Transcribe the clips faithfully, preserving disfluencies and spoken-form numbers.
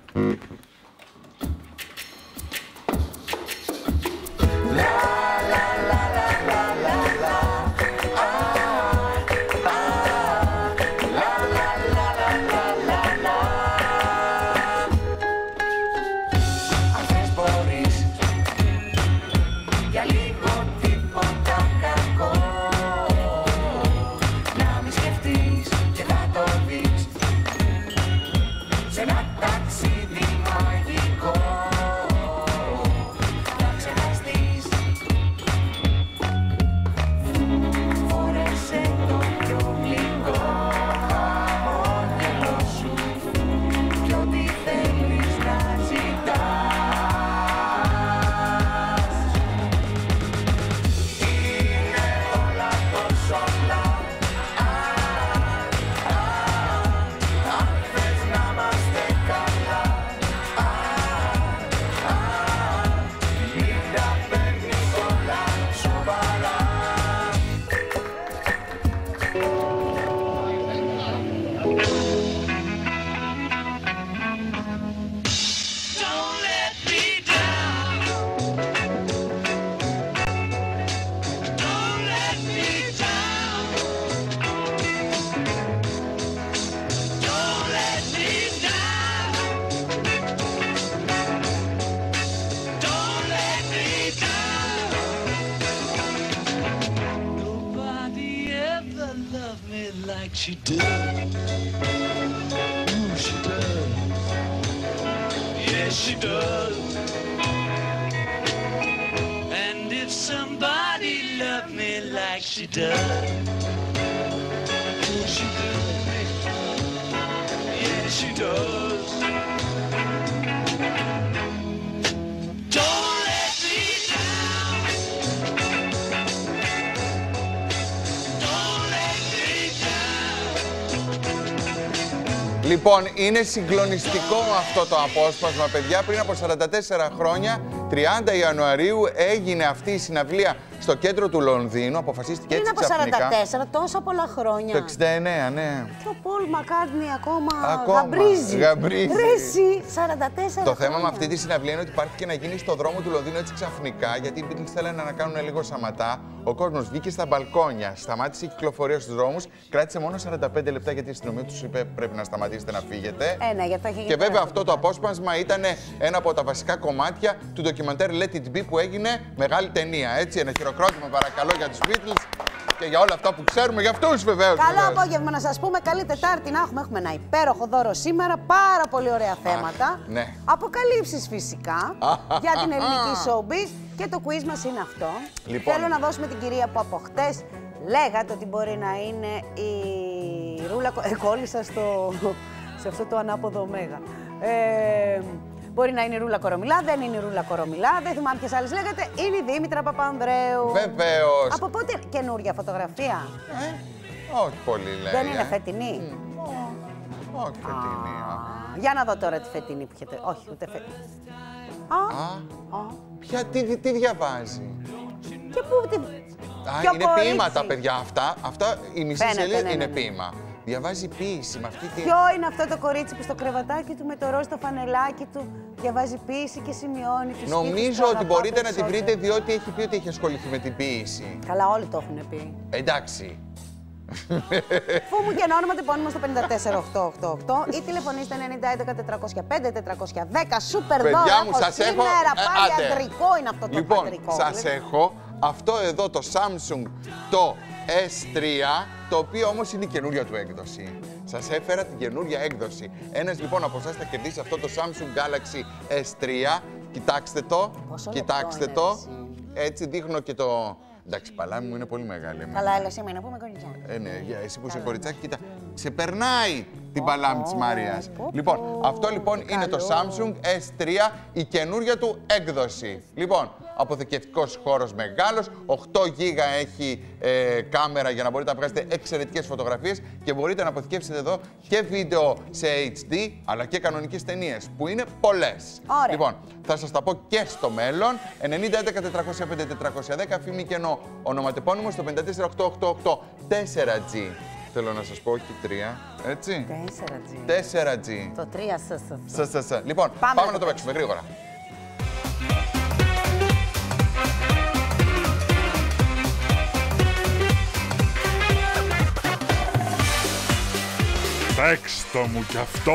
She does. Ooh, she does. Yes, she does. And if somebody loved me like she does, ooh, she does. Yes, she does. Don't let me down. Don't let me down. Λοιπόν, είναι συγκλονιστικό αυτό το απόσπασμα, παιδιά. Πριν από σαράντα τέσσερα χρόνια, τριάντα Ιανουαρίου, έγινε αυτή η συναυλία στο κέντρο του Λονδίνου. Αποφασίστηκε έτσι ξαφνικά. Πριν από σαράντα τέσσερα, τόσα πολλά χρόνια. Το εξήντα εννέα, ναι. Και ο Πολ Μακκάρτνι ακόμα, ακόμα γαμπρίζει. γαμπρίζει. Ρέση, σαράντα τέσσερα Το χρόνια. θέμα με αυτή τη συναυλία είναι ότι υπάρχει και να γίνει στο δρόμο του Λονδίνου έτσι ξαφνικά, γιατί οι Beatles θέλανε να κάνουν λίγο σαματά. Ο κόσμος βγήκε στα μπαλκόνια, σταμάτησε η κυκλοφορία στους δρόμους, κράτησε μόνο σαράντα πέντε λεπτά γιατί η αστυνομία τους είπε πρέπει να σταματήσετε να φύγετε. Ε, ναι, γιατί και βέβαια αυτό το απόσπασμα ήταν ένα από τα βασικά κομμάτια του ντοκιμαντέρ Let It Be που έγινε μεγάλη ταινία. Έτσι, ένα χειροκρότημα παρακαλώ για τους Beatles και για όλα αυτά που ξέρουμε για αυτούς βεβαίως. Καλό βεβαίως. απόγευμα να σας πούμε, καλή Τετάρτη να έχουμε. Έχουμε ένα υπέροχο δώρο σήμερα, πάρα πολύ ωραία θέματα. Αχ, ναι. Αποκαλύψεις φυσικά για την ελληνική showbiz και το quiz μας είναι αυτό. Λοιπόν. Θέλω να δώσουμε την κυρία που από χτες λέγατε ότι μπορεί να είναι η Ρούλα. Ε, κόλλησα στο... σε αυτό το ανάποδο ωμέγα. Ε, Μπορεί να είναι η Ρούλα Κορομιλά, δεν είναι η Ρούλα Κορομιλά, δεν θυμάμαι ποιες άλλες λέγατε. Είναι η Δήμητρα Παπανδρέου. Βεβαίως. Από πότε καινούργια φωτογραφία? Ε, όχι πολύ λέει. Δεν είναι ε. φετινή. Mm, ό, όχι φετινή. α. Για να δω τώρα τη φετινή που έχετε. Όχι, ούτε φετινή. Α, Α, ποια, τι, τι διαβάζει. και πού τη... Α, ποιο είναι κορίτσι? ποίηματα, παιδιά, αυτά. Αυτά η μισή Φαίνεται, σελίδα ναι, είναι ναι, ναι. ποίημα. Διαβάζει ποίηση με αυτή τη... Ποιο είναι αυτό το κορίτσι που στο κρεβατάκι του με το ροζ το φανελάκι του διαβάζει ποίηση και σημειώνει τους Νομίζω ότι μπορείτε να τη βρείτε διότι έχει πει ότι έχει ασχοληθεί με την ποίηση. Καλά, όλοι το έχουν πει. Εντάξει. Φου μου και ένα όνομα, τεπώνυμο στο πέντε τέσσερα οκτώ οκτώ οκτώ ή τηλεφωνήστε ενενήντα έντεκα τετρακόσια πέντε τετρακόσια δέκα. Σούπερ δώρο. Παιδιά μου, σας έχω... Σήμερα Ε, πάλι άντε. αντρικό είναι αυτό το Λοιπόν, αντρικό. σας έχω αυτό εδώ το Samsung το ες τρία, το οποίο όμως είναι η καινούρια του έκδοση. Σας έφερα την καινούρια έκδοση. Ένας λοιπόν από εσάς θα κερδίσει αυτό το Samsung Galaxy ες τρία. Κοιτάξτε το, Πόσο κοιτάξτε λεπτό το. είναι, Έτσι δείχνω και το... Εντάξει, παλάμη μου είναι πολύ μεγάλη. εμένα. Καλά, έλα σήμερα, πούμε κοριτσιά. Ε, ναι, για εσύ που είσαι κοριτσάκι, κοίτα, ξεπερνάει την παλάμη της Μαρίας. Λοιπόν, αυτό λοιπόν είναι το Samsung ες τρία, η καινούρια του έκδοση. Λοιπόν, αποθηκευτικός χώρος μεγάλος, οκτώ γίγα έχει ε, κάμερα για να μπορείτε να βγάζετε εξαιρετικές φωτογραφίες και μπορείτε να αποθηκεύσετε εδώ και βίντεο σε έιτς ντι, αλλά και κανονικές ταινίες, που είναι πολλές. Ωραία. Λοιπόν, θα σας τα πω και στο μέλλον. ενενήντα έντεκα τετρακόσια πέντε τετρακόσια δέκα, φήμη κενό, ονοματεπώνυμο στο πέντε τέσσερα οκτώ οκτώ οκτώ τέσσερα τζι. Θέλω να σας πω, όχι τρία, έτσι. τέσσερα τζι. τέσσερα τζι. Το τρία σας. Σας, σας, σας. Λοιπόν, πάμε, πάμε να το παίξουμε γρήγορα. Παίξτε μου κι αυτό.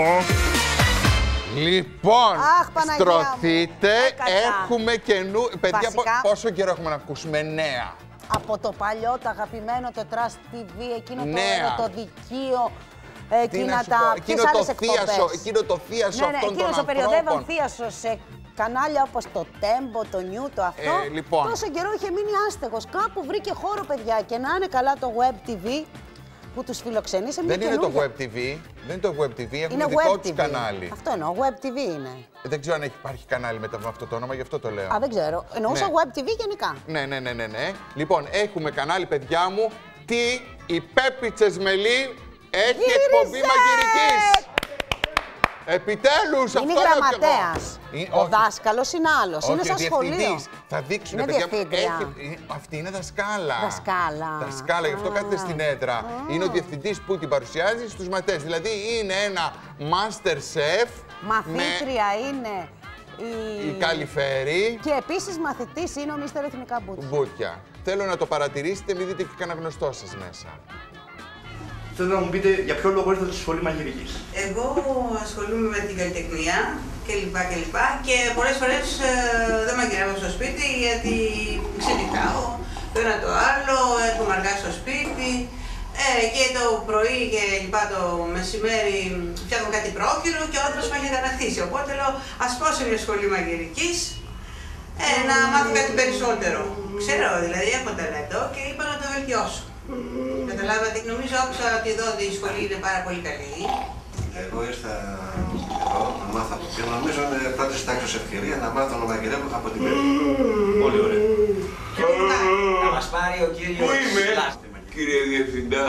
Λοιπόν, Αχ, Παναγία μου. στρωθείτε, Έκατσα. έχουμε καινού... Παιδιά, Βασικά- πόσο καιρό έχουμε να ακούσουμε νέα. Από το παλιό, το αγαπημένο, το Trust τι βι, εκείνο Νέα. το ερωτοδικείο, Τι εκείνα να σου τα... πω, ποιες εκείνο άλλες το θίασο, εκπομπές? εκείνο το θίασο Ναι, ναι, αυτών των εκείνος ο περιοδεύον ανθρώπων. θίασο σε κανάλια όπως το Tempo, το New, το αυτό. Ε, λοιπόν. Τόσο καιρό είχε μείνει άστεγος. Κάπου βρήκε χώρο, παιδιά, και να είναι καλά το Web τι βι που τους φιλοξενεί σε μια Δεν είναι το καινούργια- Web τι βι, δεν είναι το Web τι βι, έχουν Είναι δικό Web τους τι βι. κανάλι. Αυτό εννοώ, Web τι βι είναι. Ε, Δεν ξέρω αν έχει, υπάρχει κανάλι μετά με αυτό το όνομα, γι' αυτό το λέω. Α, δεν ξέρω. Εννοούσα Ναι. Web τι βι γενικά. Ναι, ναι, ναι, ναι, ναι. Λοιπόν, έχουμε κανάλι, παιδιά μου, τι η Πέπη Τσεσμελή έχει Γύρισε! εκπομπή μαγειρικής. Επιτέλους, Είναι αυτό λέω κι εγώ. γραμματέας. Ε, Ο όχι. δάσκαλος είναι άλλος. Είναι Όχι, σαν ο σχολείο. διευθυντής. Θα δείξουν, Είναι παιδιά μου, διευθύντρια. έχει- ε, αυτή είναι δασκάλα. Δασκάλα. Δασκάλα, γι' αυτό Α. κάθεται στην έδρα. Είναι ο διευθυντής που την παρουσιάζει στους μαθητές. Δηλαδή είναι ένα master chef. Μαθήτρια είναι η... Με η Καλιφέρη. Και επίσης μαθητής είναι ο Μίστερ Εθνικά Μπούτια. Μπούτια. Θέλω να το παρατηρήσετε, μην δείτε και κανένα γνωστό σας μέσα. Θέλω να μου πείτε για ποιο λόγο ήρθατε στη σχολή μαγειρικής. Εγώ ασχολούμαι με την καλλιτεχνία κλπ. Και, και, και πολλές φορές ε, δεν μαγειρεύω στο σπίτι γιατί ξενυχτάω το ένα το άλλο, έρχομαι αργά στο σπίτι ε, και το πρωί και λοιπά το μεσημέρι φτιάχνω κάτι πρόχειρο και ο άντρας μου έχει κατακτήσει. Οπότε λέω ας πάω σε μια σχολή μαγειρικής ε, να μάθω κάτι περισσότερο. Ξέρω δηλαδή, έχω ταλέντο και είπα να το βελτιώσω. Καταλάβατε, νομίζω άκουσα ότι εδώ η σχολή είναι πάρα πολύ καλή. Εγώ ήρθα εδώ να μάθω από και νομίζω είναι πρώτη τάξη ευκαιρία να μάθω να μαγειρεύω από την Πέπη. Πολύ ωραία. Να μας πάρει ο κύριος Λάστη. Κύριε Διευθυντά,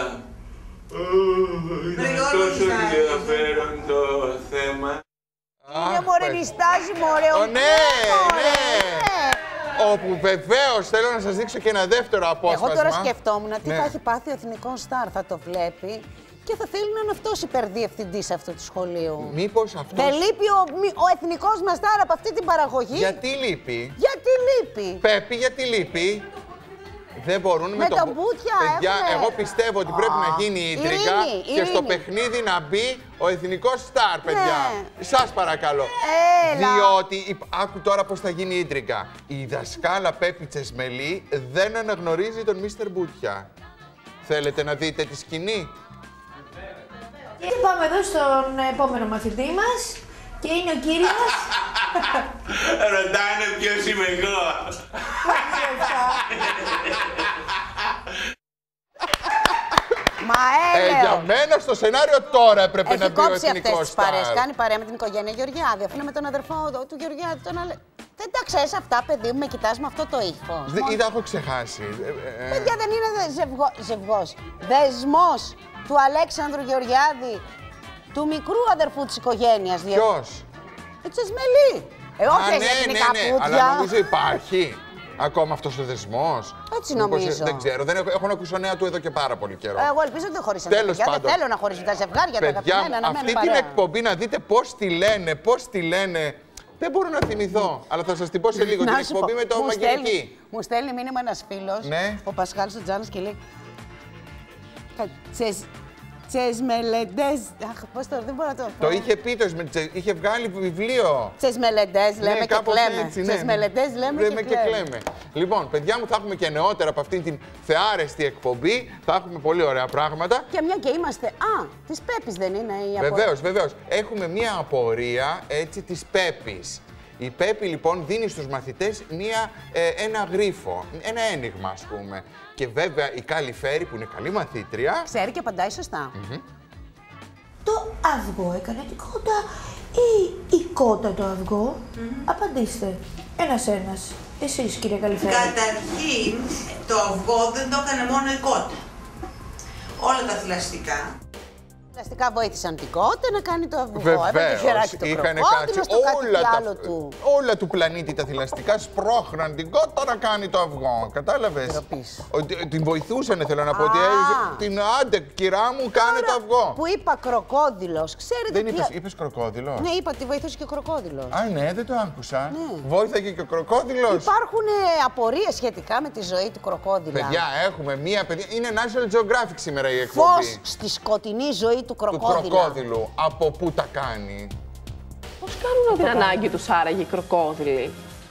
Βρε, είναι Γιώργο, τόσο Λουστάκη. ενδιαφέρον το θέμα. Είναι μωρέ νιστάζει μωρέ. Ω, ο ναι, μωρέ, ναι. ναι. Όπου βεβαίως θέλω να σας δείξω και ένα δεύτερο απόσπασμα. Εγώ τώρα σκεφτόμουν τι Ναι. θα έχει πάθει ο εθνικός στάρ, θα το βλέπει και θα θέλει να είναι αυτός υπερδιευθυντής αυτού του σχολείου. Μήπως αυτός... Δεν λείπει ο, μη- ο εθνικός μας στάρ από αυτή την παραγωγή. Γιατί λείπει. Γιατί λείπει. Πέπη, γιατί λείπει. Δεν μπορούν με, Με το τα μπου- μπούτια Παιδιά, έχουνε. εγώ πιστεύω ότι πρέπει να γίνει η ίντριγκα Ειρήνη, και στο Ειρήνη. παιχνίδι να μπει ο εθνικός στάρ, παιδιά. Ναι. Σας παρακαλώ. Έλα. Διότι, υπ- άκου τώρα πώς θα γίνει η ίντριγκα. Η δασκάλα Πέπη Τσεσμελή δεν αναγνωρίζει τον Μίστερ Μπούτια. Θέλετε να δείτε τη σκηνή. Και πάμε εδώ στον επόμενο μαθητή μας και είναι ο κύριος. Ρωτάνε ποιος είμαι εγώ. Μα Ε, για έλεο. μένα στο σενάριο τώρα έπρεπε Έχει να μπει ο κόψει αυτές εθνικός τις παρέες. στάρ. Κάνει παρέα με την οικογένεια Γεωργιάδη. Αφού είναι με τον αδερφό του Γεωργιάδη, τον ale... Δεν τα ξέρεις αυτά, παιδί μου, με κοιτάς με αυτό το ύφος. Δε- Ή τα έχω ξεχάσει. Ε, ε, Παιδιά, δεν είναι δε- ζευγό, ζευγός. Δεσμός του Αλέξανδρου Γεωργιάδη, του μικρού αδερφού της οικογένειας. δια- Ποιος? Ε, Τσεσμελή. Ε, όχι, Α, έχει ναι, εθνικά ναι, ναι, πούδια. αλλά νομίζω υπάρχει ακόμα αυτός ο δεσμός. Έτσι Μήπως, νομίζω. Δεν ξέρω, δεν έχω, έχω να ακούσω νέα του εδώ και πάρα πολύ καιρό. Εγώ ελπίζω ότι δεν χωρίσαν τα Τέλος παιδιά. Δεν πάντων. θέλω να χωρίσουν τα ζευγάρια, τα Παιδιά, αγαπημένα, να αυτή μένουν την παρέα. εκπομπή να δείτε πώς τη λένε, πώς τη λένε. Δεν μπορώ να θυμηθώ, αλλά θα σας την πω σε λίγο. Να Την σου εκπομπή πω, με το μου στέλνει- μαγειρική. Μου στέλνει μήνυμα ένας φίλος, Ναι. ο Πασχάλης ο Τζάνος και λέει Τσες, τσεσμελεντές, αχ, πώς το, δεν μπορώ να το πω. Το είχε πει, το, σμε- είχε βγάλει βιβλίο. Τσεσμελεντές λέμε Ναι, και κάπως κλαίμε. έτσι, ναι. Τσεσμελεντές λέμε Λέμε και κλαίμε. Λοιπόν, παιδιά μου, θα έχουμε και νεότερα από αυτήν την θεάρεστη εκπομπή. Θα έχουμε πολύ ωραία πράγματα. Και μια και είμαστε, α, της Πέπης δεν είναι η απο... Βεβαίως, βεβαίως. Έχουμε μία απορία έτσι της Πέπης. Η Πέπη λοιπόν δίνει στους μαθητές μία, ε, ένα γρίφο, ένα ένιγμα ας πούμε. Και βέβαια η Καλιφέρη που είναι καλή μαθήτρια. Ξέρει και απαντάει σωστά. Το αυγό έκανε την κότα ή η κότα το αυγό. Απαντήστε. Ένας-ένας. Εσείς, κύριε Καλιφέρη. Καταρχήν, το αυγό δεν το έκανε μόνο η κότα. Όλα τα θηλαστικά Ουσιαστικά βοήθησαν την κότα να κάνει το αυγό. Βεβαίως, είχαν κάτσει όλα, τα... του... όλα του πλανήτη τα θηλαστικά σπρώχναν την κότα να κάνει το αυγό. Κατάλαβες. Ότι την βοηθούσαν, θέλω να πω. Ότι την άντε, κυρά μου, κάνε το αυγό. Που είπα κροκόδιλος, ξέρετε. Δεν τι... είπες, είπες κροκόδιλος. Ναι, είπα ότι βοηθούσε και ο κροκόδιλος. Α, ναι, δεν το άκουσα. Ναι. Βόηθαγε και ο κροκόδιλος. Υπάρχουν απορίες σχετικά με τη ζωή του κροκόδιλα. Παιδιά, έχουμε μία παιδιά. Είναι National Geographic σήμερα η εκπομπή. Φως στη σκοτεινή ζωή του κροκόδιλα. Του κροκόδιλου. Από πού τα κάνει. Πώς κάνουν την ανάγκη τους άραγε οι κροκόδιλοι.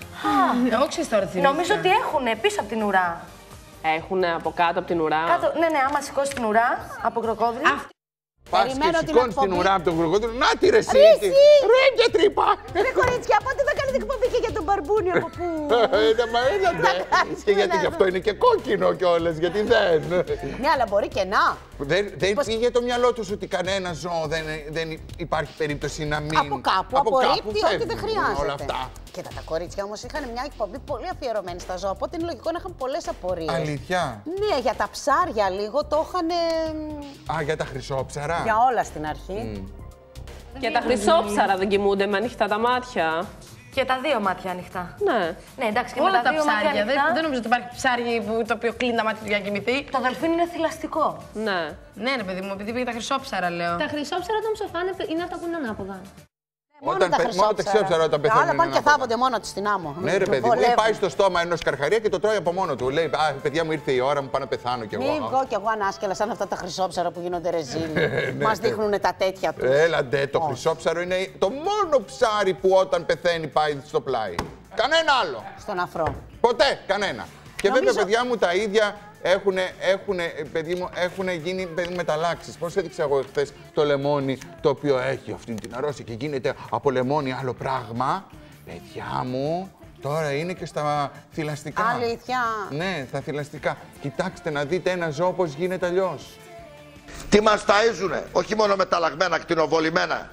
Εγώ ξέρεις τώρα τι νομίζω ότι έχουν πίσω από την ουρά. Έχουν από κάτω από την ουρά. Κάτω, ναι, ναι, άμα σηκώσει την ουρά από κροκόδιλο. Πας και σηκώνεις την ουρά από τον κροκόδιλο. Να τη ρε εσύ! Ρε και τρύπα! Ρε κορίτσια, πότε θα κάνετε εκπομπή και για τον μπαρμπούνι από πού? Μα έλατε! Και γιατί γι' αυτό είναι και κόκκινο κιόλας, γιατί δεν. Ναι, αλλά μπορεί και να. Δεν πήγε το μυαλό τους ότι κανένα ζώο δεν υπάρχει περίπτωση να μην. Από κάπου απορρίπτει ότι δεν χρειάζεται. Όλα αυτά. Κοίτα, τα κορίτσια όμως είχαν μια εκπομπή πολύ αφιερωμένη στα ζώα, οπότε είναι λογικό να είχαν πολλές απορίες. Αλήθεια. Ναι, για τα ψάρια λίγο το είχαν. Α, για τα χρυσόψαρα. Για όλα στην αρχή. Mm. Και τα χρυσόψαρα δεν κοιμούνται με ανοιχτά τα μάτια. Και τα δύο μάτια ανοιχτά. Ναι. Ναι, εντάξει, και όλα με τα, τα δύο ψάρια. μάτια Δεν, δεν νομίζω ότι υπάρχει ψάρι που, το οποίο κλείνει τα μάτια του για να κοιμηθεί. Το δελφίνι είναι θηλαστικό. Ναι. Ναι, ρε παιδί μου, επειδή πήγε τα χρυσόψαρα, λέω. Τα χρυσόψαρα όταν ψοφάνε είναι αυτά που είναι ανάποδα. Όταν τα χρυσόψαρα όταν πεθαίνουν. Άλλα πάνε και θάβονται μόνο του στην άμμο. Ναι, ρε παιδί μου, πάει στο στόμα ενός καρχαρία και το τρώει από μόνο του. Λέει, α, παιδιά μου, ήρθε η ώρα μου, πάω να πεθάνω κι εγώ. Μην βγω κι εγώ ανάσκελα σαν αυτά τα χρυσόψαρα που γίνονται ρεζίλοι. Μας δείχνουν τα τέτοια του. Έλα ντε, το χρυσόψαρο είναι το μόνο ψάρι που όταν πεθαίνει πάει στο πλάι. Κανένα άλλο. Στον αφρό. Ποτέ, κανένα. Και βέβαια, παιδιά μου, τα ίδια έχουν, έχουν, παιδί μου, έχουν γίνει μεταλλάξεις. Πώς έδειξα εγώ χθες το λεμόνι το οποίο έχει αυτή την αρρώστια και γίνεται από λεμόνι άλλο πράγμα. Παιδιά μου, τώρα είναι και στα θηλαστικά. Αλήθεια. Ναι, στα θηλαστικά. Κοιτάξτε να δείτε ένα ζώο πώς γίνεται αλλιώς. Τι μας ταΐζουνε, όχι μόνο μεταλλαγμένα, κτηνοβολημένα,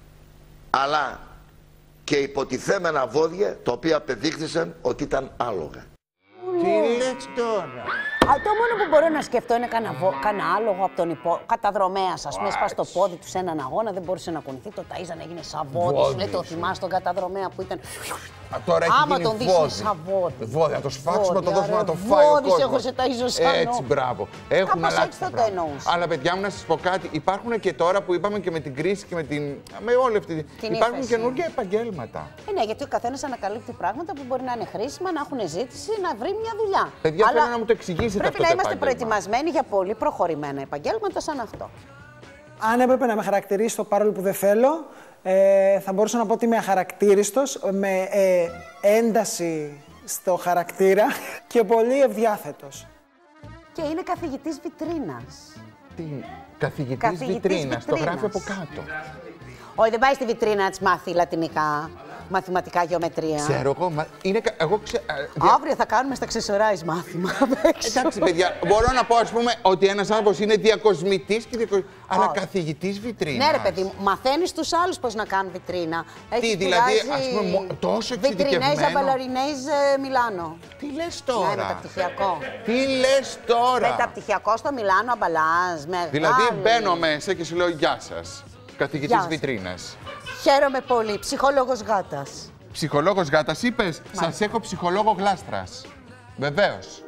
αλλά και υποτιθέμενα βόδια, τα οποία απεδείχθησαν ότι ήταν άλογα. Τι λες τώρα. Α, το μόνο που μπορώ να σκεφτώ είναι κάνα, κάνα άλογο από τον υπό... καταδρομέας, ας πούμε, σπάσει το πόδι του σε έναν αγώνα, δεν μπορούσε να κουνηθεί, το ταΐζαν, έγινε σαβόδι. Σου λέει, το θυμάσαι τον καταδρομέα που ήταν. Α, τώρα έχει άμα γίνει τον δεις είναι σαβόδι. Βόδι, να το σφάξουμε, να το δώσουμε να το φάει ο κόσμος. Εγώ σε ταΐζω σαν. Έτσι, μπράβο. Έχουν κάπως αλλάξει έτσι τα το πράγματα. εννοούσα. Αλλά παιδιά μου, να σας πω κάτι, υπάρχουν και τώρα που είπαμε και με την κρίση και με την. με όλη αυτή την. Υπάρχουν ύφεση. καινούργια επαγγέλματα. Ε, ναι, γιατί ο καθένας ανακαλύπτει πράγματα που μπορεί να είναι χρήσιμα, να έχουν ζήτηση, να βρει μια δουλειά. Παιδιά, Αλλά θέλω να μου το εξηγήσετε πρέπει αυτό να το είμαστε επάγγελμα. προετοιμασμένοι για πολύ προχωρημένα επαγγέλματα σαν αυτό. Αν έπρεπε να με χαρακτηρίσω παρόλο που δεν θέλω, ε, θα μπορούσα να πω ότι είμαι αχαρακτήριστος, με ε, ένταση στο χαρακτήρα και πολύ ευδιάθετος. Και είναι καθηγητής βιτρίνας. Τι, καθηγητής, Καθηγητής βιτρίνας, το βιτρίνας. γράφει από κάτω. Όχι, δεν πάει στη βιτρίνα να της μάθει λατινικά, μαθηματικά, γεωμετρία. Ξέρω εγώ, μα είναι. κα- Εγώ ξε... Αύριο θα κάνουμε στα ξεσοράις μάθημα. Εντάξει, παιδιά, μπορώ να πω, ας πούμε, ότι ένας άνθρωπος είναι διακοσμητής και διακο... αλλά καθηγητής βιτρίνας. Ναι, ρε παιδί μου, μαθαίνεις τους άλλους πώς να κάνουν βιτρίνα. Τι, δηλαδή, ας πούμε, μο- τόσο εξειδικευμένο. Βιτρινέζα, μπαλαρινέζ, Μιλάνο. Τι λες τώρα. Ναι, μεταπτυχιακό. Τι λες τώρα. Μεταπτυχιακό στο Μιλάνο, αμπαλάζ, μεγάλη. Δηλαδή, μπαίνω μέσα και σου λέω γεια σας. Καθηγητής Γεια σας. βιτρίνας. Χαίρομαι πολύ. Ψυχολόγος γάτας. Ψυχολόγος γάτας είπες, σας έχω ψυχολόγο γλάστρας. Βεβαίως.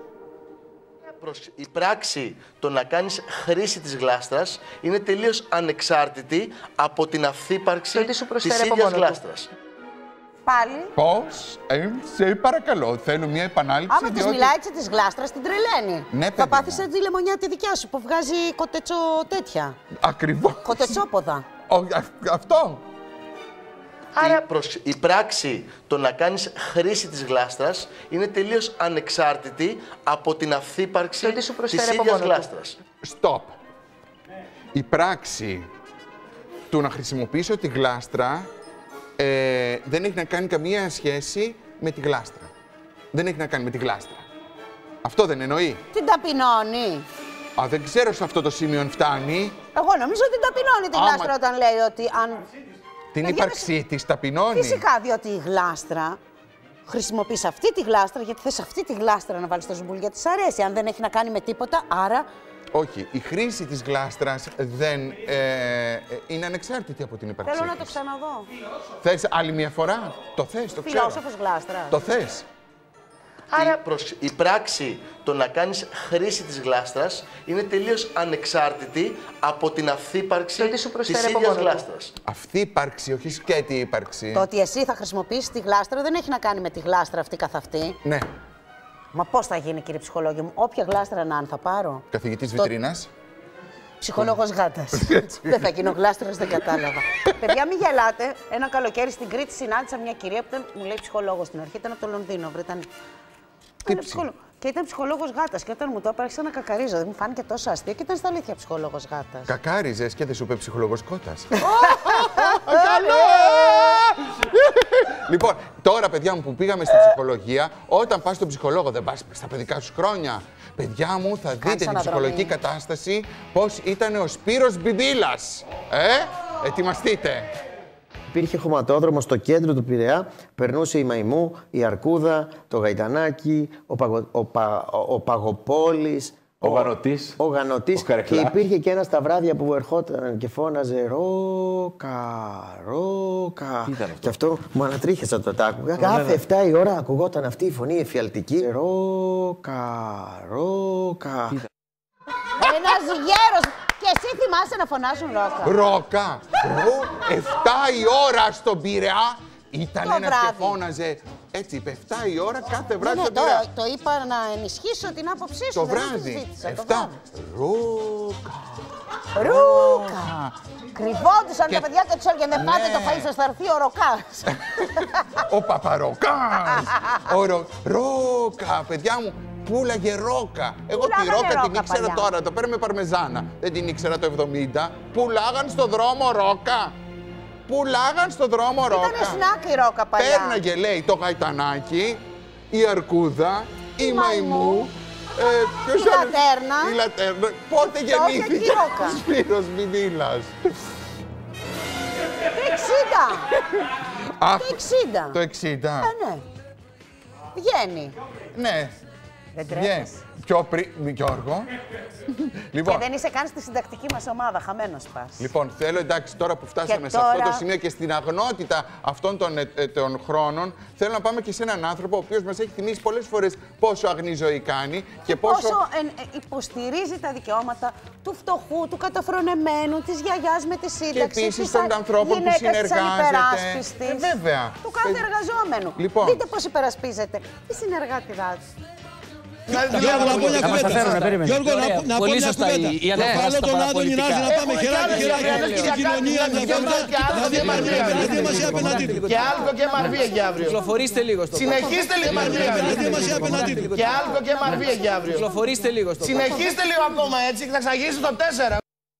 Η πράξη το να κάνεις χρήση της γλάστρας είναι τελείως ανεξάρτητη από την αυθύπαρξη της ίδιας γλάστρας. Πάλι. Πώς, ε, σε παρακαλώ, θέλω μια επανάληψη. Άμα της διότι- μιλάει έτσι της γλάστρας, την τρελαίνει. Ναι, θα παιδί πάθεις έτσι τη λεμονιά τη δικιά σου που βγάζει κοτετσό τέτοια. Ακριβώς. Κοτετσόποδα. Ο, α- αυτό. Άρα... Η, προσ- η πράξη το να κάνεις χρήση της γλάστρας είναι τελείως ανεξάρτητη από την αυθύπαρξη της ίδιας γλάστρας. Stop. Η πράξη του να χρησιμοποιήσω τη γλάστρα ε, δεν έχει να κάνει καμία σχέση με τη γλάστρα. Δεν έχει να κάνει με τη γλάστρα. Αυτό δεν εννοεί. Την ταπεινώνει. Α, δεν ξέρω σε αυτό το σημείο αν φτάνει. Εγώ νομίζω ότι την ταπεινώνει τη Άμα- γλάστρα όταν λέει ότι αν. Την Να ύπαρξή της ταπεινώνει. Φυσικά, διότι η γλάστρα χρησιμοποιείς αυτή τη γλάστρα γιατί θες αυτή τη γλάστρα να βάλεις στο ζουμπούλι γιατί της αρέσει. Αν δεν έχει να κάνει με τίποτα, άρα Όχι, η χρήση της γλάστρας δεν ε, είναι ανεξάρτητη από την ύπαρξή της. Θέλω να το ξαναδώ. Θες άλλη μια φορά? Το θες, το ξέρω. Φιλόσοφος γλάστρα. Το θες. Άρα... Η, προσ... η πράξη το να κάνεις χρήση της γλάστρας είναι τελείως ανεξάρτητη από την αυθύπαρξη της ίδιας γλάστρας. Αυθύπαρξη, όχι σκέτη ύπαρξη. Το ότι εσύ θα χρησιμοποιήσεις τη γλάστρα δεν έχει να κάνει με τη γλάστρα αυτή καθ' αυτή. Ναι. Μα πώς θα γίνει, κύριε ψυχολόγε μου, όποια γλάστρα να αν θα πάρω. Καθηγητής το... βιτρίνας. Ψυχολόγος γάτας. Δεν θα γίνω γλάστρας, δεν κατάλαβα. Παιδιά, μην γελάτε. Ένα καλοκαίρι στην Κρήτη συνάντησα μια κυρία που ήταν, μου λέει ψυχολόγος στην αρχή, ήταν από το Λονδίνο, Βρετανή. Και ήταν ψυχολόγος γάτας. Και όταν μου το είπα, άρχισα να κακαρίζω. Δεν μου φάνηκε τόσο αστείο και ήταν στα αλήθεια ψυχολόγος γάτας. Κακάριζες και δεν σου είπε ψυχολόγος κότας. Καλό! Λοιπόν, τώρα παιδιά μου που πήγαμε στην ψυχολογία, όταν πας στον ψυχολόγο, δεν πας στα παιδικά σου χρόνια. Παιδιά μου, θα δείτε την ψυχολογική κατάσταση πώς ήταν ο Σπύρος Μπιμπίλας. Ε, ετοιμαστείτε. Υπήρχε χωματόδρομο στο κέντρο του Πειραιά, περνούσε η Μαϊμού, η Αρκούδα, το Γαϊτανάκι, ο, Παγο, ο, Πα, ο, ο Παγοπόλης, ο, ο Γανωτής, ο, Γανωτής ο και υπήρχε και ένας τα βράδια που ερχόταν και φώναζε «Ρόκα, Ρόκα». Και αυτό μου ανατρίχιασα όταν το άκουγα. Κάθε εφτά η ώρα ακουγόταν αυτή η φωνή εφιαλτική «Ρόκα, Ρόκα». Ένας γέρος. Και εσύ θυμάσαι να φωνάζουν Ρόκα. Ρόκα. εφτά η ώρα στον Πειραιά. Ήταν ένας και φώναζε. Έτσι είπε, εφτά η ώρα κάθε βράδυ στον Πειραιά. Το είπα να ενισχύσω την άποψή σου. Το βράδυ. εφτά. Ρόκα. Ρόκα. Κρυβόντουσαν τα παιδιά και τους έλεγαν δεν πάτε το φαΐ σας, θα έρθει ο Ροκάς. Ο Παπαροκάς. Ο Ρόκα, παιδιά μου. Πούλαγε ρόκα. Εγώ τη ρόκα την ήξερα τώρα, το παίρνω με παρμεζάνα. Δεν την ήξερα το εβδομήντα. Πουλάγαν στο δρόμο ρόκα. Πουλάγαν στο δρόμο ρόκα. Ήτανε σνάκι ρόκα παλιά. Πέρναγε, λέει, το Γαϊτανάκι, η Αρκούδα, η, η Μαϊμού, ε, η Λατέρνα. Η Λατέρνα. Πότε γεννήθηκε ο Σπύρος Μπιμπίλας? Το εξήντα. Το εξήντα. Το εξήντα. Ε, ναι. Βγαίνει. Ναι. Δεν τρέπεσαι. Πιο πριν, Γιώργο. Λοιπόν, και δεν είσαι καν στη συντακτική μας ομάδα, χαμένος πας. Λοιπόν, θέλω εντάξει τώρα που φτάσαμε και σε τώρα... αυτό το σημείο και στην αγνότητα αυτών των, ε, των χρόνων, θέλω να πάμε και σε έναν άνθρωπο ο οποίος μας έχει θυμίσει πολλές φορές πόσο αγνή ζωή κάνει και, και πόσο, πόσο ε, ε, υποστηρίζει τα δικαιώματα του φτωχού, του καταφρονεμένου, της γιαγιάς με τη σύνταξη. Και επίσης των ανθρώπων που συνεργάζεται. Ε, βέβαια. Του κάθε Παιδι... εργαζόμενου. Λοιπόν. Δείτε πώς υπερασπίζεται. Τι συνεργάτηδά του. Γιώργο, να πω μια κουβέντα. Γιώργο, να πω μια κουβέντα. Να βάλω τον Άδωνη Νάζη να πάμε χεράκι χεράκι στην κοινωνία ενδιαφέροντα. Να δούμε απέναντί μας ή απέναντί του. Και άλκο και μαρβί εκεί αύριο. Κυκλοφορήστε λίγο στο Συνεχίστε λίγο απέναντί μας ή απέναντί του. Και άλκο και μαρβί εκεί αύριο. Κυκλοφορήστε λίγο στο Συνεχίστε λίγο ακόμα έτσι και θα ξαναγυρίσει το τέσσερα.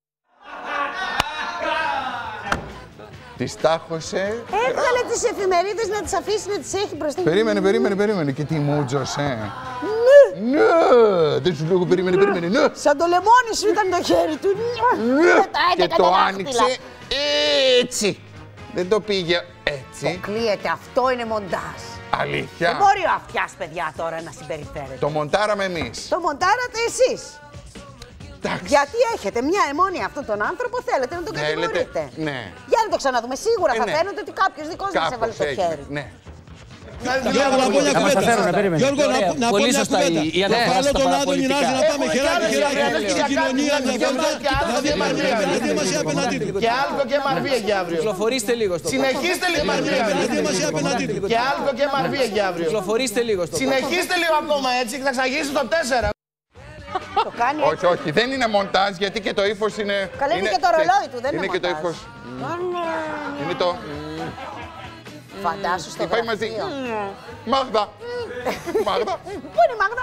Τις τάχωσε. Έβγαλε τις εφημερίδες να τις αφήσει να τις έχει μπροστά. Περίμενε, περίμενε, περίμενε. Και τι μούτζωσε. Ναι. Ναι. Δεν σου λέω, περίμενε, περίμενε. Ναι. Σαν το λεμόνι σου ήταν το χέρι του. Ναι. Και το άνοιξε έτσι. Δεν το πήγε έτσι. Αποκλείεται, αυτό είναι μοντάζ. Αλήθεια. Δεν μπορεί ο αυτιάς, παιδιά, τώρα να συμπεριφέρεται. Το μοντάραμε εμείς. Το μοντάρατε εσείς. Εντάξει. Γιατί έχετε μια αιμόνια αυτόν τον άνθρωπο, θέλετε να τον κατηγορείτε. Ναι. Για να το ξαναδούμε. Σίγουρα ε, θα ναι. φαίνεται ότι κάποιος δικός μας έβαλε το χέρι. Ναι. Γιώργο, να πω μια κουβέντα. Γιώργο, να πω μια κουβέντα. Να βάλω τον Άδωνη Νάζη να πάμε χεράκι χεράκι στην κοινωνία ενδιαφέροντα. Να δούμε απέναντί μας ή απέναντί του. Και άλκο και μαρβί εκεί αύριο. Κυκλοφορήστε λίγο στο Συνεχίστε λίγο απέναντί μας ή απέναντί του. Και άλκο και μαρβί εκεί αύριο. Κυκλοφορήστε λίγο στο Συνεχίστε λίγο ακόμα έτσι και θα ξαναγυρίσει το τέσσερα. Το κάνει όχι, όχι, δεν είναι μοντάζ γιατί και το ύφος είναι. Καλά, είναι και το ρολόι του, δεν είναι, είναι και το ύφος. Είναι το. Φαντάσου στο γραφείο. Μαζί. Μάγδα. Μάγδα. Πού είναι η Μάγδα?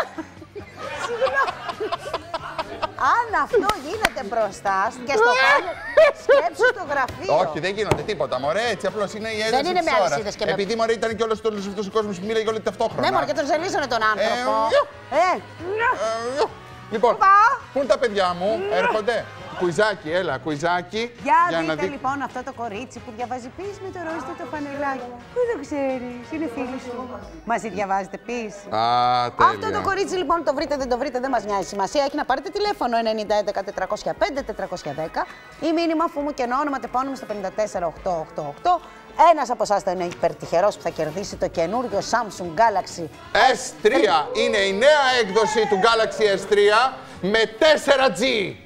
Αν αυτό γίνεται μπροστά και στο πάνω, σκέψου το γραφείο. Όχι, δεν γίνονται τίποτα. Μωρέ, έτσι απλώς είναι η ένταση της ώρας. Και με... Επειδή μωρέ ήταν και όλος αυτός ο κόσμος που μίλαγε όλοι ταυτόχρονα. Ναι, μωρέ, και τον ζελίσανε τον άνθρωπο. Ε, ε. Λοιπόν, πού είναι τα παιδιά μου, έρχονται. κουιζάκι, έλα, κουιζάκι. Για, για δείτε να δει... λοιπόν αυτό το κορίτσι που διαβάζει πεις με το ροζ του το φανελάκι. Πού το ξέρεις, είναι φίλη σου. Μαζί διαβάζετε πεις. Α, τέλεια. Αυτό το κορίτσι λοιπόν το βρείτε, δεν το βρείτε, δεν μας νοιάζει σημασία. Έχει να πάρετε τηλέφωνο ενενήντα έντεκα τετρακόσια πέντε τετρακόσια δέκα ή μήνυμα αφού μου και όνομα τεπώνυμο στο πενήντα τέσσερα οχτακόσια ογδόντα οκτώ. Ένας από εσάς θα είναι υπερτυχερός που θα κερδίσει το καινούριο Samsung Galaxy ες τρία. Είναι η νέα έκδοση του Galaxy ες τρία με τέσσερα τζι.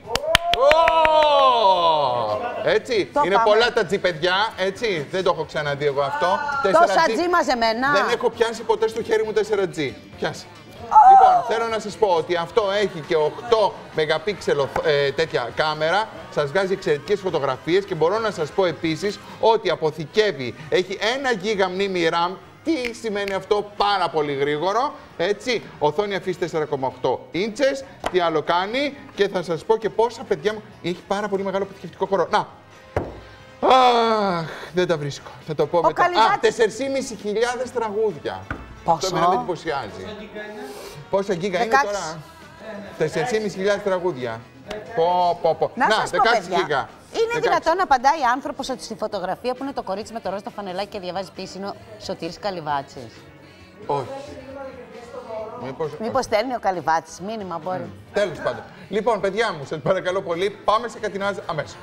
Oh! Έτσι, το είναι πάμε. Πολλά τα G, παιδιά, έτσι, δεν το έχω ξαναδεί εγώ αυτό. Τόσα G μαζεμένα. Δεν έχω πιάσει ποτέ στο χέρι μου τέσσερα τζι. Πιάσει. Oh! Λοιπόν, θέλω να σας πω ότι αυτό έχει και οκτώ μεγαπίξελ ε, τέτοια κάμερα, σας βγάζει εξαιρετικές φωτογραφίες και μπορώ να σας πω επίσης ότι αποθηκεύει, έχει ένα γίγα μνήμη RAM. Τι σημαίνει αυτό? Πάρα πολύ γρήγορο, έτσι. Οθόνη αφής τέσσερα κόμμα οκτώ ίντσες, τι άλλο κάνει και θα σας πω και πόσα, παιδιά μου, έχει πάρα πολύ μεγάλο αποθηκευτικό χώρο. Να, αχ, δεν τα βρίσκω, θα το πω Ο μετά. Καλυβάτης... Α, τέσσερις χιλιάδες πεντακόσια τραγούδια. Πόσο? Αυτό εμένα με εντυπωσιάζει. Πόσα γίγα είναι τώρα? τέσσερις χιλιάδες πεντακόσια τραγούδια. Πω, πω, πω. Να, Να σας πω, δεκαέξι παιδιά, γίγα. είναι δυνατόν να απαντάει άνθρωπος ότι στη φωτογραφία που είναι το κορίτσι με το ροζ το φανελάκι και διαβάζει πίσω είναι ο Σωτήρης Καλυβάτσης? Όχι. Μήπως, Μήπως στέλνει ο Καλυβάτσης μήνυμα, μπορεί. Mm. Τέλος πάντων. Λοιπόν, παιδιά μου, σας παρακαλώ πολύ, πάμε σε κατηνάζ αμέσως.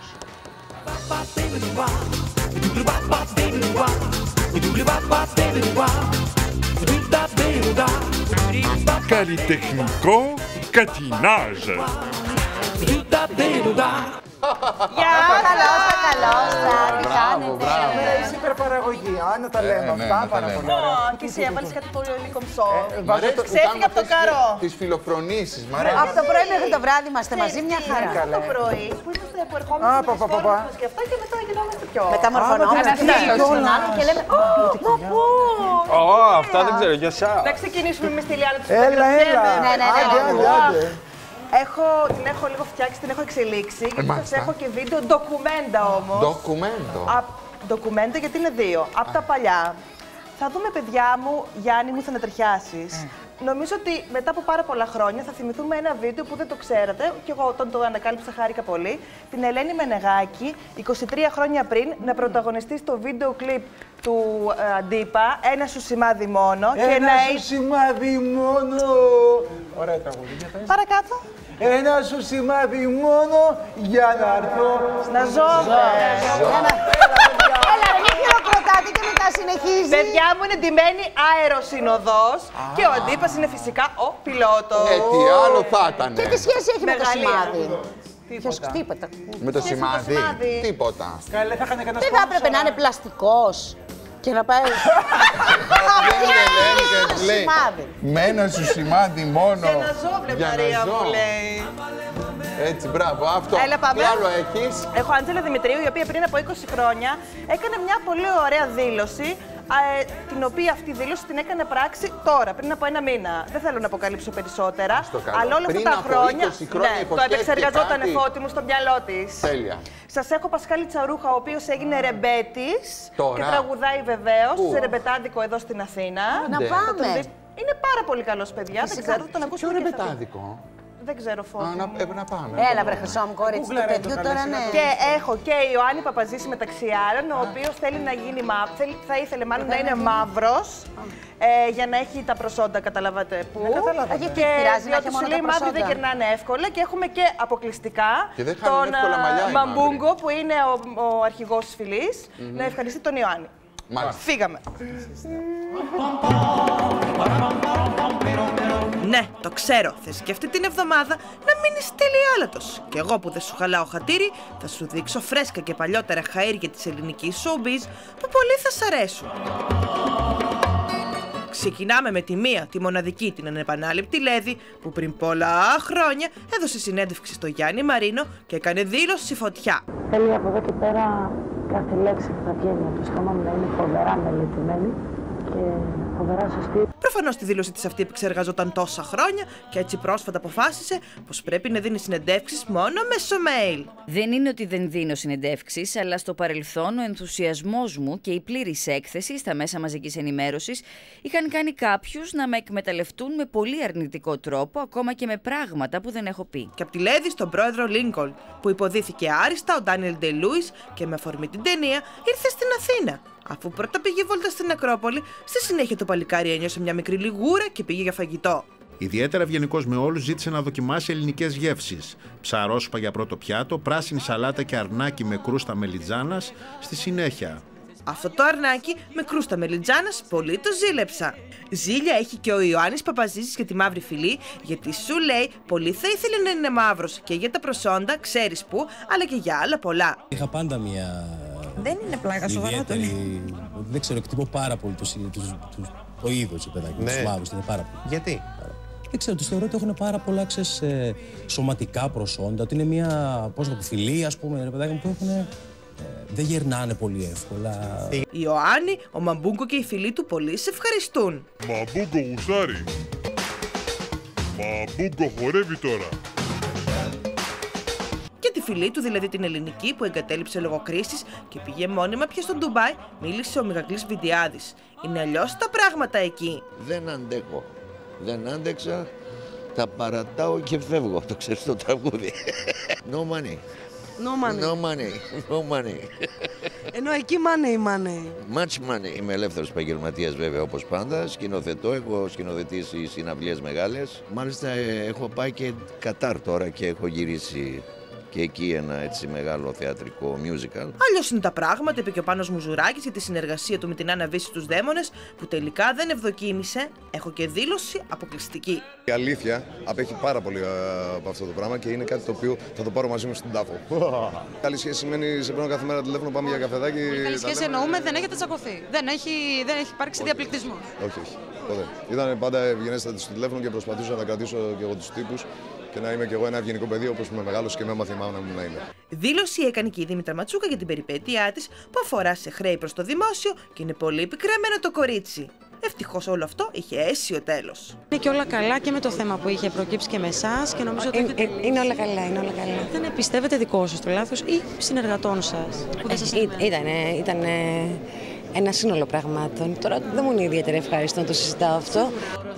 Καλλιτεχνικό κατινάζ. Γεια, καλώς, καλώς, τι κάνετε? Είσαι υπερπαραγωγή, αν τα λέμε αυτά, πάρα πολύ ωραία. Και εσύ έβαλες κάτι πολύ λικομψό. Ξέφυγε από το καρό. Τις φιλοφρονήσεις, μ' αρέσει. Από το πρωί μέχρι το βράδυ είμαστε μαζί, μια χαρά. Το πρωί που είμαστε που ερχόμαστε με τις κόρες μας και αυτά και μετά γινόμαστε πιο... Μεταμορφωνόμαστε στον άλλον και λέμε «Ω, παππού!» Ω, αυτά δεν ξέρω, για εσάς. Να ξεκινήσουμε με στη Λιάννα τους Έλα, έλα. Ναι, ναι, ναι. Έχω, την έχω λίγο φτιάξει, την έχω εξελίξει και σας έχω και βίντεο ντοκουμέντα όμως. Ντοκουμέντο. Ντοκουμέντα γιατί είναι δύο. Από τα παλιά. Θα δούμε, παιδιά μου, Γιάννη μου, θα ανατριχιάσεις. Mm. Νομίζω ότι μετά από πάρα πολλά χρόνια θα θυμηθούμε ένα βίντεο που δεν το ξέρατε και εγώ όταν το ανακάλυψα χάρηκα πολύ. Την Ελένη Μενεγάκη, είκοσι τρία χρόνια πριν, να πρωταγωνιστεί στο βίντεο κλιπ του ε, Αντίπα, «Ένα σου σημάδι μόνο». Ένα και να... σου σημάδι μόνο. Ωραία τραγούδια. Παρακάτω. Ένα σου σημάδι μόνο για να έρθω να ζω. Έλα ρε, μην χειροκροτάτε και μετά συνεχίζει. Παιδιά μου είναι ντυμένη αεροσυνοδός και ο Αντίπας είναι φυσικά ο πιλότος. Ε, τι άλλο θα ήταν. Και τι σχέση έχει με το σημάδι? Τίποτα. Τίποτα. Με το σημάδι, τίποτα. Καλέ, θα είχαν κανένα Δεν θα έπρεπε να είναι πλαστικός και να πάει... Λέει, με ένα σου σημάδι μόνο. Για να ζω, βρε Μαρία μου, λέει. Έτσι, μπράβο, αυτό. Έλα, πάμε. Τι άλλο έχεις? Έχω Άντζελα Δημητρίου, η οποία πριν από είκοσι χρόνια έκανε μια πολύ ωραία δήλωση, ε, την οποία αυτή η δήλωση την έκανε πράξη τώρα, πριν από ένα μήνα. Δεν θέλω να αποκαλύψω περισσότερα, αλλά όλα αυτά τα χρόνια, χρόνια ναι, το επεξεργαζόταν φώτη μου στο μυαλό της. Τέλεια. Σας έχω Πασχάλη Τσαρούχα, ο οποίος έγινε ρεμπέτης τώρα. Και τραγουδάει βεβαίως σε ρεμπετάδικο εδώ στην Αθήνα. Να πάμε. Είναι πάρα πολύ καλός, παιδιά. Δεν ξέρω, θα τον ακούσουμε. Ποιο ρεμπετάδικο? Δεν ξέρω, Φώτη. Α, να, ε, να πάμε. Έλα, βρε χρυσό μου κορίτσι, το παιδιού τώρα, ναι. Και έχω και Ιωάννη Παπαζήση μεταξύ άλλων, ο οποίος θέλει να γίνει μαύρο, θα ήθελε μάλλον να είναι μαύρος, ε, για να έχει τα προσόντα, καταλαβαίνετε πού. Και και πειράζει να έχει διότι μόνο σου τα λέει μαύροι δεν προσόντα. κερνάνε εύκολα και έχουμε και αποκλειστικά Και δεν χάνουν τον εύκολα μαλλιά οι Μαμπούγκο, που είναι ο, ο αρχηγός της φυλής, να ευχαριστεί τον Ιωάννη. Μάλιστα. Φύγαμε. Ναι, το ξέρω. Θες και αυτή την εβδομάδα να μείνεις τελειάλατος. Κι εγώ που δεν σου χαλάω χατήρι, θα σου δείξω φρέσκα και παλιότερα χαΐρια της ελληνικής showbiz που πολύ θα σ' αρέσουν. Ξεκινάμε με τη μία, τη μοναδική, την ανεπανάληπτη Λέδη, που πριν πολλά χρόνια έδωσε συνέντευξη στο Γιάννη Μαρίνο και έκανε δήλωση φωτιά. Θέλει από εδώ και πέρα κάθε λέξη που θα βγαίνει από το στόμα μου να είναι φοβερά μελετημένη και φοβερά σωστή. Προφανώς τη δήλωση της αυτή επεξεργαζόταν τόσα χρόνια και έτσι πρόσφατα αποφάσισε πως πρέπει να δίνει συνεντεύξεις μόνο μέσω mail. Δεν είναι ότι δεν δίνω συνεντεύξεις, αλλά στο παρελθόν ο ενθουσιασμός μου και η πλήρης έκθεση στα μέσα μαζικής ενημέρωσης είχαν κάνει κάποιους να με εκμεταλλευτούν με πολύ αρνητικό τρόπο, ακόμα και με πράγματα που δεν έχω πει. Και απ' τη Λέδη στον πρόεδρο Λίνκολν, που υποδίθηκε άριστα ο Ντάνιελ Ντελούις και με αφορμή την ταινία ήρθε στην Αθήνα. Αφού πρώτα πήγε βόλτα στην Ακρόπολη, στη συνέχεια το παλικάρι ένιωσε μια μικρή λιγούρα και πήγε για φαγητό. Ιδιαίτερα ευγενικός με όλους, ζήτησε να δοκιμάσει ελληνικές γεύσεις. Ψαρόσουπα για πρώτο πιάτο, πράσινη σαλάτα και αρνάκι με κρούστα μελιτζάνας στη συνέχεια. Αυτό το αρνάκι με κρούστα μελιτζάνας πολύ το ζήλεψα. Ζήλια έχει και ο Ιωάννης Παπαζήσης για τη μαύρη φυλή, γιατί σου λέει πολύ θα ήθελε να είναι μαύρος και για τα προσόντα, ξέρεις που, αλλά και για άλλα πολλά. Είχα πάντα μια. Δεν είναι πλάκα, σοβαρά το είναι. Δεν ξέρω, εκτιμώ πάρα πολύ το, το, το, το είδος, παιδάκι, ναι. Τους μαύρους, είναι πάρα πολύ. Γιατί? Δεν ξέρω, τους θεωρώ ότι έχουν πάρα πολλά ξέρεις, ε, σωματικά προσόντα, ότι είναι μια, πώς να πω, φιλή, ας πούμε, ρε παιδάκι, που έχουν. Ε, δεν γερνάνε πολύ εύκολα. Η Ιωάννη, ο Μαμπούγκο και οι φίλοι του πολύ σε ευχαριστούν. Μαμπούγκο γουσάρι. Μαμπούγκο χορεύει τώρα. Και τη φιλή του, δηλαδή την ελληνική, που εγκατέλειψε λόγω κρίσης και πήγε μόνιμα πια στο Ντουμπάι, μίλησε ο Μιγαγκλής Βιντιάδης. Είναι αλλιώς τα πράγματα εκεί. Δεν αντέχω. Δεν άντεξα. Τα παρατάω και φεύγω. Το ξέρεις το τραγούδι. No money. No money. No money. No money. Ενώ εκεί money, money. Much money. Είμαι ελεύθερος επαγγελματίας βέβαια όπως πάντα. Σκηνοθετώ, έχω σκηνοθετήσει συναυλίες μεγάλες. Μάλιστα έχω πάει και Κατάρ τώρα και έχω γυρίσει και εκεί ένα έτσι μεγάλο θεατρικό musical. Αλλιώς είναι τα πράγματα, είπε και ο Πάνος Μουζουράκης για τη συνεργασία του με την Άννα Βύση στους Δαίμονες, που τελικά δεν ευδοκίμησε. Έχω και δήλωση αποκλειστική. Η αλήθεια απέχει πάρα πολύ από αυτό το πράγμα και είναι κάτι το οποίο θα το πάρω μαζί μου στην τάφο. Καλή σχέση σημαίνει σε παίρνω κάθε μέρα τηλέφωνο, πάμε για καφεδάκι. Καλή σχέση εννοούμε, δεν έχετε τσακωθεί. Δεν έχει, δεν έχει υπάρξει διαπληκτισμός. Όχι, όχι. Ποτέ. Ήταν πάντα ευγενέστατη στο τηλέφωνο και προσπαθούσα να κρατήσω και εγώ τους τύπους και να είμαι κι εγώ ένα ευγενικό παιδί όπως είμαι μεγάλος και με έμαθε η μάνα μου να είμαι. Δήλωση έκανε και η Δήμητρα Ματσούκα για την περιπέτειά της που αφορά σε χρέη προς το δημόσιο και είναι πολύ πικραμένο το κορίτσι. Ευτυχώς όλο αυτό είχε αίσιο τέλος. Είναι και όλα καλά και με το θέμα που είχε προκύψει και με εσάς και νομίζω ότι. Είναι, είναι, είναι όλα καλά, είναι όλα καλά. Δεν πιστεύετε δικό σας το λάθος ή συνεργατών σας? Ήτανε, ήτανε ένα σύνολο πραγμάτων. Τώρα δεν μου είναι ιδιαίτερα ευχάριστο να το συζητάω αυτό.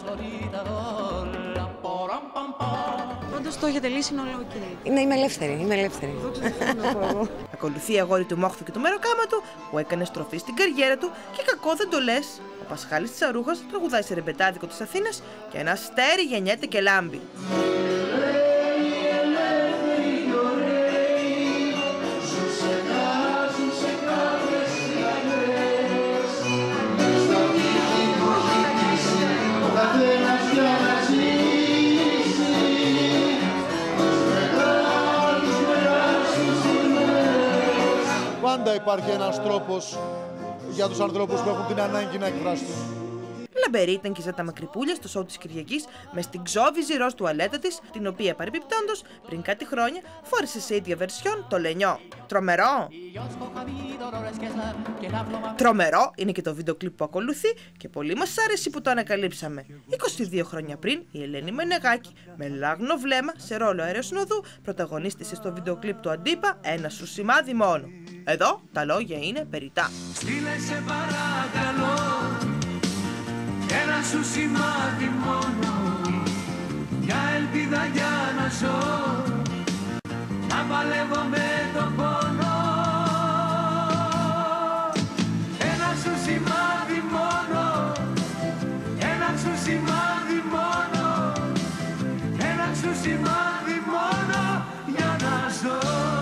Πάντως το έχετε λύσει, είναι όλα ok. Ναι, είμαι ελεύθερη, είμαι ελεύθερη. Ακολουθεί η αγόρη του Μόχθου και του Μεροκάματου που έκανε στροφή στην καριέρα του και κακό δεν το λες. Ο Πασχάλης της Αρούχας τραγουδάει σε ρεμπετάδικο της Αθήνας και ένα αστέρι γεννιέται και λάμπει. Πάντα υπάρχει ένας τρόπος για τους ανθρώπους που έχουν την ανάγκη να εκφραστούν. Λαμπερή ήταν και η Ζέτα Μακρυπούλια στο σοου της Κυριακής με στην ξόβιζη ροζ τουαλέτα της, την οποία παρεπιπτόντως πριν κάτι χρόνια φόρησε σε ίδια βερσιόν το Λενιό. Τρομερό! Τρομερό είναι και το βίντεο κλιπ που ακολουθεί και πολύ μας άρεσε που το ανακαλύψαμε. είκοσι δύο χρόνια πριν η Ελένη Μενεγάκη με λάγνο βλέμμα σε ρόλο αεροσυνοδού πρωταγωνίστησε στο βίντεο κλιπ του Αντίπα ένα σου σημάδι μόνο. Εδώ τα λόγια είναι περιτά. Στείλε σε παρακαλώ ένα σου σημάδι μόνο, μια ελπίδα για να ζω, να παλεύω με τον πόνο. Ένα σου σημάδι μόνο, ένα σου σημάδι μόνο, ένα σου σημάδι μόνο για να ζω.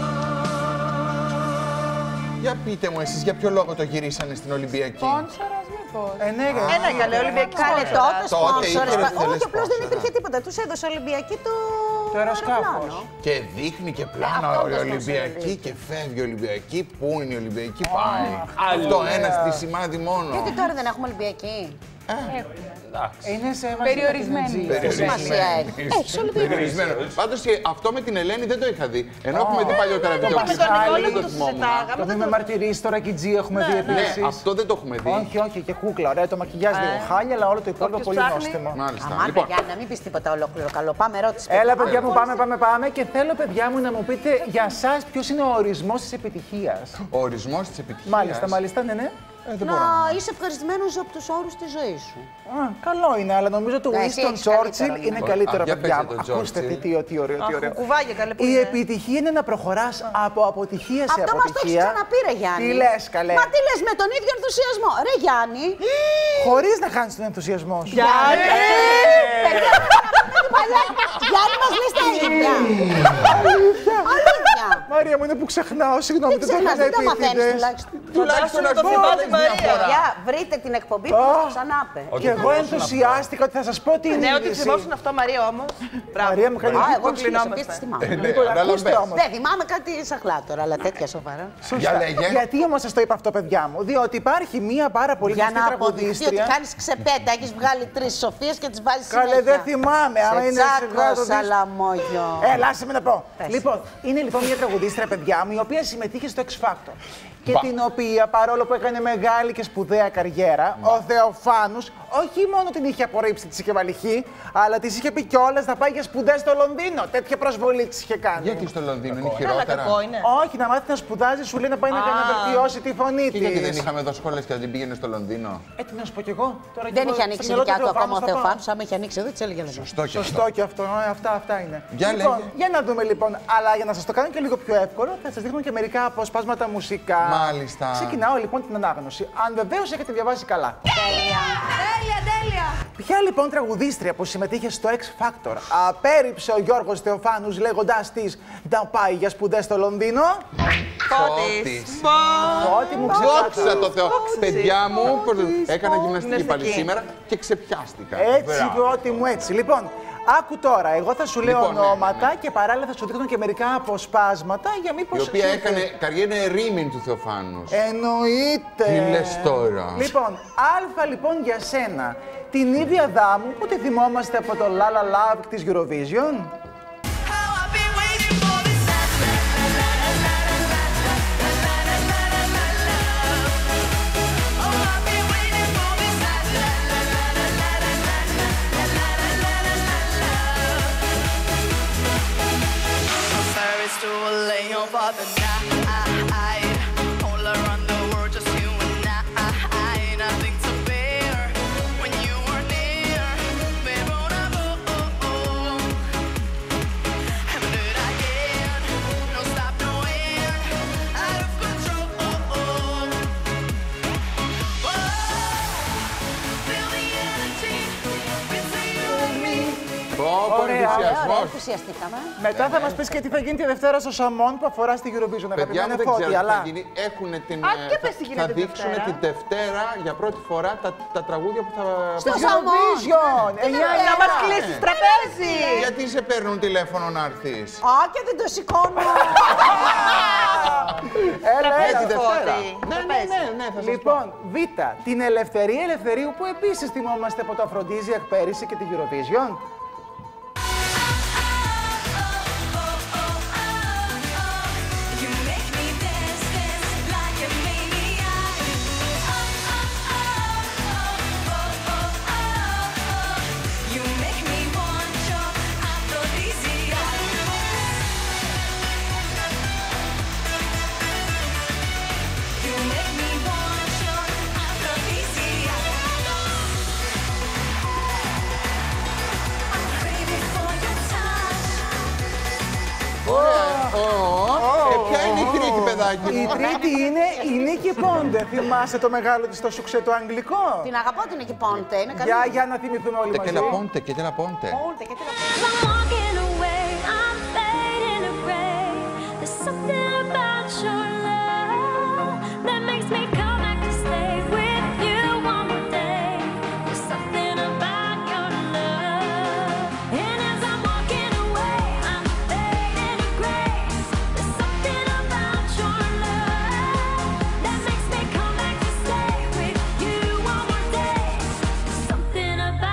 Για πείτε μου εσείς για ποιο λόγο το γυρίσανε στην Ολυμπιακή. Σπόνσορας μήπως. Ε, ναι, Ένα καλέ Ολυμπιακή σπόνσορας. Τότε σπόνσορες. Όχι, απλώς δεν σπόνσορα. υπήρχε τίποτα. Τους έδωσε Ολυμπιακή το... Το αεροσκάφος. Και δείχνει και πλάνα η Ολυμπιακή και φεύγει η Ολυμπιακή. Πού είναι η Ολυμπιακή, πάει. Αυτό ένα στη σημάδι μόνο. Γιατί τώρα δεν έχουμε Ολυμπιακή. Έχουμε. Είναι σε περιορισμένη. Τι σημασία έχει. Έχει όλο το περιορισμένο. Πάντως αυτό με την Ελένη δεν το είχα δει. Ενώ έχουμε δει παλιότερα βίντεο κλιπ. Δεν το θυμόμουν. Το δούμε μαρτυρήσει τώρα και G έχουμε δει επίσης. Ναι, αυτό δεν το έχουμε δει. Όχι, όχι, και κούκλα. Ωραία, το μακιγιάζ λίγο χάλια, αλλά όλο το υπόλοιπο πολύ νόστιμο. Μάλιστα. Αμά, παιδιά, να μην πεις τίποτα ολόκληρο καλό. Πάμε, ερώτηση. Έλα, παιδιά μου, πάμε, πάμε, πάμε. Και θέλω, παιδιά μου, να μου πείτε για εσάς ποιος είναι ο ορισμός της επιτυχίας. Ο ορισμός της επιτυχίας. Μάλιστα, μάλιστα, ναι, ναι. Ε, να είσαι ευχαριστημένος από τους όρους της ζωής σου. Α, καλό είναι, αλλά νομίζω το Winston Churchill είναι καλύτερο, παιδιά μου. Ακούστε τι ωραίο, τι ωραίο. Κουβάγια καλέ που η είναι. επιτυχία είναι να προχωράς από αποτυχία σε αυτό αποτυχία. Αυτό μας το έχεις ξαναπεί, ρε Γιάννη. Τι λες, καλέ. Μα τι λες με τον ίδιο ενθουσιασμό. Ρε Γιάννη. Χωρίς να χάνεις τον ενθουσιασμό σου. Γιάννη. Γιάννη μας λες τα ίδια. Αλήθεια. Μαρία μου, είναι που ξεχνάω, συγγνώμη. Δεν ξεχνάς, δεν τα μαθαίνεις τουλάχιστον. Τουλάχιστον να το θυμάται μια φορά. Βρείτε την εκπομπή που το ξανάπε. Και εγώ ενθουσιάστηκα ότι θα σας πω τι είναι. Ναι, ότι θυμόσουν αυτό Μαρία όμως. Μαρία μου κάνει Α, εγώ τις θυμάμαι. Δεν θυμάμαι κάτι σαχλά τώρα, αλλά τέτοια σοβαρά. Γιατί όμως σας το είπα αυτό, παιδιά μου? Διότι υπάρχει μία πάρα πολύ για γνωστή να αποδειχθεί ότι τραγουδίστρια. κάνεις ξεπέτα, έχεις βγάλει τρεις σοφίες και τις βάζεις συνέχεια. Καλέ, δεν θυμάμαι. Σε άμα είναι τσάκο, σαλαμόγιο. Έλα, άσε με να πω. Λοιπόν, είναι λοιπόν μια τραγουδίστρια, παιδιά μου, η οποία συμμετείχε στο X Factor. Και Μπα. την οποία, παρόλο που έκανε μεγάλη και σπουδαία καριέρα, Μπα. ο Θεοφάνους όχι μόνο την είχε απορρίψει, της είχε βαληχεί, αλλά της είχε πει κιόλας να πάει για σπουδές στο Λονδίνο. Τέτοια προσβολή της είχε κάνει. Γιατί στο Λονδίνο είναι Καλά, χειρότερα? κακό είναι. Όχι, να μάθει να σπουδάζει, σου λέει να πάει να, να βελτιώσει τη φωνή Και της. γιατί δεν είχαμε εδώ σχολές και την πήγαινε στο Λονδίνο? Ε, τι να σου πω κι εγώ. Τώρα Δεν κι είχε εγώ, ανοίξει στο μυαλό δικιά του του ακόμα ο θα πάω. Θεοφάνους, άμα είχε ανοίξει εδώ, τι έλεγε. Σωστό και Σωστό αυτό. και αυτό. Ε, αυτά, αυτά είναι. Για λοιπόν, λέγε. για να δούμε λοιπόν. Αλλά για να σας το κάνω και λίγο πιο εύκολο, θα σας δείχνω και μερικά αποσπάσματα μουσικά. Μάλιστα. Ξεκινάω λοιπόν την ανάγνωση. Αν βεβαίως έχετε διαβάσει καλά. Τέλεια. Τέλεια, τέλεια. Ποια λοιπόν τραγουδίστρια που συμμετείχε στο X Factor απέρριψε ο Γιώργος Θεοφάνους λέγοντάς της να πάει για σπουδές στο Λονδίνο? Φώτης. Φώτη μου, ξεκάθαρα. Δόξα τω Θεώ. Παιδιά μου, έκανα γυμναστική πάλι σήμερα και ξεπιάστηκα. Έτσι, Φώτη μου, έτσι. Λοιπόν, άκου τώρα, εγώ θα σου λέω Λοιπόν, ναι, ονόματα ναι, ναι. και παράλληλα θα σου δείχνω και μερικά αποσπάσματα για μήπως. Η οποία σου έκανε έρθει. καριέρα ερήμην του Θεοφάνους. Εννοείται. Τι λες τώρα? Λοιπόν, Α λοιπόν για σένα. Την ίδια δάμου που τη θυμόμαστε από το La La Love της Eurovision. Ενθουσιαστήκαμε. Μετά θα μας πεις και τι θα γίνει τη Δευτέρα στο Σαμόν που αφορά στη Eurovision. Παιδιά μου, Αγαπημένε δεν Φώτη, ξέρω τι αλλά... θα γίνει. Έχουν την, Α, ε, και πες τι θα, γίνεται θα τη δείξουν Δευτέρα. την Δευτέρα για πρώτη φορά τα, τα τραγούδια που θα... Στο Στο Σαμόν. Eurovision! εννιά η Να ώρα. μας κλείσεις τραπέζι. Γιατί σε παίρνουν τηλέφωνο να έρθεις? Α, και δεν το σηκώνω. Έλα, Έτσι έλα. Δευτέρα. Ναι, ναι, ναι, ναι, θα σας Λοιπόν, Β. Την Ελευθερία Ελευθερίου που επίσης θυμόμαστε από το Αφροντίζιακ πέρυσι και την Eurovision. Ε, ποια είναι η τρίτη, παιδάκι Η μου? τρίτη είναι η Νίκη Πόντε. Θυμάσαι το μεγάλο της το σουξέ το αγγλικό? Την αγαπώ την εκεί Πόντε. Είναι καλή. Για, για να θυμηθούμε όλοι Te μαζί. que la ponte, que te la ponte. Πόντε, και τι να πω. Something about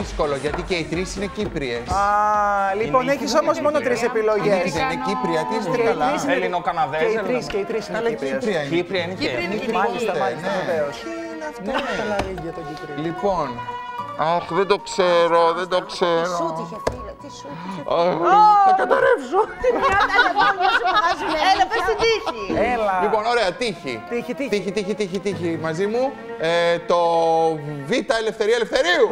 δύσκολο γιατί και οι τρεις είναι Κύπριες. Α, λοιπόν, έχεις όμως μόνο τρεις επιλογές. Δεν είναι Κύπρια, τι είστε καλά. Ελληνοκαναδές. Και οι τρεις, και οι τρεις είναι Κύπριες. Κύπρια είναι και Μάλιστα, μάλιστα, βεβαίως. Ναι. Λοιπόν, αχ, δεν το ξέρω, δεν το ξέρω. Τι σούτ είχε, φίλε, τι σούτ είχε. Θα καταρρεύσω. Τι τριάντα λεπτά σου βγάζουν. Έλα, πες την τύχη. Έλα. Λοιπόν, ωραία, τύχη. Τύχη, τύχη. Τύχη, τύχη, τύχη, τύχη. Μαζί μου, ε, το Β, Ελευθερία Ελευθερίου.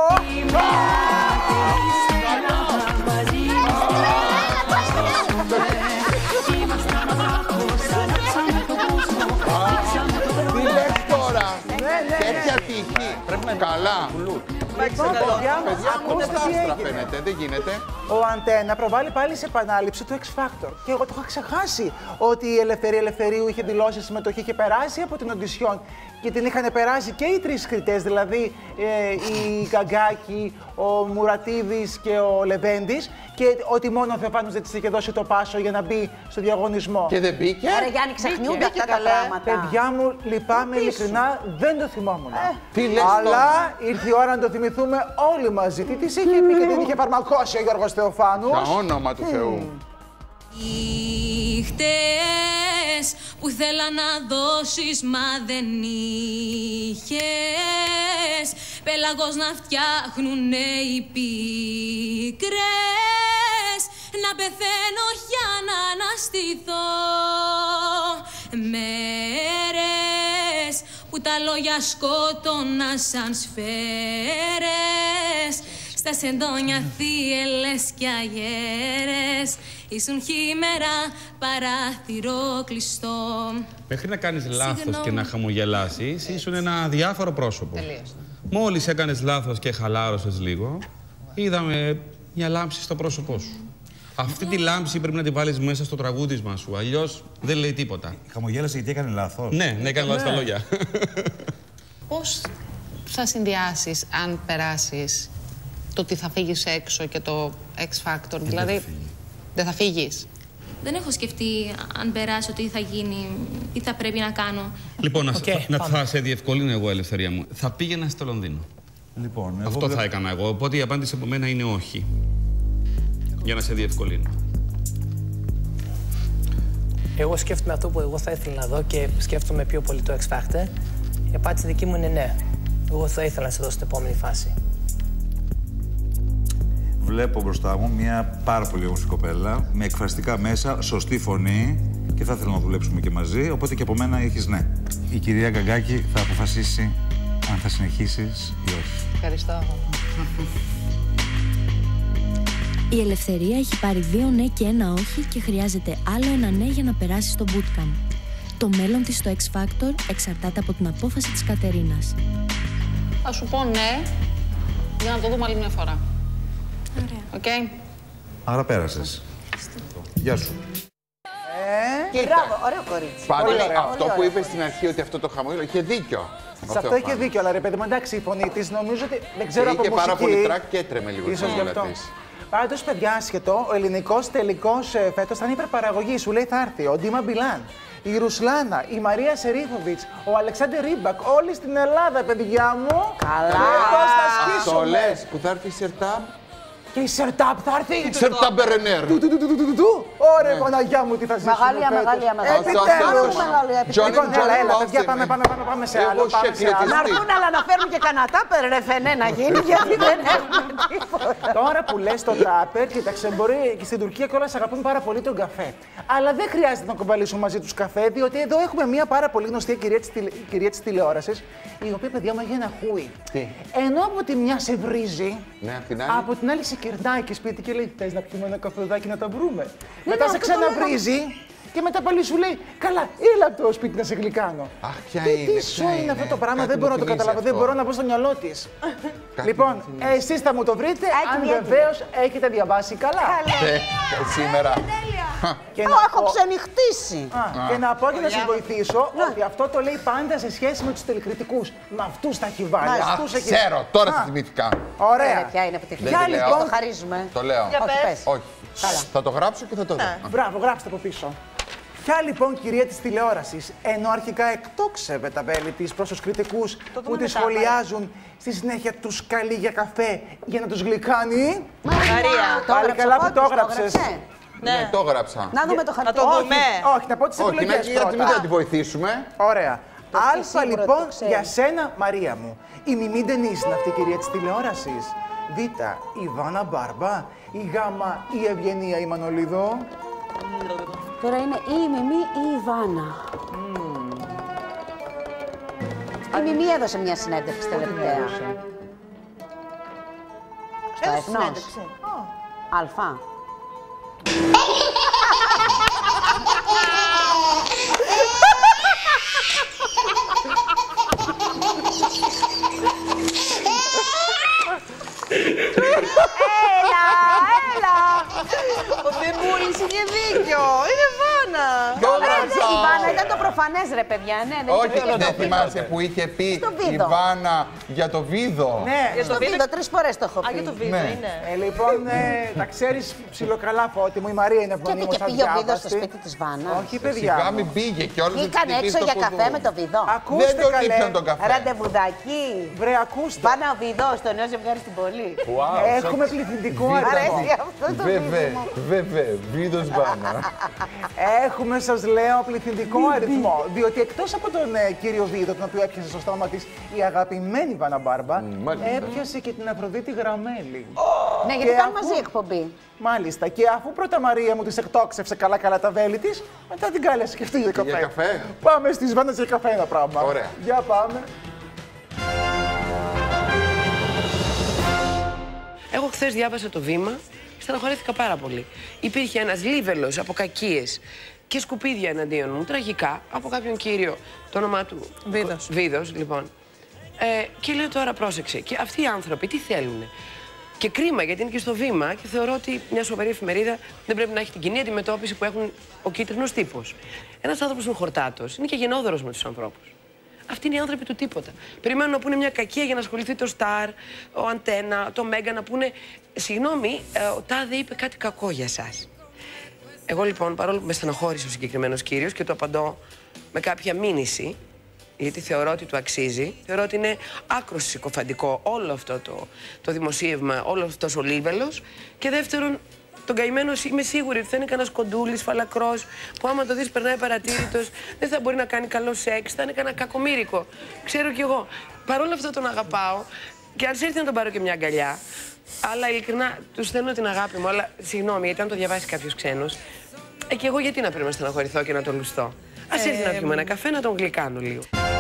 Τι λες τώρα, τέτοια τύχη. Καλά. Λοιπόν, παιδιά μου, Παιδιά, ακούστε πώς τι άστρα έγινε. φαίνεται, δεν γίνεται. Ο Αντένα προβάλλει πάλι σε επανάληψη το X Factor. Και εγώ το είχα ξεχάσει ότι η Ελευθερία Ελευθερίου είχε δηλώσει συμμετοχή, είχε περάσει από την οντισιόν και την είχαν περάσει και οι τρεις κριτές, δηλαδή ε, η Γκαγκάκη, ο Μουρατίδης και ο Λεβέντης, και ότι μόνο ο Θεοφάνος δεν της είχε δώσει το πάσο για να μπει στο διαγωνισμό. Και δεν μπήκε. Άρα Γιάννη, ξεχνιούνται αυτά τα πράγματα. Παιδιά μου, λυπάμαι ειλικρινά, δεν το θυμόμουν. Τι λες Αλλά ήρθε η ώρα να το θυμηθούμε όλοι μαζί. Τι της είχε πει και την είχε φαρμακώσει ο Γιώργος Θεοφάνους. Για όνομα του Θεού. Νύχτες που θέλα να δώσεις μα δεν είχες, πέλαγος να φτιάχνουνε οι πίκρες, να πεθαίνω για να αναστηθώ. Μέρες που τα λόγια σκότωνα σαν σφαίρες, στα σεντόνια θύελες κι αγέρες, ήσουν χήμερα παράθυρο κλειστό. Μέχρι να κάνεις λάθος Συγγνώμη. και να χαμογελάσεις, ήσουν ένα διάφορο πρόσωπο. Τελείως. Μόλις έκανες λάθος και χαλάρωσες λίγο, είδαμε μια λάμψη στο πρόσωπό σου. Αυτή τη λάμψη πρέπει να τη βάλεις μέσα στο τραγούδισμα σου, αλλιώς δεν λέει τίποτα. Χαμογέλασε γιατί έκανε λάθος. Ναι, ναι, έκανε λάθος τα λόγια. Πώς θα συνδυάσεις αν περάσεις το ότι θα φύγεις έξω και το X Factor, δηλαδή δεν θα φύγεις. Δεν έχω σκεφτεί αν περάσω τι θα γίνει, τι θα πρέπει να κάνω. Λοιπόν, να, Okay, θα, να πάμε. θα σε διευκολύνω εγώ, Ελευθερία μου. Θα πήγαινα στο Λονδίνο. Λοιπόν, εγώ Αυτό βρε- θα έκανα εγώ, οπότε η απάντηση από μένα είναι όχι. Για να σε διευκολύνω. Εγώ σκέφτομαι αυτό που εγώ θα ήθελα να δω και σκέφτομαι πιο πολύ το X Factor. Η απάντηση δική μου είναι ναι. Εγώ θα ήθελα να σε δώσω την επόμενη φάση. Βλέπω μπροστά μου μια πάρα πολύ όμορφη κοπέλα με εκφραστικά μέσα, σωστή φωνή και θα ήθελα να δουλέψουμε και μαζί. Οπότε και από μένα έχεις ναι. Η κυρία Γκαγκάκη θα αποφασίσει αν θα συνεχίσεις ή όχι. Ευχαριστώ. Η Ελευθερία έχει πάρει δύο ναι και ένα όχι και χρειάζεται άλλο ένα ναι για να περάσει στο bootcamp. Το μέλλον της στο X Factor εξαρτάται από την απόφαση της Κατερίνας. Θα σου πω ναι, για να το δούμε άλλη μια φορά. Ωραία. Οκ. Άρα πέρασες. Γεια σου. Ε, μπράβο, ωραίο κορίτσι. Πάντως, Πολύ ωραίο, αυτό πολύ που ωραίο. είπε στην αρχή ότι αυτό το χαμόγελο είχε δίκιο. Σε αυτό είχε δίκιο, αλλά ρε παιδί μου, εντάξει, η φωνή της νομίζω ότι δεν ξέρω από Είχε μουσική. πάρα πολύ τρακ και έτρεμε λίγο Ίσως στην γι' όλα αυτό. της. Πάντως, παιδιά, άσχετο, ο ελληνικός τελικός ε, φέτος θα είναι υπερπαραγωγή. Σου λέει θα έρθει ο Ντίμα Μπιλάν, η Ρουσλάνα, η Μαρία Σερίφοβιτς, ο Αλεξάντερ Ρίμπακ, όλοι στην Ελλάδα, παιδιά μου. Καλά. Φέτος θα Αυτό σκίσουμε. λες που θα έρθει η Σερτάμ. Και η Σερτάπ θα έρθει. Σερτάμ Μπερενέρ. Του, του, του, του, του, του, του. Ωραία, Παναγιά μου, τι θα ζήσουμε Μεγαλεία, φέτος. μεγαλεία, μεγαλεία. Επιτέλους. Αυτό, αυτό, μεγαλεία, Λοιπόν, επιτέλους. έλα, έλα, Johnny παιδιά, Boston, πάμε, ναι. πάμε, πάμε, πάμε σε Εγώ άλλο, πάμε σε άλλο. Να έρθουν, αλλά να φέρουν και κανένα τάπερ, ρε φαινέ, να γίνει, γιατί δεν έχουμε τίποτα. Τώρα που λες το τάπερ, κοίταξε, μπορεί και στην Τουρκία κιόλας αγαπούν πάρα πολύ τον καφέ. Αλλά δεν χρειάζεται να κομπαλήσουν μαζί τους καφέ, διότι εδώ έχουμε μια πάρα πολύ γνωστή κυρία της, τηλε... κυρία της τηλεόρασης, η οποία, παιδιά μου, έχει ένα χούι. Τι. Ενώ από τη μια σε βρίζει, Ναι, απ' την άλλη. από την άλλη σε κερνάει και σπίτι και λέει: θες να πιούμε ένα καφεδάκι να τα βρούμε. Ναι, Μετά ναι, σε αυτό το ξαναβρίζει και μετά πάλι σου λέει: καλά, έλα από το σπίτι να σε γλυκάνω. Αχ, ποια Τι, είναι, τι ποια σου είναι είναι. αυτό το πράγμα, Κάτι δεν μου μπορώ να το θυμίζει καταλάβω, δεν αυτό. μπορώ να μπω στο μυαλό τη. Κάτι Λοιπόν, μου θυμίζει. εσείς θα μου το βρείτε, αν Έτοιμη, βεβαίω έχετε διαβάσει καλά. Ε, Σήμερα. Και Το να έχω πω- ξενυχτήσει. Α, και να πω και να σας βοηθήσω ότι αυτό το λέει πάντα σε σχέση με τους τηλεκριτικούς. Με αυτούς τα έχει βάλει. Αχ, αυτούς έχει- ξέρω, τώρα Α, τη θυμήθηκα. Ωραία. Ε, Ποια είναι αυτή τη Δεν Για τη λέω. λοιπόν, Το χαρίζουμε. Το λέω. Για Όχι, πες. πες. Όχι. Θα το γράψω και θα το δω. Μπράβο, γράψτε από πίσω. Ποια λοιπόν κυρία της τηλεόρασης, ενώ αρχικά εκτόξευε τα βέλη της προς τους κριτικούς που τη σχολιάζουν, στη συνέχεια τους καλεί για καφέ για να τους γλυκάνει. Μαρία, πάλι καλά που το έγραψες. Ναι, το έγραψα. Να δούμε το χαρτί. Να το δούμε. Όχι, όχι, να πω τις επιλογές Όχι, γιατί μην τη βοηθήσουμε. Ωραία. Αλφα λοιπόν για σένα, Μαρία μου. Η Μιμή Ντενής είναι αυτή η κυρία της τηλεόρασης. Β. Η Βάνα Μπάρμπα. Η Γ. Η Ευγενία η Μανολίδο. Τώρα είναι ή η Μιμή ή η Βάνα. Η Μιμή έδωσε μια συνέντευξη τελευταία. Στο Εθνός. Αλφα. Έλα, έλα! Ο Θεμούλης είχε δίκιο. Είναι Βάνα. Το έγραψα. Η Βάνα ήταν το προφανές ρε παιδιά, ναι. Όχι, δεν θυμάσαι που είχε πει η Βάνα για το βίδο. Ναι, για το βίδο τρεις φορές το έχω πει. Α, για το βίδο είναι. Ε, λοιπόν, τα ξέρεις ψιλοκαλά Φώτη μου, η Μαρία είναι ευγονίμως Γιατί και πήγε ο βίδος στο σπίτι της Βάνας. Όχι, παιδιά. Σιγά μην πήγε κιόλας. Βγήκαν έξω για καφέ με το βίδο. Δεν τον ήπιαν τον καφέ. Ραντεβουδάκι. Βρε, ακούστε. Βάνα ο βίδος, το νέο ζευγάρι στην πόλη. Έχουμε πληθυντικό αριθμό. Αρέσει αυτό το Βέβαια, βέβαια, βίδος Βάνα. Έχουμε, σας λέω, πληθυντικό αριθμό. Διότι εκτός από τον ε, κύριο Βίδο, τον οποίο έπιασε στο στόμα της η αγαπημένη Βάνα Μπάρμπα, έπιασε και την Αφροδίτη Γραμμέλη. Oh! Ναι, γιατί κάνουμε μαζί εκπομπή. Μάλιστα. Και αφού πρώτα Μαρία μου της εκτόξευσε καλά-καλά τα βέλη της, μετά την κάλεσε και αυτή για καφέ. Για καφέ. Πάμε στις Βάνες για καφέ ένα πράγμα. Ωραία. Για πάμε. Εγώ χθες διάβασα το Βήμα και στεναχωρήθηκα πάρα πολύ. Υπήρχε ένας λίβελος από κακίες και σκουπίδια εναντίον μου, τραγικά, από κάποιον κύριο, το όνομά του... Βίδος. Βίδος, λοιπόν. Ε, και λέω τώρα πρόσεξε, και αυτοί οι άνθρωποι τι θέλουνε. Και κρίμα, γιατί είναι και στο Βήμα και θεωρώ ότι μια σοβαρή εφημερίδα δεν πρέπει να έχει την κοινή αντιμετώπιση που έχουν ο κίτρινος τύπος. Ένας άνθρωπος είναι χορτάτος, είναι και γενναιόδωρος με τους ανθρώπους. Αυτοί είναι οι άνθρωποι του τίποτα. Περιμένουν να πούνε μια κακία για να ασχοληθεί το Σταρ, ο Αντένα, το Μέγκα, να πούνε συγγνώμη, ο Τάδε είπε κάτι κακό για εσάς. Εγώ λοιπόν, παρόλο που με στεναχώρησε ο συγκεκριμένος κύριος και το απαντώ με κάποια μήνυση, γιατί θεωρώ ότι του αξίζει, θεωρώ ότι είναι άκρως συκοφαντικό όλο αυτό το, το δημοσίευμα, όλο αυτός ο λίβελος. Και δεύτερον, τον καημένο είμαι σίγουρη ότι θα είναι κανένας κοντούλης, φαλακρός, που άμα το δεις περνάει παρατήρητος, δεν θα μπορεί να κάνει καλό σεξ, θα είναι κανένα κακομοίρικο. Ξέρω κι εγώ. Παρ' όλα αυτά τον αγαπάω και αν έρθει να τον πάρω και μια αγκαλιά, αλλά ειλικρινά του στέλνω την αγάπη μου. Αλλά συγγνώμη, γιατί αν το διαβάσει κάποιος ξένος, ε, και εγώ γιατί να πρέπει να στεναχωρηθώ και να τον λουστώ. Ας έρθει ε, να πιούμε ένα καφέ, να τον γλυκάνω λίγο.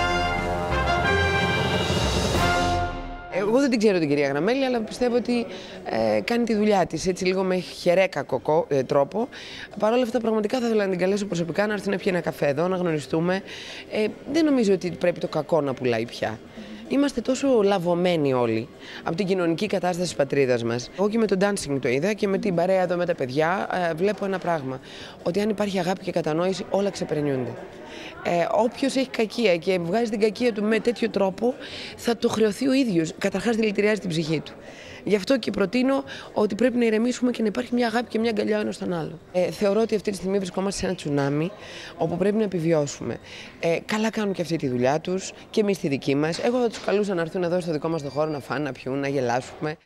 Εγώ δεν την ξέρω την κυρία Γραμμέλη, αλλά πιστεύω ότι ε, κάνει τη δουλειά της έτσι λίγο με χερέκακο ε, τρόπο. Παρ' όλα αυτά, πραγματικά θα ήθελα να την καλέσω προσωπικά να έρθει να πιει ένα καφέ εδώ, να γνωριστούμε. Ε, δεν νομίζω ότι πρέπει το κακό να πουλάει πια. Είμαστε τόσο λαβωμένοι όλοι από την κοινωνική κατάσταση της πατρίδας μας. Εγώ και με το dancing το είδα και με την παρέα εδώ με τα παιδιά ε, βλέπω ένα πράγμα. Ότι αν υπάρχει αγάπη και κατανόηση, όλα ξεπερνιούνται. Ε, όποιος έχει κακία και βγάζει την κακία του με τέτοιο τρόπο, θα το χρεωθεί ο ίδιος. Καταρχάς δηλητηριάζει την ψυχή του. Γι' αυτό και προτείνω ότι πρέπει να ηρεμήσουμε και να υπάρχει μια αγάπη και μια αγκαλιά ο ένας στον άλλο. Ε, θεωρώ ότι αυτή τη στιγμή βρισκόμαστε σε ένα τσουνάμι όπου πρέπει να επιβιώσουμε. Ε, καλά κάνουν και αυτή τη δουλειά τους και εμείς τη δική μας. Εγώ θα τους καλούσα να έρθουν εδώ στο δικό μας το χώρο να φάνε, να πιούν, να γελάσουμε.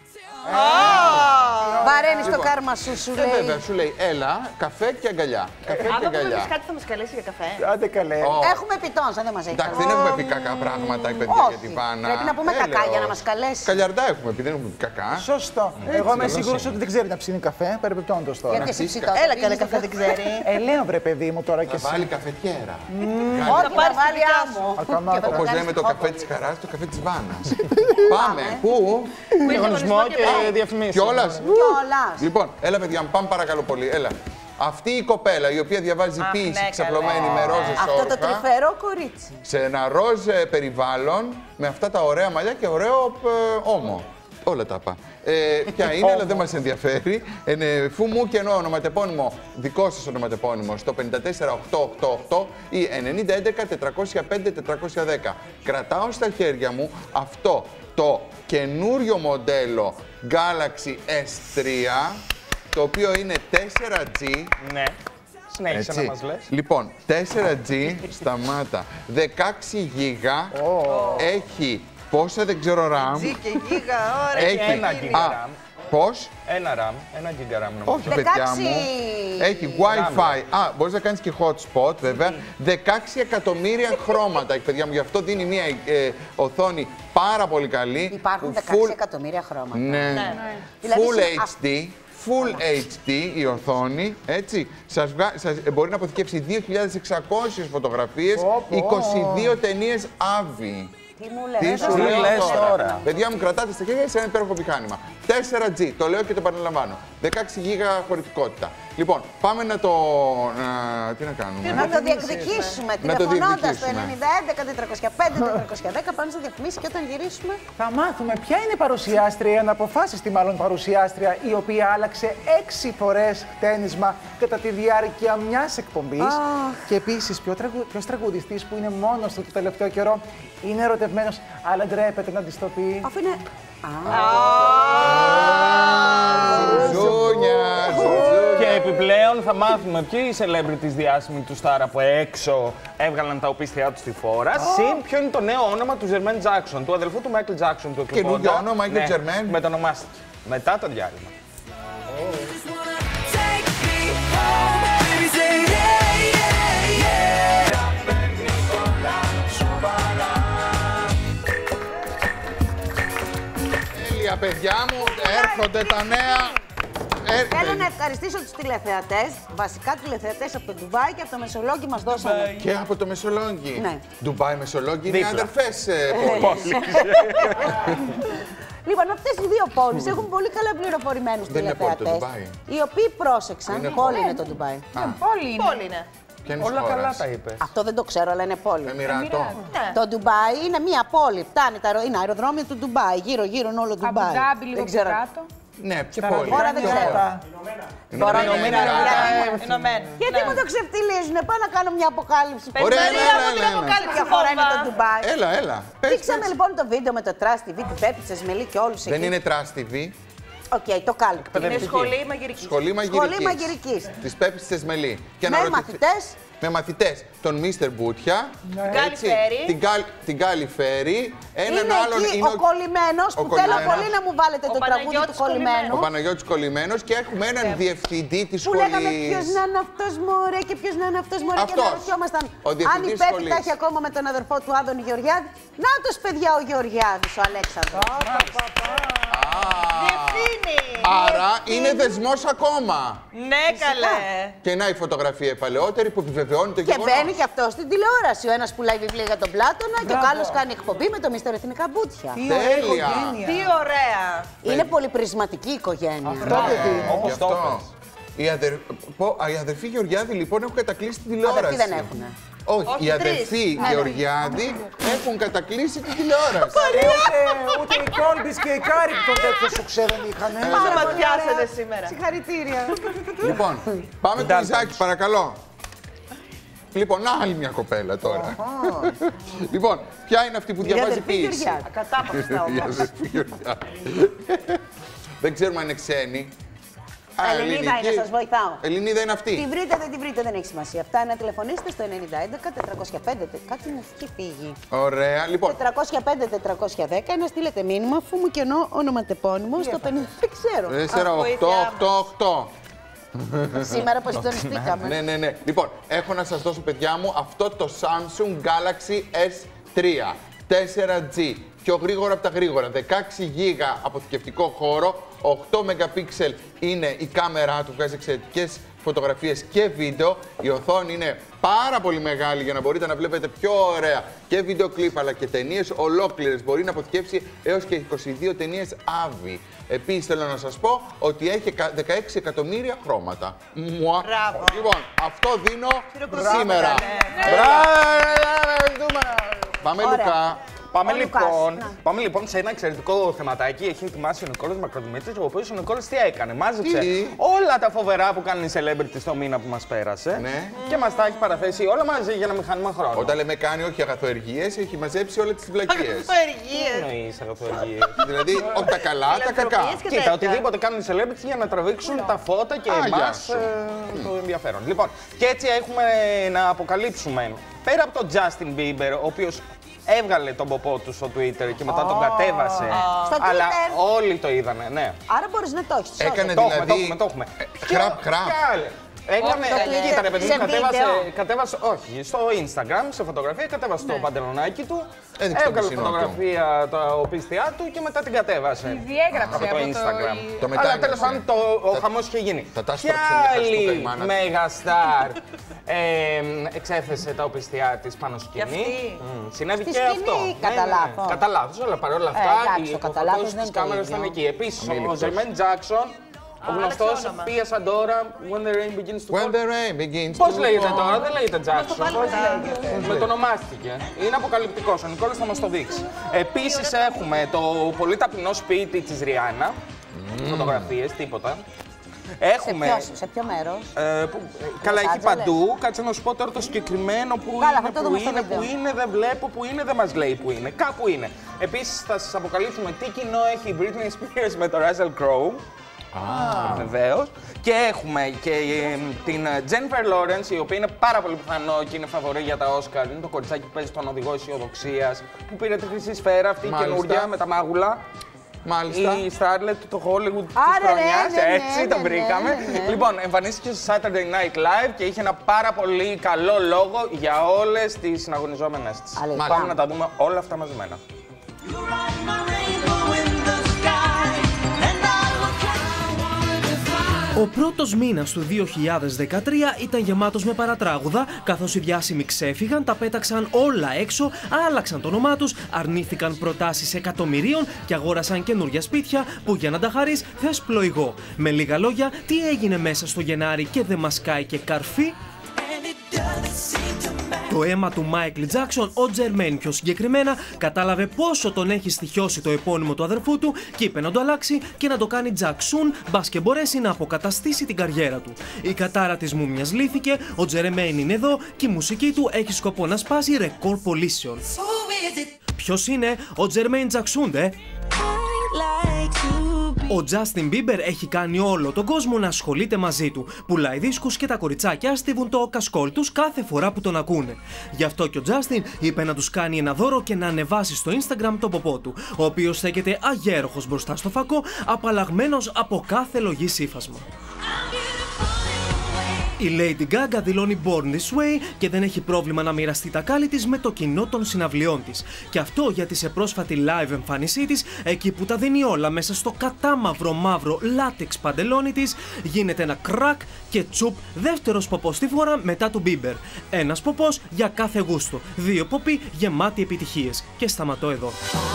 Βαραίνεις το κάρμα σου, σου λέει. Ε, βέβαια, σου λέει έλα, καφέ και αγκαλιά. Καφέ και αγκαλιά. Αν κάτι θα μας καλέσει για καφέ. Άντε καλέ. Έχουμε πιτόνσα, δεν μας έχει. Εντάξει, δεν έχουμε πει κακά πράγματα, οι παιδιά για την Βάνα. Πρέπει να πούμε κακά για να μας καλέσει. Καλιαρντά έχουμε πει, δεν έχουμε πει κακά. Σωστό. Εγώ είμαι σίγουρος ότι δεν ξέρει να ψήνει καφέ, παρεμπιπτόντως τώρα. Γιατί εσύ ψητός. Έλα καλέ καφέ δεν ξέρει. Ε, λέω βρε παιδί μου τώρα και εσύ. Θα βάλει καφετιέρα. Όχι, θα βάλει άμμο. Όπως λέμε το καφέ της Χαράς, το καφέ της Βάνας. Πάμε. Πού? Διαγωνισμό και διαφημίσεις. Κιόλας. Κιόλας. Λοιπόν, έλα παιδιά μου, πάμε παρακαλώ πολύ. Έλα. Αυτή η κοπέλα η οποία διαβάζει ποίηση ξαπλωμένη με ρόζες όρχα. Αυτό το τρυφερό κορίτσι. Σε ένα ροζ ε, περιβάλλον με αυτά τα ωραία μαλλιά και ωραίο ε, ώμο. Όλα τα είπα. Ε, ποια είναι, αλλά δεν μας ενδιαφέρει. Ε, φου μου και ενώ ονοματεπώνυμο, δικό σας ονοματεπώνυμο, στο πέντε τέσσερα οκτώ οκτώ οκτώ ή ενενήντα έντεκα τετρακόσια πέντε τετρακόσια δέκα. Κρατάω στα χέρια μου αυτό το καινούριο μοντέλο Galaxy ες τρία, το οποίο είναι τέσσερα τζι. Ναι. Συνέχισε να μας λες. Λοιπόν, τέσσερα τζι, σταμάτα. δεκαέξι γίγα, oh. έχει πόσα, δεν ξέρω, RAM. Τζι και γίγα, ωραία. Έχει ένα γίγα RAM. Πώς? Ένα RAM, ένα γίγα RAM. Όχι, παιδιά μου. Έχει Wi-Fi. Α, μπορείς να κάνεις και hotspot, βέβαια. δεκαέξι εκατομμύρια χρώματα έχει, παιδιά μου. Γι' αυτό δίνει μια ε, οθόνη πάρα πολύ καλή. Υπάρχουν δεκαέξι εκατομμύρια χρώματα. Ναι. ναι. Full έιτς ντι. Full έιτς ντι η οθόνη, έτσι. Σας, βγα... σας μπορεί να αποθηκεύσει δύο χιλιάδες εξακόσιες φωτογραφίες, oh, oh. είκοσι δύο ταινίες άβη. Τι μου λες, Τι σου λέω λες τώρα. τώρα. Παιδιά μου, κρατάτε στα χέρια σε ένα υπέροχο μηχάνημα. τέσσερα τζι, το λέω και το επαναλαμβάνω. δεκαέξι γίγα χωρητικότητα. Λοιπόν, πάμε να το. Να... Τι να κάνουμε. Να το διεκδικήσουμε. Τηλεφωνώντας το ενενήντα έντεκα τετρακόσια πέντε τετρακόσια δέκα, πάμε στα διαφημίσεις και όταν γυρίσουμε. Θα μάθουμε ποια είναι η παρουσιάστρια, να αποφάσιστη μάλλον παρουσιάστρια, η οποία άλλαξε έξι φορές χτένισμα κατά τη διάρκεια μιας εκπομπής. Ah. Και επίσης, ποιος τραγου... τραγουδιστής που είναι μόνος του το τελευταίο καιρό είναι ερωτευμένος, αλλά ντρέπεται να της το πει. Αφού είναι. Και επιπλέον θα μάθουμε ποιοι οι celebrities διάσημοι του Star από έξω έβγαλαν τα οπίστια τους στη φόρα. Oh. Συν ποιο είναι το νέο όνομα του Jermaine Jackson, του αδελφού του Michael Jackson, του εκλογόντα. Καινούργιο όνομα, Michael Jermaine. Μετονομάστηκε. Μετά το διάλειμμα. Τέλεια, παιδιά μου, έρχονται τα νέα. Θέλω να ευχαριστήσω τους τηλεθεατές, βασικά τηλεθεατές από το Ντουμπάι και από το Μεσολόγγι μας δώσανε. Και από το Μεσολόγγι. Ναι. Ντουμπάι, Μεσολόγγι είναι αδερφές πόλεις. Λοιπόν, αυτές οι δύο πόλεις έχουν πολύ καλά πληροφορημένους τηλεθεατές, οι οποίοι πρόσεξαν. Πόλη είναι το Ντουμπάι. Πόλη είναι. Όλα καλά τα είπε. Αυτό δεν το ξέρω, αλλά είναι πόλη. Εμμυράτο. Ναι. Το Ντουμπάι είναι μια πόλη. Φτάνει, είναι αεροδρόμιο του Ντουμπάι. Γύρω-γύρω είναι όλο το Ντουμπάι. Αμπουδάμπι, λίγο πιο κάτω. Ναι, ποια πόλη. Χώρα δεν ξέρω. Ηνωμένα Ηνωμένα. Γιατί μου το ξεφτιλίζουνε, πάω να κάνω μια αποκάλυψη. Ωραία, έλα, έλα, έλα. Ποια χώρα είναι το Ντουμπάι. Έλα, έλα. Δείξαμε λοιπόν το βίντεο με το Trust τι βι, την Πέπη Τσεσμελή και όλους εκεί. Δεν είναι Trust τι βι. Οκ, το κάλυπτο. Είναι σχολή μαγειρικής. Σχολή μαγειρικής. Της Πέπης Τσεσμελή. Με μαθητές. Με μαθητές τον Μίστερ Μπούτια, την, Γκάλ, την Γκάλη Φέρι, έναν είναι άλλον. Εκεί είναι ο Κολλημένος, που θέλω πολύ να μου βάλετε ο το τραγούδι του Κολλημένου. Ο Παναγιώτης Κολλημένος και έχουμε έναν yeah. διευθυντή της που σχολής. Που λέγαμε ποιος να είναι αυτός μωρέ και ποιος να είναι αυτός μωρέ. Αυτός. Και να ρωτιόμασταν αν η Πέπη τα έχει ακόμα με τον αδερφό του Άδωνη Γεωργιάδη. Νάτος παιδιά ο Γεωργιάδης, ο Αλέξανδρος. Διευθύνει. Άρα είναι δεσμός ακόμα. Ναι, καλέ. Και να η φωτογραφία η παλαιότερη που επιβεβαιώνει το γεγονός. Και μπαίνει και αυτό στην τηλεόραση. Ο ένας πουλάει βιβλία για τον Πλάτωνα και ο άλλος κάνει εκπομπή με το Μίστερ Εθνικά Μπούτια. Τέλεια. Τι ωραία. Είναι πολυπρισματική η οικογένεια. Αυτό όπως το οι, αδερ... οι αδερφοί Γεωργιάδη λοιπόν έχουν κατακλείσει την τηλεόραση. Αδερφοί δεν έχουν. Όχι, Όχι, οι αδερφοί Γεωργιάδη έχουν κατακλείσει την τηλεόραση. Ούτε οι Κόλμπης και οι Κάρυπτον τέτοιο σου ξέρουν είχαν. Μα μας πιάσετε σήμερα. Συγχαρητήρια. Λοιπόν, πάμε το Ιζάκι, παρακαλώ. Λοιπόν, άλλη μια κοπέλα τώρα. Λοιπόν, ποια είναι αυτή που διαβάζει ποίηση. Ακατάπαυστα όμως. Δεν ξέρουμε αν είναι ξένη. Ελληνίδα είναι, σας βοηθάω. Ελληνίδα είναι αυτή. Τη βρείτε, δεν τη βρείτε, δεν έχει σημασία. Αυτά είναι να τηλεφωνήσετε στο ενενήντα έντεκα τετρακόσια πέντε. Κάτι μου έχει φύγει. Ωραία, λοιπόν. τετρακόσια πέντε τετρακόσια δέκα, να στείλετε μήνυμα, αφού μου κενώ ονοματεπώνυμο στο πενήντα. Δεν ξέρω. τέσσερα οκτώ οκτώ οκτώ. Σήμερα πως συντονιστήκαμε. Ναι, ναι, ναι. Λοιπόν, έχω να σας δώσω, παιδιά μου, αυτό το Samsung Galaxy ες τρία. τέσσερα τζι. Πιο γρήγορα από τα γρήγορα. δεκαέξι γίγα αποθηκευτικό χώρο. οκτώ μεγαπίξελ είναι η κάμερά του, βγάζει εξαιρετικές φωτογραφίες και βίντεο. Η οθόνη είναι πάρα πολύ μεγάλη για να μπορείτε να βλέπετε πιο ωραία και βίντεο κλιπ αλλά και ταινίες ολόκληρες. Μπορεί να αποθηκεύσει έως και είκοσι δύο ταινίες άβη. Επίσης θέλω να σας πω ότι έχει δεκαέξι εκατομμύρια χρώματα. Μουα. Μπράβο. Λοιπόν, αυτό δίνω Μπράβο, σήμερα. Ναι. Μπράβο. Πάμε, Λουκά. Πάμε Ο λοιπόν, Λουκάς, πάμε λοιπόν σε ένα εξαιρετικό θεματάκι. Έχει ετοιμάσει ο Νικόλας Μακροδημήτρης, ο οποίος ο Νικόλας τι έκανε? Μάζεψε Τι? όλα τα φοβερά που κάνουν οι celebrities το μήνα που μας πέρασε. Ναι. Και μας τα έχει παραθέσει όλα μαζί για να μην χάνουμε χρόνο. Όταν λέμε κάνει όχι αγαθοεργίες, έχει μαζέψει όλες τις βλακίες. Αγαθοεργίες. Τι εννοείς αγαθοεργίες? Δηλαδή, όχι τα καλά, τα κακά. Κοίτα, οτιδήποτε κάνουν οι celebrities για να τραβήξουν τα φώτα και Α, εμάς ε, το ενδιαφέρον. Λοιπόν, και έτσι έχουμε να αποκαλύψουμε πέρα από τον Justin Bieber, ο οποίος έβγαλε τον ποπό του στο Twitter και μετά τον κατέβασε. Στο Αλλά Twitter. όλοι το είδανε, ναι. Άρα μπορείς να το έχεις. Έκανε Το δηλαδή... έχουμε, το έχουμε, το έχουμε. Χραπ, χραπ. Έκανε, Twitter, κοίτα ρε παιδί μου, σε κατέβασε, βίντεο. κατέβασε, όχι, στο Instagram, σε φωτογραφία, κατέβασε το παντελονάκι του, Έδειξε το έβγαλε πισινό του. φωτογραφία τα οπίστια του και μετά την κατέβασε. Τη διέγραψε από το από το- Instagram. Το μετά Αλλά έγραψε. τέλος πάντων το- ο Τα- χαμός είχε γίνει. τα Ποια τάστροψε μια χαρά στο άλλη καημάνα. μεγαστάρ ε, εξέθεσε τα οπίστια της πάνω σκηνή? αυτή. Μμ, συνέβη Στη και σκηνή αυτό. ή κατά λάθος? Κατά λάθος, αλλά παρόλα Ε, αυτά εντάξει, οι το κατά λάθος φωτογραφίες δεν της είναι το κάμερας ίδιο. ήταν εκεί. Επίσης, ο Αμήλικτος. Jermaine Jackson, ο γνωστός Πία Σαντόρα, When the Rain Begins to When Fall. the rain begins Πώς to λέγεται fall. τώρα, δεν λέγεται Jackson. Πώς λέγεται? Μετονομάστηκε. Είναι αποκαλυπτικός, ο Νικόλας θα μας το δείξει. Επίσης έχουμε το πολύ ταπεινό σπίτι της Ριάννα. Φωτογραφίες, τίποτα. Έχουμε. Σε ποιο, σε ποιο μέρος? Ε, που, ε, καλά, έχει Άντζελες. παντού. Κάτσε να σου πω τώρα το συγκεκριμένο που Καλά, είναι, θα το που δούμε στο είναι, βίντεο. που είναι, δεν βλέπω, που είναι, δεν μας λέει που είναι. Κάπου είναι. Επίσης θα σας αποκαλύψουμε τι κοινό έχει η Britney Spears με το Russell Crowe. Ah. Βεβαίως. Και έχουμε και ε, την Jennifer Lawrence, η οποία είναι πάρα πολύ πιθανό και είναι φαβορή για τα Oscar. Είναι το κοριτσάκι που παίζει τον οδηγό αισιοδοξίας, που πήρε τη χρυσή σφαίρα αυτή η Μάλιστα. καινούργια με τα μάγουλα. Μάλιστα. Η Starlet του Hollywood της Άρα, ναι, χρονιάς, ναι, ναι, έτσι ναι, το ναι, βρήκαμε. ναι, ναι. Λοιπόν, εμφανίστηκε στο Saturday Night Live και είχε ένα πάρα πολύ καλό λόγο για όλες τις συναγωνιζόμενες της. Αλήθεια. Πάμε να τα δούμε όλα αυτά μαζεμένα. Ο πρώτος μήνας του δύο χιλιάδες δεκατρία ήταν γεμάτος με παρατράγουδα, καθώς οι διάσημοι ξέφυγαν, τα πέταξαν όλα έξω, άλλαξαν το όνομά τους, αρνήθηκαν προτάσεις εκατομμυρίων και αγόρασαν καινούργια σπίτια που για να τα χαρείς θες πλοηγό. Με λίγα λόγια, τι έγινε μέσα στο Γενάρη και δεν μας κάει και καρφί? Το αίμα του Μάικλ Τζάκσον, ο Τζερμέιν πιο συγκεκριμένα, κατάλαβε πόσο τον έχει στοιχιώσει το επώνυμο του αδερφού του και είπε να το αλλάξει και να το κάνει Τζαξούν, μπας και μπορέσει να αποκαταστήσει την καριέρα του. Η κατάρα της μούμιας λύθηκε, ο Τζερμέιν είναι εδώ και η μουσική του έχει σκοπό να σπάσει ρεκόρ πωλήσεων. Ποιος είναι ο Τζερμέιν Τζαξούντε? Ο Justin Bieber έχει κάνει όλο τον κόσμο να ασχολείται μαζί του. Πουλάει δίσκους και τα κοριτσάκια στίβουν το κασκόλ τους κάθε φορά που τον ακούνε. Γι' αυτό και ο Justin είπε να τους κάνει ένα δώρο και να ανεβάσει στο Instagram το ποπό του, ο οποίος στέκεται αγέροχος μπροστά στο φακό, απαλλαγμένος από κάθε λογή σύφασμα. Η Lady Gaga δηλώνει Born This Way και δεν έχει πρόβλημα να μοιραστεί τα κάλη της με το κοινό των συναυλιών της. Και αυτό γιατί σε πρόσφατη live εμφάνισή της, εκεί που τα δίνει όλα μέσα στο κατάμαυρο μαύρο λάτεξ παντελόνι της, γίνεται ένα κρακ και τσουπ δεύτερος ποπός στη φορά μετά του Bieber. Ένας ποπός για κάθε γούστο. Δύο ποποί γεμάτοι επιτυχίες. Και σταματώ εδώ.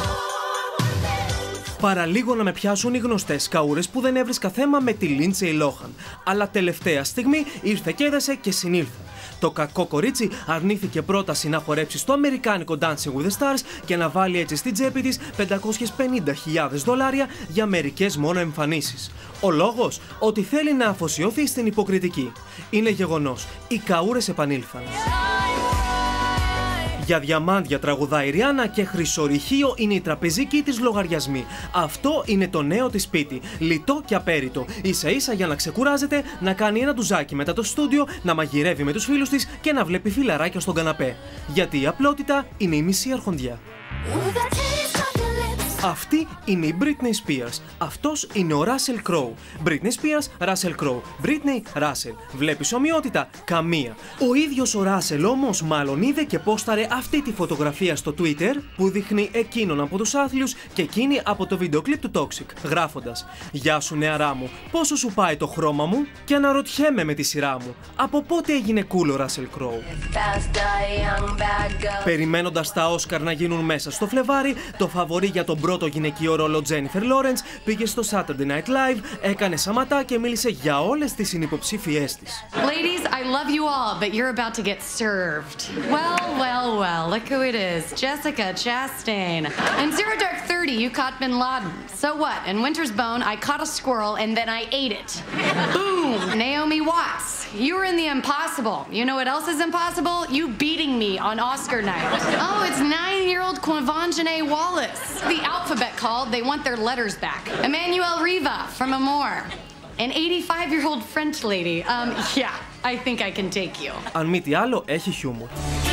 Παραλίγο να με πιάσουν οι γνωστές καούρες που δεν έβρισκα θέμα με τη Lindsay Lohan. Αλλά τελευταία στιγμή ήρθε και έδεσε και συνήλθε. Το κακό κορίτσι αρνήθηκε πρόταση να χορέψει στο αμερικάνικο Dancing with the Stars και να βάλει έτσι στην τσέπη της πεντακόσιες πενήντα χιλιάδες δολάρια για μερικές μόνο εμφανίσεις. Ο λόγος, ότι θέλει να αφοσιωθεί στην υποκριτική. Είναι γεγονός, οι καούρες επανήλθαν. Για διαμάντια τραγουδάει η Ριάννα και χρυσορυχείο είναι η τραπεζική της λογαριασμή. Αυτό είναι το νέο της σπίτι. Λιτό και απέριτο. Ίσα ίσα για να ξεκουράζεται, να κάνει ένα ντουζάκι μετά το στούντιο, να μαγειρεύει με τους φίλους της και να βλέπει φιλαράκια στον καναπέ. Γιατί η απλότητα είναι η μισή αρχοντιά. Αυτή είναι η Britney Spears. Αυτός είναι ο Russell Crowe. Britney Spears, Russell Crowe. Britney, Russell. Βλέπεις ομοιότητα? Καμία. Ο ίδιος ο Russell όμως μάλλον είδε και πόσταρε αυτή τη φωτογραφία στο Twitter που δείχνει εκείνον από τους άθλιους και εκείνη από το βίντεο κλιπ του Toxic, γράφοντας «Γεια σου νεαρά μου, πόσο σου πάει το χρώμα μου?» Και αναρωτιέμαι με τη σειρά μου, από πότε έγινε cool ο Russell Crowe? Περιμένοντας τα Όσκαρ να γίνουν μέσα στο Φλεβάρι, το φαβορί για τον πρώτο γυναικείο ρόλο Jennifer Lawrence πήγε στο Saturday Night Live, έκανε σαματά και μίλησε για όλες τις συνυποψήφιές της. Ladies, I love you all, but you're about to get served. Well, well, well, look who it is. Jessica Chastain. In Zero Dark Thirty, you caught Bin Laden. So what? In Winter's Bone, I caught a squirrel and then I ate it. Boom! Naomi Watts. You were in The Impossible. You know what else is impossible? You beating me on Oscar night. Oh, it's nine-year-old Quvenzhané Wallis. The alphabet called, they want their letters back. Emmanuel Riva from Amour. An eighty-five-year-old French lady. Um, yeah, I think I can take you. Αν μη τι άλλο, έχει χιούμορ.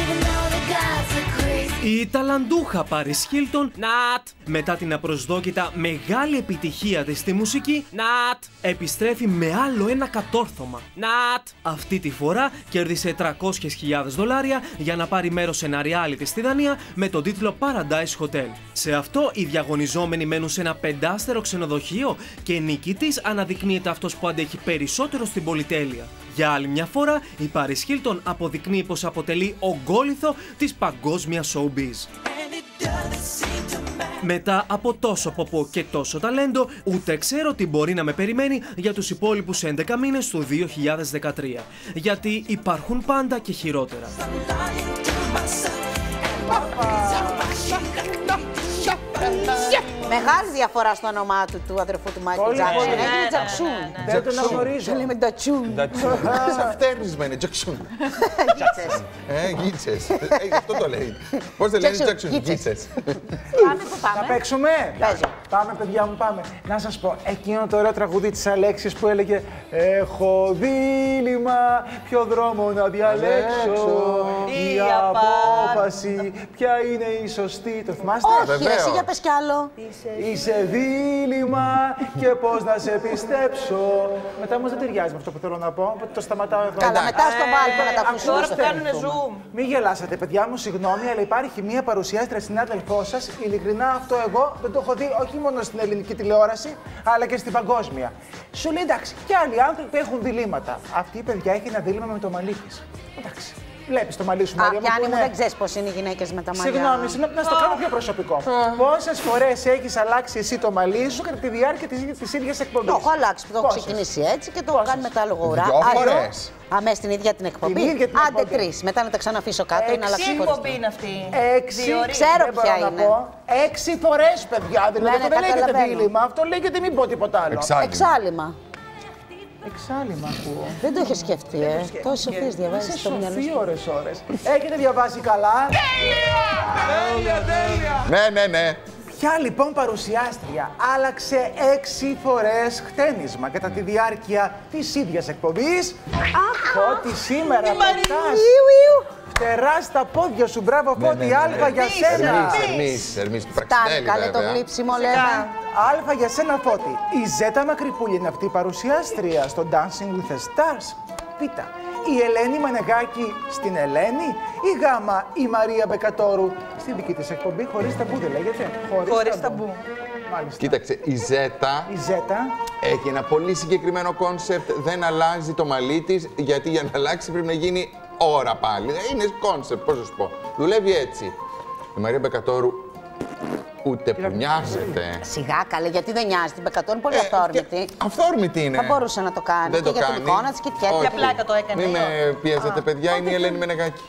Η ταλαντούχα Πάρις Χίλτον, Νατ, μετά την απροσδόκητα μεγάλη επιτυχία της στη μουσική, Νατ, επιστρέφει με άλλο ένα κατόρθωμα, Νατ. Αυτή τη φορά κέρδισε τριακόσιες χιλιάδες δολάρια για να πάρει μέρος σε ένα reality στη Δανία με τον τίτλο Paradise Hotel. Σε αυτό οι διαγωνιζόμενοι μένουν σε ένα πεντάστερο ξενοδοχείο και νικητής αναδεικνύεται αυτός που αντέχει περισσότερο στην πολυτέλεια. Για άλλη μια φορά, η Πάρις Χίλτον αποδεικνύει πως αποτελεί ογκόλιθο της παγκόσμιας showbiz. Μετά από τόσο ποπό και τόσο ταλέντο, ούτε ξέρω τι μπορεί να με περιμένει για τους υπόλοιπους έντεκα μήνες του δύο χιλιάδες δεκατρία. Γιατί υπάρχουν πάντα και χειρότερα. Μεγάλη διαφορά στο όνομά του, του αδερφού του Μάικλ Τζάκσον. Έγινε Τζακσούν. Δεν τον γνωρίζω. Λέμε Τζακσούν. Σαν φτέρνισμα είναι, Τζακσούν. Γίτσες. Ε, γίτσες. Αυτό το λέει. Πώς δεν λέει Τζακσούν, γίτσες. Πάμε που πάμε. Θα παίξουμε. Πάμε, παιδιά μου, πάμε. Να σας πω, εκείνο το ωραίο τραγούδι της Αλέξης που έλεγε «Έχω δίλημμα, ποιο δρόμο να διαλέξω, η απόφαση, ποια είναι η σωστή». Το θυμάστε? Όχι, εσύ για πες κι άλλο. Είσαι δίλημμα και πώς να σε πιστέψω. Μετά όμως δεν ταιριάζει με αυτό που θέλω να πω, οπότε το σταματάω εδώ. Καλά, μετά στο βάλκο να τα ακούσουμε. Τώρα που κάνουνε zoom. Μην γελάσατε, παιδιά μου, συγγνώμη, αλλά υπάρχει μία παρουσιάστρια συνάδελφό σας. Ειλικρινά αυτό εγώ δεν το έχω δει όχι μόνο στην ελληνική τηλεόραση, αλλά και στην παγκόσμια. Σου λέει εντάξει, και άλλοι άνθρωποι έχουν διλήμματα. Αυτή η παιδιά έχει ένα δίλημμα με το μαλλί της. Εντάξει. Βλέπεις το μαλλί σου, Μαρία μου. Γιάννη μου, δεν ξέρεις πώς είναι οι γυναίκες με τα μαλλιά. Συγγνώμη, να στο κάνω πιο προσωπικό. Πόσες φορές έχεις αλλάξει εσύ το μαλλί σου κατά τη διάρκεια της ίδιας εκπομπής? Το έχω αλλάξει, που το έχω ξεκινήσει έτσι και το έχω κάνει μετά λογορά. Δυο φορές. Αμέ στην ίδια την εκπομπή. Άντε τρεις. Μετά να τα ξαναφήσω κάτω ή να αλλάξω χωρίς. Τι εκπομπή είναι αυτή? Έξι. Ξέρω ποια είναι. Έξι φορές, παιδιά. Δηλαδή αυτό δεν λέγεται δίλημμα. Αυτό λέγεται μην πω τίποτα άλλο. Εξάλημα. Εξάλημα ακούω. Δεν το είχε σκεφτεί, ε. Τόσες σοφίες διαβάζεις στο μυαλό σου. Είσαι ώρες, ώρες. Έχετε διαβάσει καλά? Τέλεια! Τέλεια! Ναι, ναι, ναι. Ποια λοιπόν παρουσιάστρια άλλαξε έξι φορές χτένισμα κατά τη διάρκεια της ίδιας εκπομπής? Ότι σήμερα πετάς φτερά στα πόδια σου. Μπράβο, Φώτη, αλφα για σένα. Ερμής, Ερμής, του Φτάνει, Πραξιτέλη κάνε το βέβαια. γλύψιμο, λέμε. Αλφα για σένα, Φώτη. Η Ζέτα Μακρυπούλη είναι αυτή η παρουσιάστρια στο Dancing with the Stars. Πίτα. Η Ελένη Μανεγάκη στην Ελένη, η Γάμα η Μαρία Μπεκατόρου στη δική της εκπομπή, χωρίς ταμπού δεν λέγεται. Χωρίς, Χωρίς ταμπού. ταμπού. Μάλιστα. Κοίταξε, η Ζέτα Η Ζέτα έχει ένα πολύ συγκεκριμένο κόνσεπτ. Δεν αλλάζει το μαλλί της, γιατί για να αλλάξει πρέπει να γίνει ώρα πάλι. Είναι κόνσεπτ, πώς να σου πω. Δουλεύει έτσι. Η Μαρία Μπεκατόρου ούτε που νοιάζεται. Σιγά καλέ, γιατί δεν νοιάζει. Την Μπεκατόρου είναι πολύ αυθόρμητη. Αυθόρμητη είναι. Θα μπορούσε να το κάνει. Δεν και το για κάνει. την εικόνα της και Όχι. τέτοια. πλάκα το έκανε. Μην με πιέζετε, παιδιά, είναι η Ελένη Μενεγάκη.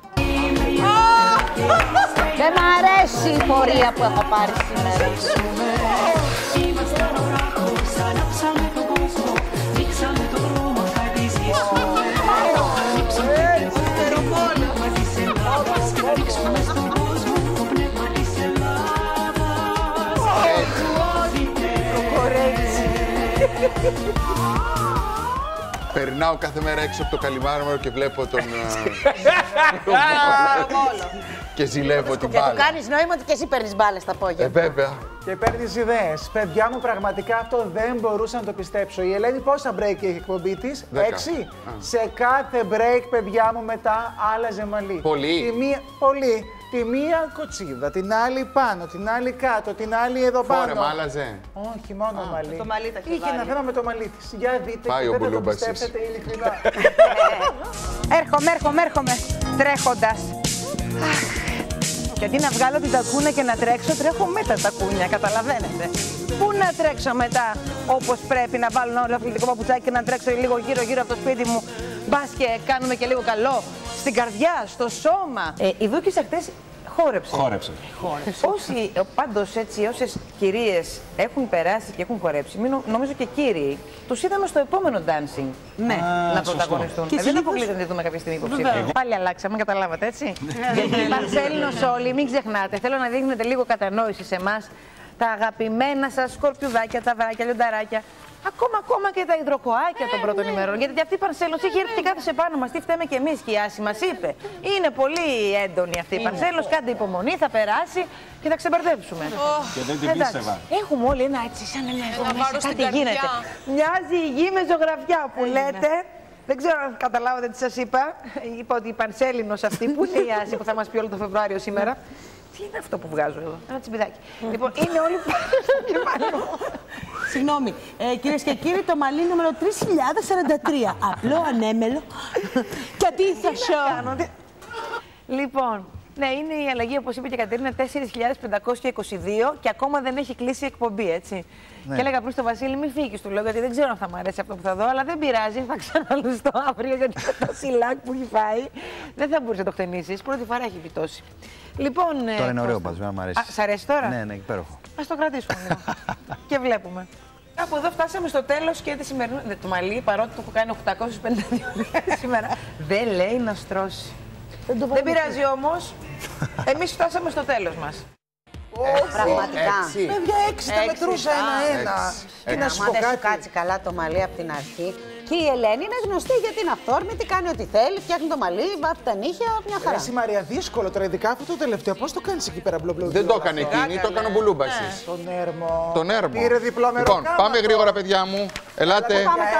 Δεν μ' αρέσει η πορεία που έχω πάρει σήμερα. Περνάω κάθε μέρα έξω από το Καλιμάρμαρο και βλέπω τον... και ζηλεύω την Και του μπάλα. κάνεις νόημα ότι και εσύ παίρνεις μπάλες τα πόδια. Ε, βέβαια. και παίρνεις ιδέες. Παιδιά μου, πραγματικά αυτό δεν μπορούσα να το πιστέψω. Η Ελένη πόσα break έχει εκπομπή της? Έξι. Σε κάθε break, παιδιά μου, μετά άλλαζε μαλλί. Πολύ. Τη μία, πολύ. Τη μία κοτσίδα, την άλλη πάνω, την άλλη κάτω, την άλλη εδώ πάνω. Φόρεμα, άλλαζε. Όχι, μόνο μαλλί. Το μαλλί τα έχει Είχε ένα θέμα με το μαλλί της. Για δείτε, Πάει και ο δεν θα το Μπουλούμπασης. πιστέψετε ειλικρινά. Έρχομαι, έρχομαι, έρχομαι. Τρέχοντας. Και αντί να βγάλω την τακούνα και να τρέξω, τρέχω με τα τακούνια, καταλαβαίνετε. Πού να τρέξω μετά, όπως πρέπει, να βάλω ένα αθλητικό παπουτσάκι και να τρέξω λίγο γύρω-γύρω από το σπίτι μου. Μπας και κάνουμε και λίγο καλό. στην καρδιά, στο σώμα. Ε, η Δούκισσα χτες χόρεψε. Χόρεψε. Χόρεψε. Όσοι, πάντως έτσι, όσες κυρίες έχουν περάσει και έχουν χορέψει, μην, νομίζω και κύριοι, τους είδαμε στο επόμενο dancing. Ναι, Α, να πρωταγωνιστούν. Ε, δεν αποκλείται να τη δούμε κάποια στιγμή υποψήφια. Πάλι αλλάξαμε, καταλάβατε έτσι. Γιατί Παρσέλινος όλοι, μην ξεχνάτε, θέλω να δείχνετε λίγο κατανόηση σε εμάς. Τα αγαπημένα σας σκορπιουδάκια, τα βράκια, λιονταράκια. Ακόμα, ακόμα και τα υδροκοάκια των πρώτων ημερών. Γιατί αυτή η Παρσέλινος έχει έρθει και κάθεσε πάνω μας. Τι φταίμε κι εμείς και η Άση μας είπε. Είναι πολύ έντονη αυτή η Παρσέλινος. Κάντε υπομονή, θα περάσει και θα ξεμπερδέψουμε. Oh. Και δεν την πίστευα. Έχουμε όλοι ένα έτσι, σαν ένα εδώ μέσα. Κάτι γίνεται. Μοιάζει η γη με ζωγραφιά που λέτε. Δεν ξέρω αν καταλάβατε τι σας είπα. Είπα ότι η Παρσέλινος αυτή που είναι η Άση που θα μας πει όλο το Φεβρουάριο σήμερα. Τι είναι αυτό που βγάζω εδώ, ένα τσιμπιδάκι. Λοιπόν, είναι όλοι που. Συγγνώμη, ε, κυρίες και κύριοι, το μαλλί νούμερο τρεις χιλιάδες σαράντα τρία. Απλό, ανέμελο. Και αντίθεσο. Λοιπόν, ναι, είναι η αλλαγή, όπως είπε και η Κατερίνα, τέσσερις χιλιάδες πεντακόσια είκοσι δύο και ακόμα δεν έχει κλείσει η εκπομπή, έτσι. Ναι. Και έλεγα πριν στο Βασίλη, μην φύγεις, του λέω, γιατί δεν ξέρω αν θα μου αρέσει αυτό που θα δω, αλλά δεν πειράζει, θα ξαναλουστώ αύριο, γιατί με το σιλάκ που έχει φάει δεν θα μπορούσε να το χτενίσεις. Πρώτη φορά έχει πιτώσει. Λοιπόν, τώρα είναι ωραίο πάντως, μου αρέσει. Α, σ' αρέσει τώρα? Ναι, ναι, υπέροχο. Ας το κρατήσουμε λίγο. Και βλέπουμε. Από εδώ φτάσαμε στο τέλος και τη σημερινή. Το μαλλί, παρότι το έχω κάνει οκτακόσιες πενήντα δύο σήμερα, δεν λέει να στρώσει. Δεν, δεν πειράζει όμως. Εμείς φτάσαμε στο τέλος μας. Πραγματικά. Παιδιά, έξι τα μετρούσα ένα-ένα. Και να σου πω κάτι. Κάτσει καλά το μαλλί από την αρχή. Και η Ελένη είναι γνωστή γιατί είναι αυθόρμητη, κάνει ό,τι θέλει, φτιάχνει το μαλλί, βάφει τα νύχια, μια χαρά. Εσύ Μαρία, δύσκολο τώρα, ειδικά αυτό το τελευταίο. Πώς το κάνεις εκεί πέρα, μπλομπλου? Δεν το έκανε εκείνη, το έκανε ο Μπουλούμπασης. Τον έρμο. Τον έρμο. Πήρε διπλό μεροκάματο. Λοιπόν, πάμε γρήγορα, παιδιά μου. Ελάτε.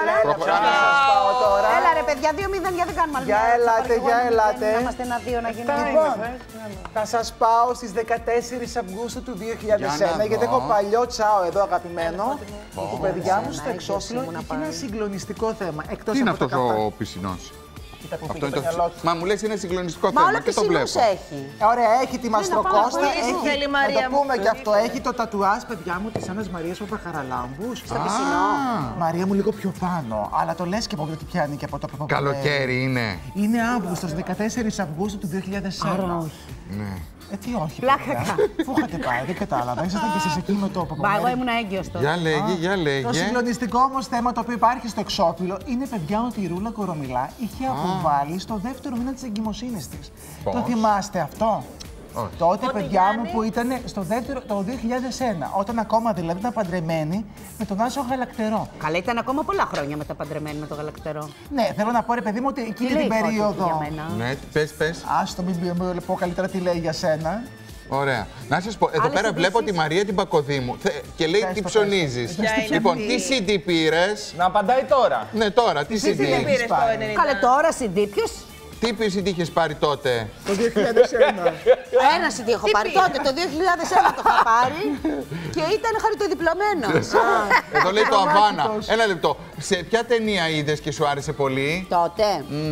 Έλα ρε παιδιά, δύο μηδέν, γιατί δεν κάνουμε άλλη. Για ελάτε, για ελάτε. Να είμαστε ένα-δύο να γίνουμε. Λοιπόν, θα σας πάω στις δεκατέσσερις Αυγούστου του δύο χιλιάδες ένα, γιατί έχω παλιό τσάο εδώ αγαπημένο. Που παιδιά μου στο εξώφυλλο είχε ένα συγκλονιστικό θέμα. Τι είναι αυτός ο πισινός? Αυτό είναι το... Μα μου λες είναι συγκλονιστικό Μα θέμα και το βλέπω. έχει. Ωραία, έχει τη Μαστροκώστα, έχει, θέλει, να Μαρία το πούμε και αυτό, έχει το τατουάζ, παιδιά μου, της Άννας Μαρίας Παπαχαραλάμπου. Στο πισινό. Μαρία μου λίγο πιο πάνω, αλλά το λες και από ότι πιάνει και από το που Καλοκαίρι είναι. Είναι Αύγουστος, δεκατέσσερις Αυγούστου του δύο χιλιάδες ένα. Άρα όχι. Ναι. Ε, τι όχι. Πλάκα. Πού είχατε πάει, δεν κατάλαβα. Ήσασταν και εσείς εκεί με το Μπα, εγώ ήμουν έγκυος τότε. Για λέγε, για λέγε. Το συγκλονιστικό όμως θέμα το οποίο υπάρχει στο εξώφυλλο είναι, παιδιά, ότι η Ρούλα Κορομιλά είχε αποβάλει στο δεύτερο μήνα της εγκυμοσύνης της. Το θυμάστε αυτό? Όχι. Τότε, παιδιά μου, που ήταν στο δεύτερο, το δύο χιλιάδες ένα, όταν ακόμα δηλαδή ήταν παντρεμένη με τον Άσο Γαλακτερό. Καλά, ήταν ακόμα πολλά χρόνια μετά παντρεμένη με τον Γαλακτερό. Ναι, θέλω να πω, ρε παιδί μου, ότι εκείνη την περίοδο. Ναι, πες, πες. Ας το μην πω καλύτερα τι λέει για σένα. Ωραία. Να σας πω, εδώ πέρα βλέπω τη Μαρία την Πακοδήμου και λέει τι ψωνίζεις. Λοιπόν, τι σι ντι πήρες? Να απαντάει τώρα. Ναι, τώρα, τι σι ντι. Καλέ, τώρα σι ντι, ποιος? Τι σι ντι είχες πάρει τότε? Το δύο χιλιάδες ένα. Ένα σι ντι έχω πάρει τότε, το δύο χιλιάδες ένα το είχα πάρει και ήταν χαριτοδιπλωμένος. Εδώ λέει το Αβάνα. Ένα λεπτό. Σε ποια ταινία είδες και σου άρεσε πολύ? Τότε.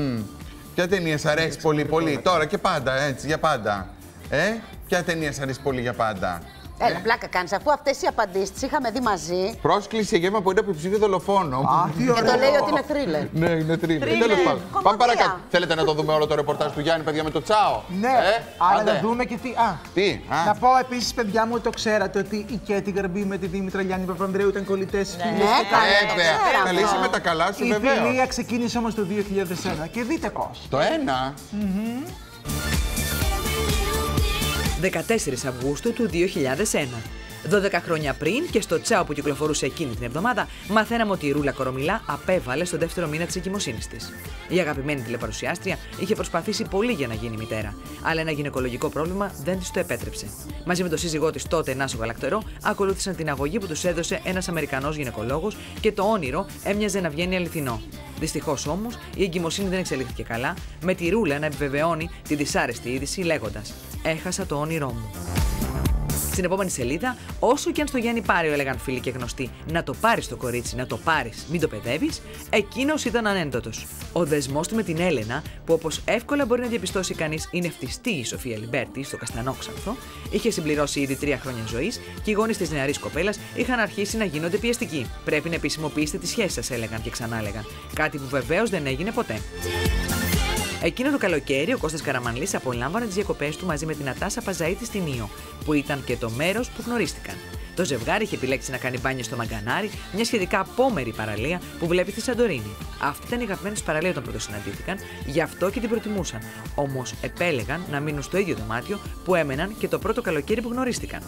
Ποια ταινία σ' αρέσει πολύ, πολύ? Τώρα και πάντα, έτσι, για πάντα. Ε, ποια ταινία σ' αρέσει πολύ για πάντα? Έλα, ε? πλάκα κάνεις, αφού αυτές οι απαντήσεις τις είχαμε δει μαζί. Πρόσκληση για γεύμα που είναι από υποψήφιο δολοφόνο. Και το λέει ότι είναι θρίλερ. Ναι, είναι θρίλερ. Τέλος πάντων. Πάμε παρακάτω. Θέλετε να το δούμε όλο το ρεπορτάζ του Γιάννη, παιδιά, με το τσάο? Ναι, ε, αλλά να δούμε και τι. Α, τι? Α. Να πω επίσης, παιδιά μου, το ξέρατε ότι η Κέτη Γκαρμπή με τη Δήμητρα Λιάννη Παπανδρέου ήταν κολλητές ναι, φίλες. Ναι, βέβαια. Καλή είσαι με τα καλά σου, βεβαίως. Η φιλία ξεκίνησε όμως το δύο χιλιάδες ένα και δείτε πώς. Το ένα. δεκατέσσερις Αυγούστου του δύο χιλιάδες ένα. δώδεκα χρόνια πριν και στο τσάο που κυκλοφορούσε εκείνη την εβδομάδα, μαθαίναμε ότι η Ρούλα Κορομιλά απέβαλε στο δεύτερο μήνα της εγκυμοσύνης της. Η αγαπημένη τηλεπαρουσιάστρια είχε προσπαθήσει πολύ για να γίνει μητέρα, αλλά ένα γυναικολογικό πρόβλημα δεν της το επέτρεψε. Μαζί με τον σύζυγό της τότε, Νάσο Γαλακτερό, ακολούθησαν την αγωγή που τους έδωσε ένας Αμερικανός γυναικολόγος και το όνειρο έμοιαζε να βγαίνει αληθινό. Δυστυχώς όμως, η εγκυμοσύνη δεν εξελίχθηκε καλά, με τη Ρούλα να επιβεβαιώνει τη δυσάρεστη είδηση λέγοντας: «Έχασα το όνειρό μου». Στην επόμενη σελίδα, όσο και αν στο Γιάννη Πάριο έλεγαν φίλοι και γνωστοί να το πάρεις το κορίτσι, να το πάρεις, μην το παιδεύεις, εκείνος ήταν ανέντοτος. Ο δεσμός του με την Έλενα, που όπως εύκολα μπορεί να διαπιστώσει κανείς είναι φτιστή η Σοφία Λιμπέρτη στο Καστανόξανθο, είχε συμπληρώσει ήδη τρία χρόνια ζωής και οι γονείς της νεαρής κοπέλας είχαν αρχίσει να γίνονται πιεστικοί. Πρέπει να επισημοποιήσετε τις σχέσεις σας, έλεγαν και ξανά έλεγαν. Κάτι που βεβαίως δεν έγινε ποτέ. Εκείνο το καλοκαίρι, ο Κώστας Καραμανλής απολάμβανε τις διακοπές του μαζί με την Ατάσα Παζαΐτη στην Ήο, που ήταν και το μέρος που γνωρίστηκαν. Το ζευγάρι είχε επιλέξει να κάνει μπάνιο στο Μαγκανάρι, μια σχετικά απόμερη παραλία που βλέπει τη Σαντορίνη. Αυτή ήταν η αγαπημένη τους παραλία όταν πρώτο συναντήθηκαν, γι' αυτό και την προτιμούσαν. Όμως επέλεγαν να μείνουν στο ίδιο δωμάτιο που έμεναν και το πρώτο καλοκαίρι που γνωρίστηκαν.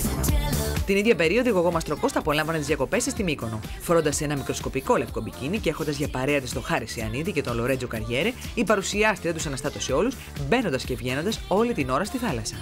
Την ίδια περίοδο, η Γογό Μαστροκώστα απολάμβανε τις διακοπές της στη Μύκονο, φορώντας ένα μικροσκοπικό λευκό μπικίνι και έχοντας για παρέα της τον Χάρη Ιαννίδη και τον Λορέτζο Καριέρε, η παρουσιάστρια τους αναστάτωσε όλους, μπαίνοντας και βγαίνοντας όλη την ώρα στη θάλασσα.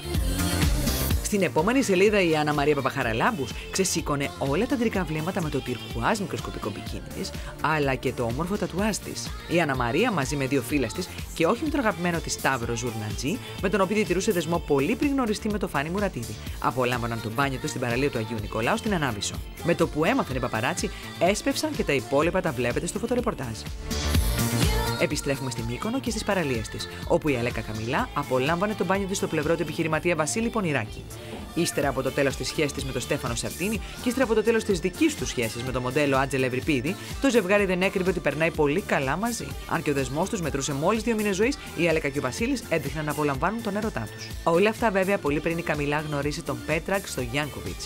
Στην επόμενη σελίδα η Άννα Μαρία Παπαχαραλάμπους ξεσήκωνε όλα τα αντρικά βλέμματα με το τυρκουάζ μικροσκοπικό μπικίνι της, αλλά και το όμορφο τατουάζ της. Η Άννα Μαρία μαζί με δύο φίλες της και όχι με τον αγαπημένο της Σταύρο Ζουρνατζή, με τον οποίο διατηρούσε δεσμό πολύ πριν γνωριστεί με το Φάνη Μουρατίδη, απολάμβαναν το μπάνιο του στην παραλία του Αγίου Νικολάου στην Ανάβησο. Με το που έμαθαν οι παπαράτσι, έσπευσαν και τα υπόλοιπα τα βλέπετε στο φωτορεπορτάζ. Επιστρέφουμε στη Μύκονο και στις παραλίες της, όπου η Αλέκα Καμιλά απολάμβανε το μπάνιο της στο πλευρό του επιχειρηματία Βασίλη Πονηράκη. Ύστερα από το τέλος της σχέσης της με τον Στέφανο Σαρτίνη και ύστερα από το τέλος της δικής του σχέσης με το μοντέλο Άντζελα Ευρυπίδη, το ζευγάρι δεν έκρυβε ότι περνάει πολύ καλά μαζί. Αν και ο δεσμός τους μετρούσε μόλις δύο μήνες ζωής, η Αλέκα και ο Βασίλης έδειχναν να απολαμβάνουν τον έρωτά τους. Όλα αυτά βέβαια πολύ πριν η Καμιλά γνωρίσει τον Πέτρακ στο Γιάνκοβιτς.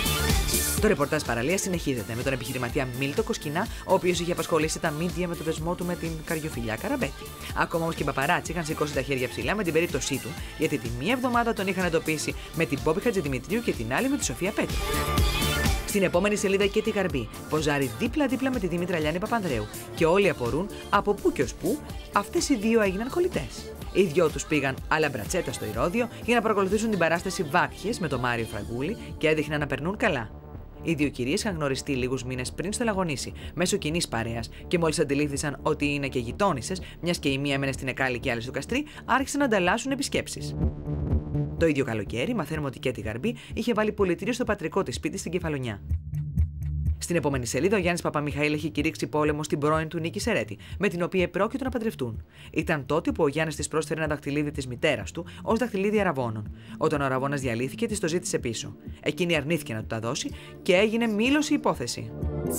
Το ρεπορτάζ παραλίας συνεχίζεται με τον επιχειρηματία Μίλτο Κοσκινά, ο οποίος είχε απασχολήσει τα μίντια με το δεσμό του με την καριοφιλιά Καραμπέτη. Ακόμα όμως και οι παπαράτσι είχαν σηκώσει τα χέρια ψηλά με την περίπτωσή του, γιατί τη μία εβδομάδα τον είχαν εντοπίσει με την Πόπη Χατζηδημητρίου και την άλλη με τη Σοφία Πέτρου. Στην επόμενη σελίδα και τη Γαρμπή ποζάρει δίπλα-δίπλα με τη Δήμητρα Λιάννη Παπανδρέου και όλοι απορούν από πού και ως πού αυτές οι δύο έγιναν κολλητές. Οι δυο τους πήγαν άλλα μπρατσέτα στο Ηρώδειο για να παρακολουθήσουν την παράσταση Βάπιες με τον Μάριο Φραγκούλη και έδειχναν να περνούν καλά. Οι δύο κυρίες είχαν γνωριστεί λίγους μήνες πριν στο Λαγονήσι, μέσω κοινής παρέας, και μόλις αντιλήφθησαν ότι είναι και γειτόνισσες, μιας και η μία έμενε στην Εκάλη και η άλλη στο Καστρί, άρχισαν να ανταλλάσσουν επισκέψεις. Το ίδιο καλοκαίρι, μαθαίνουμε ότι και τη Γαρμπή είχε βάλει πολιτήριο στο πατρικό της σπίτι στην Κεφαλονιά. Στην επόμενη σελίδα, ο Γιάννης Παπαμιχαήλ έχει κηρύξει πόλεμο στην πρώην του Νίκη Σερέτη, με την οποία επρόκειτο να παντρευτούν. Ήταν τότε που ο Γιάννης της πρόσφερε ένα δαχτυλίδι της μητέρας του ως δαχτυλίδι αραβώνων. Όταν ο αραβώνας διαλύθηκε, της το ζήτησε πίσω. Εκείνη αρνήθηκε να του τα δώσει και έγινε μήλωση υπόθεση.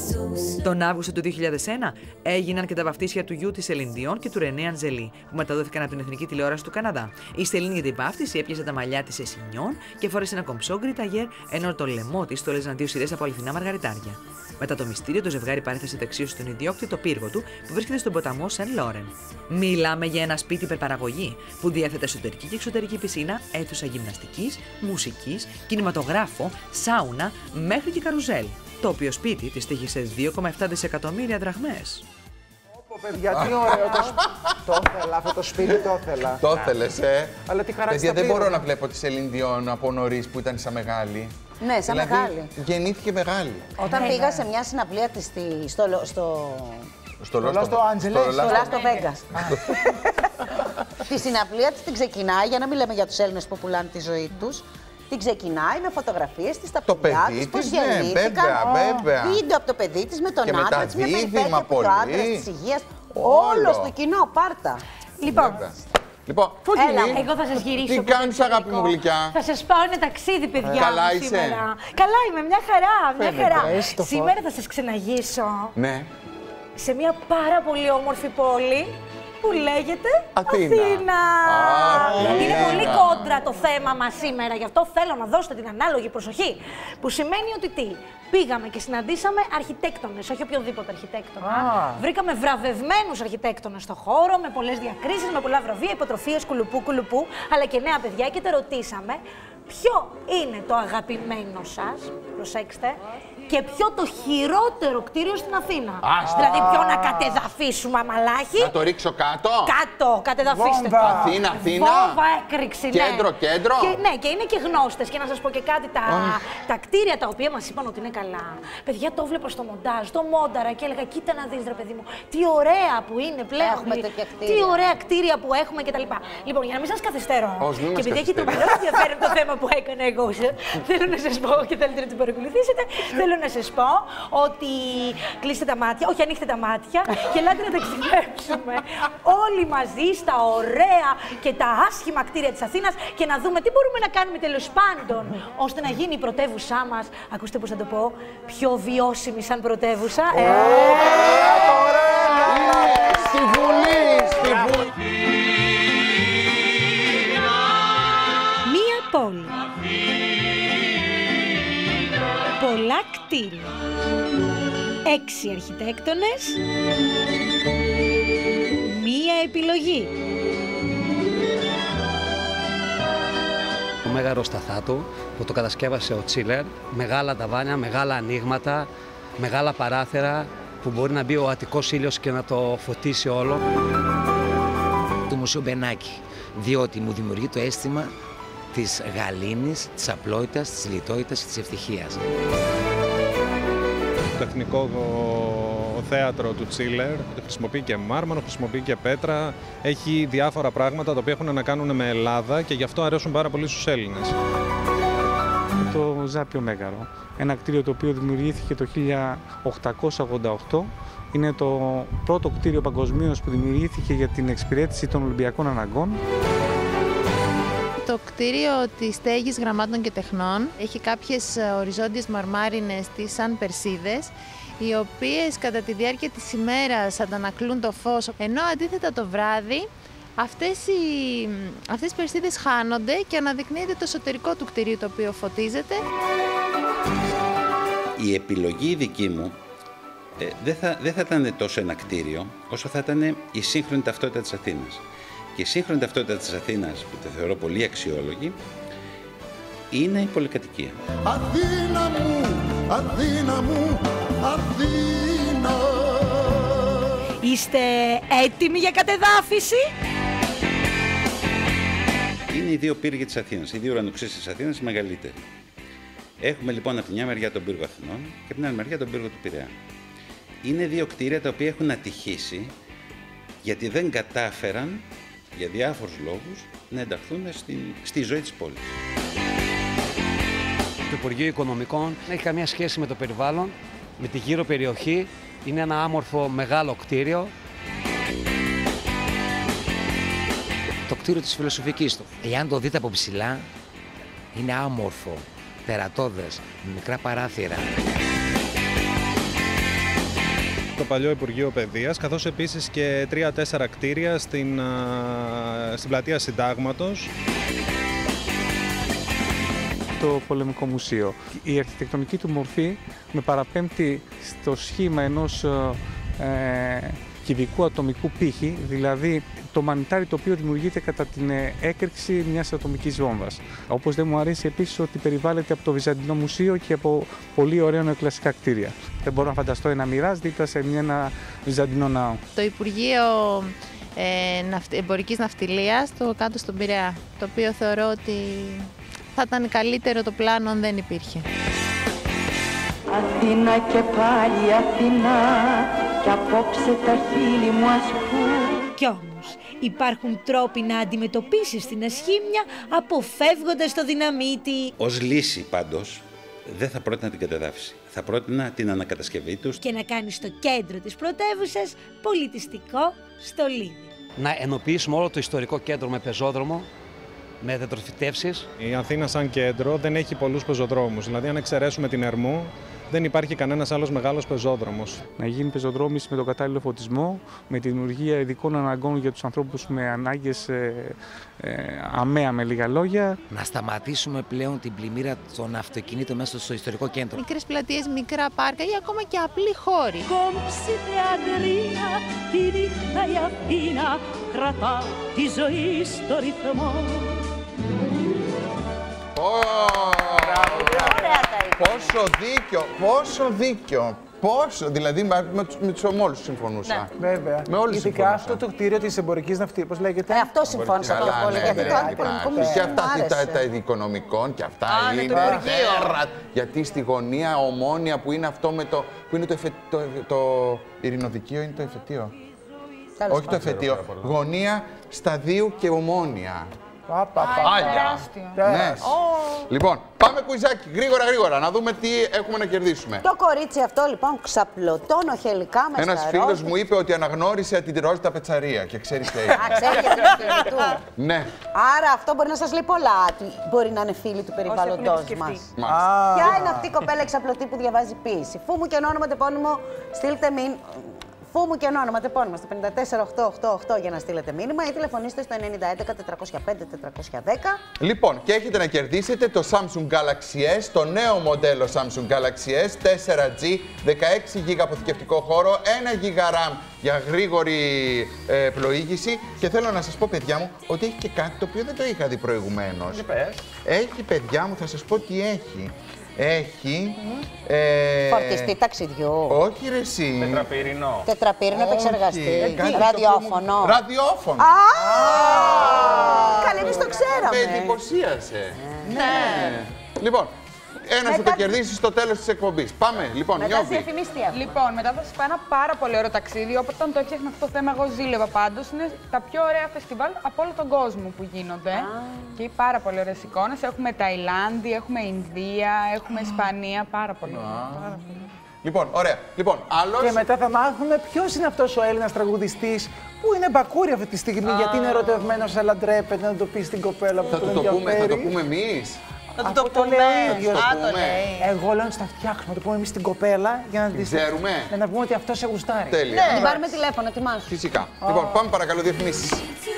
Τον Αύγουστο του δύο χιλιάδες ένα έγιναν και τα βαφτίσια του γιου της Σελίν Διόν και του Ρενέ Αντζελή, που μεταδόθηκαν από την Εθνική Τηλεόραση του Καναδά. Η Σελίν για την βάφτιση έπιασε τα μαλλιά της σε σινιόν και φόρεσε ένα κομψό γκριταγέρ, ενώ το λαιμό της το λέζαν δύο σειρές από αληθινά μαργαριτάρια. Μετά το μυστήριο, το ζευγάρι παρέθεσε δεξίωση στον ιδιόκτητο πύργο του που βρίσκεται στον ποταμό Σεν Λόρεν. Μιλάμε για ένα σπίτι υπερπαραγωγή που διέθετε εσωτερική και εξωτερική πισίνα, αίθουσα γυμναστικής, μουσικής, κινηματογράφο, σάουνα μέχρι και καρουζέλ. Το οποίο σπίτι της τύχησε δύο κόμμα επτά δισεκατομμύρια δραχμές. Παιδιά, τι ωραίο το σπίτι. Το ήθελα, αυτό το σπίτι το ήθελα. Το ήθελες, ε. Αλλά τι χαρά. Παιδιά, δεν μπορώ να βλέπω τη Σελίν Διόν από νωρίς που ήταν σαν μεγάλη. Ναι, σαν δηλαδή, μεγάλη. Γεννήθηκε μεγάλη. Όταν πήγα σε μια συναυλία της στη, στο, στο... Στο Λάστο Άντζελε. Στο Λάστο Βέγκας. Τη συναυλία της την ξεκινάει, για να μην λέμε για τους Έλληνες που πουλάνε τη ζωή τους. Την ξεκινάει με φωτογραφίες της, τα παιδιά της, πώς γεννήθηκαν. Βίντεο από το παιδί της με τον άντρα της, μια περιπέτεια που το άντρας της υγείας. Όλο στο κοινό, πάρτα. Λοιπόν, Λοιπόν, έλα, εγώ θα σας γυρίσω. Τι κάνεις, αγάπη μου γλυκιά? Θα σας πάω ένα ταξίδι, παιδιά. Καλά μου, είσαι? σήμερα. Καλά είμαι, μια χαρά, μια Φαίνεται, χαρά. έτσι το Σήμερα θα σας ξεναγήσω Ναι. σε μια πάρα πολύ όμορφη πόλη που λέγεται Αθήνα. Αθήνα. Αθήνα. Είναι πολύ κόντρα το θέμα μας σήμερα, γι' αυτό θέλω να δώσετε την ανάλογη προσοχή. Που σημαίνει ότι τι, πήγαμε και συναντήσαμε αρχιτέκτονες, όχι οποιοδήποτε αρχιτέκτονα. Ah. Βρήκαμε βραβευμένους αρχιτέκτονες στο χώρο, με πολλές διακρίσεις, με πολλά βραβεία, υποτροφίες, κουλουπού, κουλουπού, αλλά και νέα παιδιά, και τα ρωτήσαμε ποιο είναι το αγαπημένο σας, προσέξτε, και ποιο το χειρότερο κτίριο στην Αθήνα. Άστα. Δηλαδή, ποιο να κατεδαφίσουμε, αμαλάχη. Να το ρίξω κάτω. Κάτω, κατεδαφίστε το. Αθήνα, Αθήνα. Βόμβα έκρηξη, ναι. Κέντρο, κέντρο. Και, ναι, και είναι και γνώστες. Και να σας πω και κάτι, τα, τα κτίρια τα οποία μας είπαν ότι είναι καλά. Παιδιά, το βλέπω στο μοντάζ, το μόνταρα και έλεγα, κοίτα να δεις, ρε παιδί μου, τι ωραία που είναι πλέον. Έχουμε τέτοια κτίρια. Τι ωραία κτίρια που έχουμε κτλ. Λοιπόν, για να μην σας καθυστερώ. Όχι, μην και μας επειδή έχει το μεγάλο ενδιαφέρον το θέμα που έκανα εγώ, θέλω να σας πω και θέλετε να την παρακολουθήσετε. Θέλω να σας πω ότι κλείστε τα μάτια, όχι ανοίξτε τα μάτια και ελάτε να ταξιδέψουμε όλοι μαζί στα ωραία και τα άσχημα κτίρια της Αθήνας και να δούμε τι μπορούμε να κάνουμε τέλος πάντων ώστε να γίνει η πρωτεύουσά μας, ακούστε πώς θα το πω, πιο βιώσιμη σαν πρωτεύουσα. Στη Βουλή, στη Βουλή. κτίριο. Έξι αρχιτέκτονες, μία επιλογή. Το Μέγαρο Σταθάτου που το κατασκεύασε ο Τσίλερ, μεγάλα ταβάνια, μεγάλα ανοίγματα, μεγάλα παράθυρα που μπορεί να μπει ο Αττικός ήλιος και να το φωτίσει όλο. Το Μουσείο Μπενάκη, διότι μου δημιουργεί το αίσθημα της γαλήνης, της απλότητας, της λιτότητας και της ευτυχίας. Το εθνικό θέατρο του Τσίλερ χρησιμοποιεί και μάρμαρο, χρησιμοποιεί και πέτρα, έχει διάφορα πράγματα τα οποία έχουν να κάνουν με Ελλάδα και γι' αυτό αρέσουν πάρα πολύ στους Έλληνες. Το Ζάπιο Μέγαρο, ένα κτίριο το οποίο δημιουργήθηκε το χίλια οκτακόσια ογδόντα οκτώ. Είναι το πρώτο κτίριο παγκοσμίως που δημιουργήθηκε για την εξυπηρέτηση των Ολυμπιακών Αναγκών. Το κτίριο της Στέγης Γραμμάτων και Τεχνών έχει κάποιες οριζόντιες μαρμάρινες τις σαν περσίδες, οι οποίες κατά τη διάρκεια της ημέρας αντανακλούν το φως, ενώ αντίθετα το βράδυ αυτές οι, αυτές οι περσίδες χάνονται και αναδεικνύεται το εσωτερικό του κτιρίου το οποίο φωτίζεται. Η επιλογή δική μου ε, δεν, θα, δεν θα ήταν τόσο ένα κτίριο, όσο θα ήταν η σύγχρονη ταυτότητα της Αθήνας. Και η σύγχρονη ταυτότητα της Αθήνας, που τη θεωρώ πολύ αξιόλογη, είναι η πολυκατοικία. Αθήνα μου, Αθήνα μου, Αθήνα. Είστε έτοιμοι για κατεδάφιση? Είναι οι δύο πύργοι της Αθήνας, οι δύο ουρανοξύσεις της Αθήνας, οι μεγαλύτεροι. Έχουμε λοιπόν από τη μια μεριά τον πύργο Αθηνών και από την άλλη μεριά τον πύργο του Πειραιά. Είναι δύο κτίρια τα οποία έχουν ατυχήσει γιατί δεν κατάφεραν για διάφορους λόγους να ενταχθούν στη, στη ζωή της πόλης. Το Υπουργείο Οικονομικών δεν έχει καμία σχέση με το περιβάλλον, με τη γύρω περιοχή. Είναι ένα άμορφο μεγάλο κτίριο. Το κτίριο της Φιλοσοφικής του. Εάν το δείτε από ψηλά, είναι άμορφο, τερατώδες, με μικρά παράθυρα. Το παλιό Υπουργείο Παιδείας, καθώς επίσης και τρία-τέσσερα κτίρια στην, στην πλατεία Συντάγματος. Το Πολεμικό Μουσείο. Η αρχιτεκτονική του μορφή με παραπέμπτει στο σχήμα ενός ε, κυβικού ατομικού πύχη, δηλαδή το μανιτάρι το οποίο δημιουργείται κατά την έκρηξη μιας ατομικής βόμβας. Όπως δεν μου αρέσει επίσης ότι περιβάλλεται από το Βυζαντινό Μουσείο και από πολύ ωραία νεοκλασικά κτίρια. Δεν μπορώ να φανταστώ ένα μοιράζ δίπλα σε μια, ένα Βυζαντινό ναό. Το Υπουργείο ε, Εμπορικής Ναυτιλίας, το κάτω στον Πειραιά, το οποίο θεωρώ ότι θα ήταν καλύτερο το πλάνο αν δεν υπήρχε. Αθήνα και πάλι Αθήνα, κι απόψε τα χείλη μου ας πούν. Κι όμως υπάρχουν τρόποι να αντιμετωπίσεις την ασχήμια αποφεύγοντας το δυναμίτι. Ως λύση πάντως δεν θα πρότεινα την κατεδάφιση. Θα πρότεινα την ανακατασκευή τους. Και να κάνεις στο κέντρο της πρωτεύουσας πολιτιστικό στολίδι. Να ενοποιήσουμε όλο το ιστορικό κέντρο με πεζόδρομο, με τετροφυτεύσεις. Η Αθήνα σαν κέντρο δεν έχει πολλούς πεζοδρόμους. Δηλαδή αν εξαιρέσουμε την Ερμού, δεν υπάρχει κανένας άλλος μεγάλος πεζόδρομος. Να γίνει πεζοδρόμηση με τον κατάλληλο φωτισμό, με τη δημιουργία ειδικών αναγκών για τους ανθρώπους με ανάγκες ε, ε, αμαία, με λίγα λόγια. Να σταματήσουμε πλέον την πλημμύρα των αυτοκινήτων μέσα στο ιστορικό κέντρο. Μικρές πλατείες, μικρά πάρκα ή ακόμα και απλοί χώροι. Κόμψτε αντρία, τη νύχτα η Αθήνα κρατά τη ζωή στο ρυθμό. Πόσο δίκιο, πόσο δίκιο, πόσο, δηλαδή με, με τους ομόλους συμφωνούσα. Ναι. Βέβαια. Με όλους ειδικά συμφωνούσα. αυτό το κτίριο της εμπορικής ναυτιλίας, πώς λέγεται. Ε, αυτό συμφώνησα πιο πολύ, γιατί το άλλο πολιτικό μου και αυτά τα, τα ειδικονομικών και αυτά Α, είναι τέρα. Γιατί στη γωνία Ομόνια που είναι αυτό με το, που είναι το, εφε, το, το, το ειρηνοδικείο είναι το εφετείο. Τέλος Όχι το εφετείο, γωνία Σταδίου και Ομόνια. Άγια. Ναι. Λοιπόν, πάμε κουιζάκι, γρήγορα γρήγορα, να δούμε τι έχουμε να κερδίσουμε. Το κορίτσι αυτό λοιπόν ξαπλωτώνω χελικά με Ένας στα ροζ. φίλος μου είπε ότι αναγνώρισε την Ροζ Πετσαρία και ξέρει τι έγινε. Α, ξέρει για την φίλη του. Ναι. Άρα αυτό μπορεί να σας λέει πολλά. Μπορεί να είναι φίλοι του περιβάλλοντος μας. Ποια είναι αυτή η κοπέλα εξαπλωτή που διαβάζει ποίηση. Φου μου και όνομα τεπώνυμο, στείλτε μην. Φούμου και όνομα τεπώνυμα στο πέντε τέσσερα οκτώ οκτώ οκτώ για να στείλετε μήνυμα ή τηλεφωνήστε στο ενενήντα έντεκα τετρακόσια πέντε τετρακόσια δέκα. Λοιπόν, και έχετε να κερδίσετε το Samsung Galaxy S, το νέο μοντέλο Samsung Galaxy S, τέσσερα τζι, δεκαέξι γίγα αποθηκευτικό χώρο, ένα γίγα RAM για γρήγορη ε, πλοήγηση. Και θέλω να σας πω, παιδιά μου, ότι έχει και κάτι το οποίο δεν το είχα δει προηγουμένως. Έχει, παιδιά μου, θα σας πω τι έχει. Έχει. Mm. Ε... Φορτιστή ταξιδιού. Όχι, ρε εσύ. Τετραπύρινο. Τετραπύρινο επεξεργαστή. Ραδιόφωνο. Μου... Ραδιόφωνο. Α! Καλή, εμείς το ξέραμε. Με εντυπωσίασε. Ναι. Λοιπόν, ένα θα το κερδίσει στο τέλος της εκπομπής. Πάμε, λοιπόν, Νιώβη. Λοιπόν, μετά θα σας πω ένα πάρα πολύ ωραίο ταξίδι. Όταν το έφτιαχνα αυτό το θέμα, εγώ ζήλευα πάντως. Είναι τα πιο ωραία φεστιβάλ από όλο τον κόσμο που γίνονται. Ah. Και πάρα πολύ ωραίες εικόνες. Έχουμε Ταϊλάνδη, έχουμε Ινδία, έχουμε Ισπανία. Πάρα πολύ. Ah. Πάρα πολύ. Λοιπόν, ωραία. Λοιπόν, άλλος... Και μετά θα μάθουμε ποιος είναι αυτός ο Έλληνας τραγουδιστής που είναι μπακούρι αυτή τη στιγμή, ah. γιατί είναι ερωτευμένος, αλλά ντρέπεται να το πει στην κοπέλα που θα τον το ενδιαφέρει. πούμε, θα το πούμε εμείς. Θα το πούμε. Εγώ λέω να τα φτιάξουμε, να το πούμε εμείς στην κοπέλα για να τη ξέρουμε. Για να πούμε ότι αυτό σε γουστάρει. Τέλεια. Να την πάρουμε τηλέφωνο, ετοιμάσου. Φυσικά. Oh. Λοιπόν, πάμε παρακαλώ διαφημίσεις.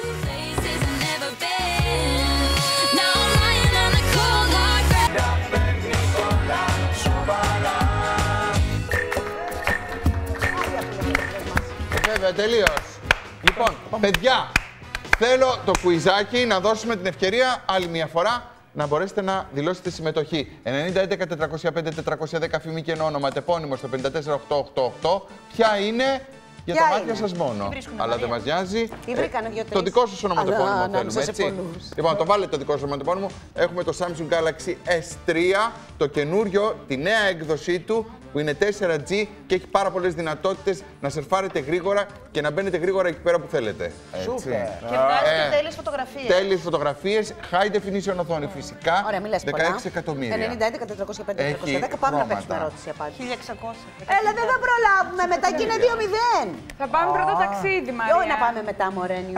Βέβαια, τελείως. Λοιπόν, παιδιά, θέλω το κουιζάκι να δώσουμε την ευκαιρία άλλη μια φορά να μπορέσετε να δηλώσετε συμμετοχή. ενενήντα έντεκα τετρακόσια πέντε τετρακόσια δέκα φήμη και όνομα τεπώνυμο στο πέντε τέσσερα οκτώ οκτώ οκτώ. Ποια είναι για τα μάτια σας μόνο. Αλλά δεν μας νοιάζει. Το δικό σας ονοματεπώνυμο θέλουμε, έτσι. Λοιπόν, το βάλετε το δικό σας ονοματεπώνυμο. Έχουμε το Samsung Galaxy ες τρία, το καινούριο, τη νέα έκδοσή του, που είναι τέσσερα τζι και έχει πάρα πολλές δυνατότητες να σερφάρετε γρήγορα και να μπαίνετε γρήγορα εκεί πέρα που θέλετε. Σούπερ. Και βγάζετε τέλειες φωτογραφίες. Τέλειες φωτογραφίες, high definition οθόνη φυσικά. Ωραία, μιλάς πολλά. δεκαέξι εκατομμύρια. ενενήντα έντεκα τετρακόσια πέντε τετρακόσια δέκα. Πάμε να παίξουμε ερώτηση απάντηση. χίλια εξακόσια. Έλα, δεν θα προλάβουμε. Μετά και είναι δύο μηδέν. Θα πάμε πρώτο ταξίδι, Μαρία. Όχι να πάμε μετά, μωρένιο.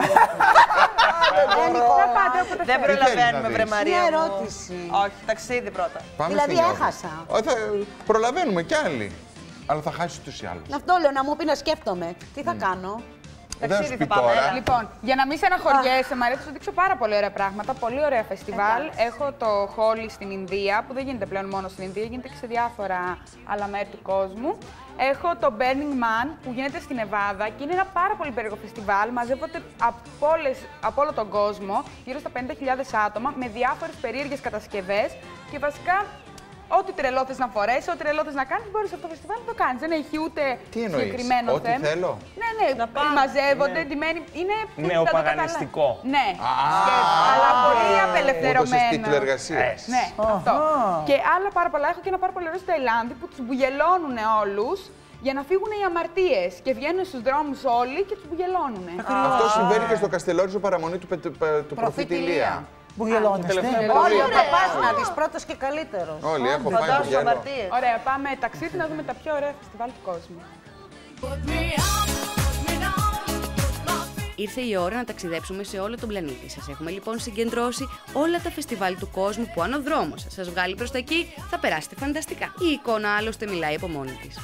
Δεν προλαβαίνουμε, βρε Μαρία. Μια ερώτηση. Όχι, ταξίδι πρώτα. Δηλαδή έχασα. Προλαβαίνουμε κι άλλοι. Αλλά θα χάσει τους ή άλλους. Αυτό λέω, να μου πει να σκέφτομαι. Τι θα κάνω. Ταξίδι θα πάμε. Λοιπόν, για να μην σε αναχωριέσαι, Μαρία, θα σου δείξω πάρα πολύ ωραία πράγματα. Πολύ ωραία φεστιβάλ. Έχω το Holi στην Ινδία, που δεν γίνεται πλέον μόνο στην Ινδία, γίνεται και σε διάφορα άλλα μέρη του κόσμου. Έχω το Burning Man που γίνεται στην Νεβάδα και είναι ένα πάρα πολύ περίεργο φεστιβάλ. Μαζεύονται από, όλες, από όλο τον κόσμο, γύρω στα πενήντα χιλιάδες άτομα, με διάφορες περίεργες κατασκευές και βασικά ό,τι τρελό θες να φορέσεις, ό,τι τρελό θες να κάνεις, μπορείς αυτό το φεστιβάλ να το κάνεις. Δεν έχει ούτε συγκεκριμένο ό,τι θέμα. Θέλω. Ναι, ναι, μαζεύονται, εντυμένοι. Είναι νεοπαγανιστικό. Ναι, αλλά πολύ απελευθερωμένο. Ούτως τίτλο εργασίας. Ναι, αυτό. Και άλλα πάρα πολλά. Έχω και ένα πάρα πολύ ωραίο στη Ταϊλάνδη που τους μπουγελώνουν όλους για να φύγουν οι αμαρτίες. Και βγαίνουν στους δρόμους όλοι και τους μπουγελώνουν. Αυτό συμβαίνει και στο Καστελόριζο παραμονή του, του προφήτη Ηλία. Μπουγελώνεστε. Όλοι ο παπάς να δεις πρώτος και καλύτερος. Όλοι, έχω φάει μπουγέλο. Ωραία, πάμε ταξίδι να δούμε τα πιο ωραία φεστιβάλ του κόσμου. Ήρθε η ώρα να ταξιδέψουμε σε όλο τον πλανήτη. Σας έχουμε λοιπόν συγκεντρώσει όλα τα φεστιβάλ του κόσμου που αν ο δρόμος σας σας βγάλει προς τα εκεί, θα περάσετε φανταστικά. Η εικόνα άλλωστε μιλάει από μόνη της.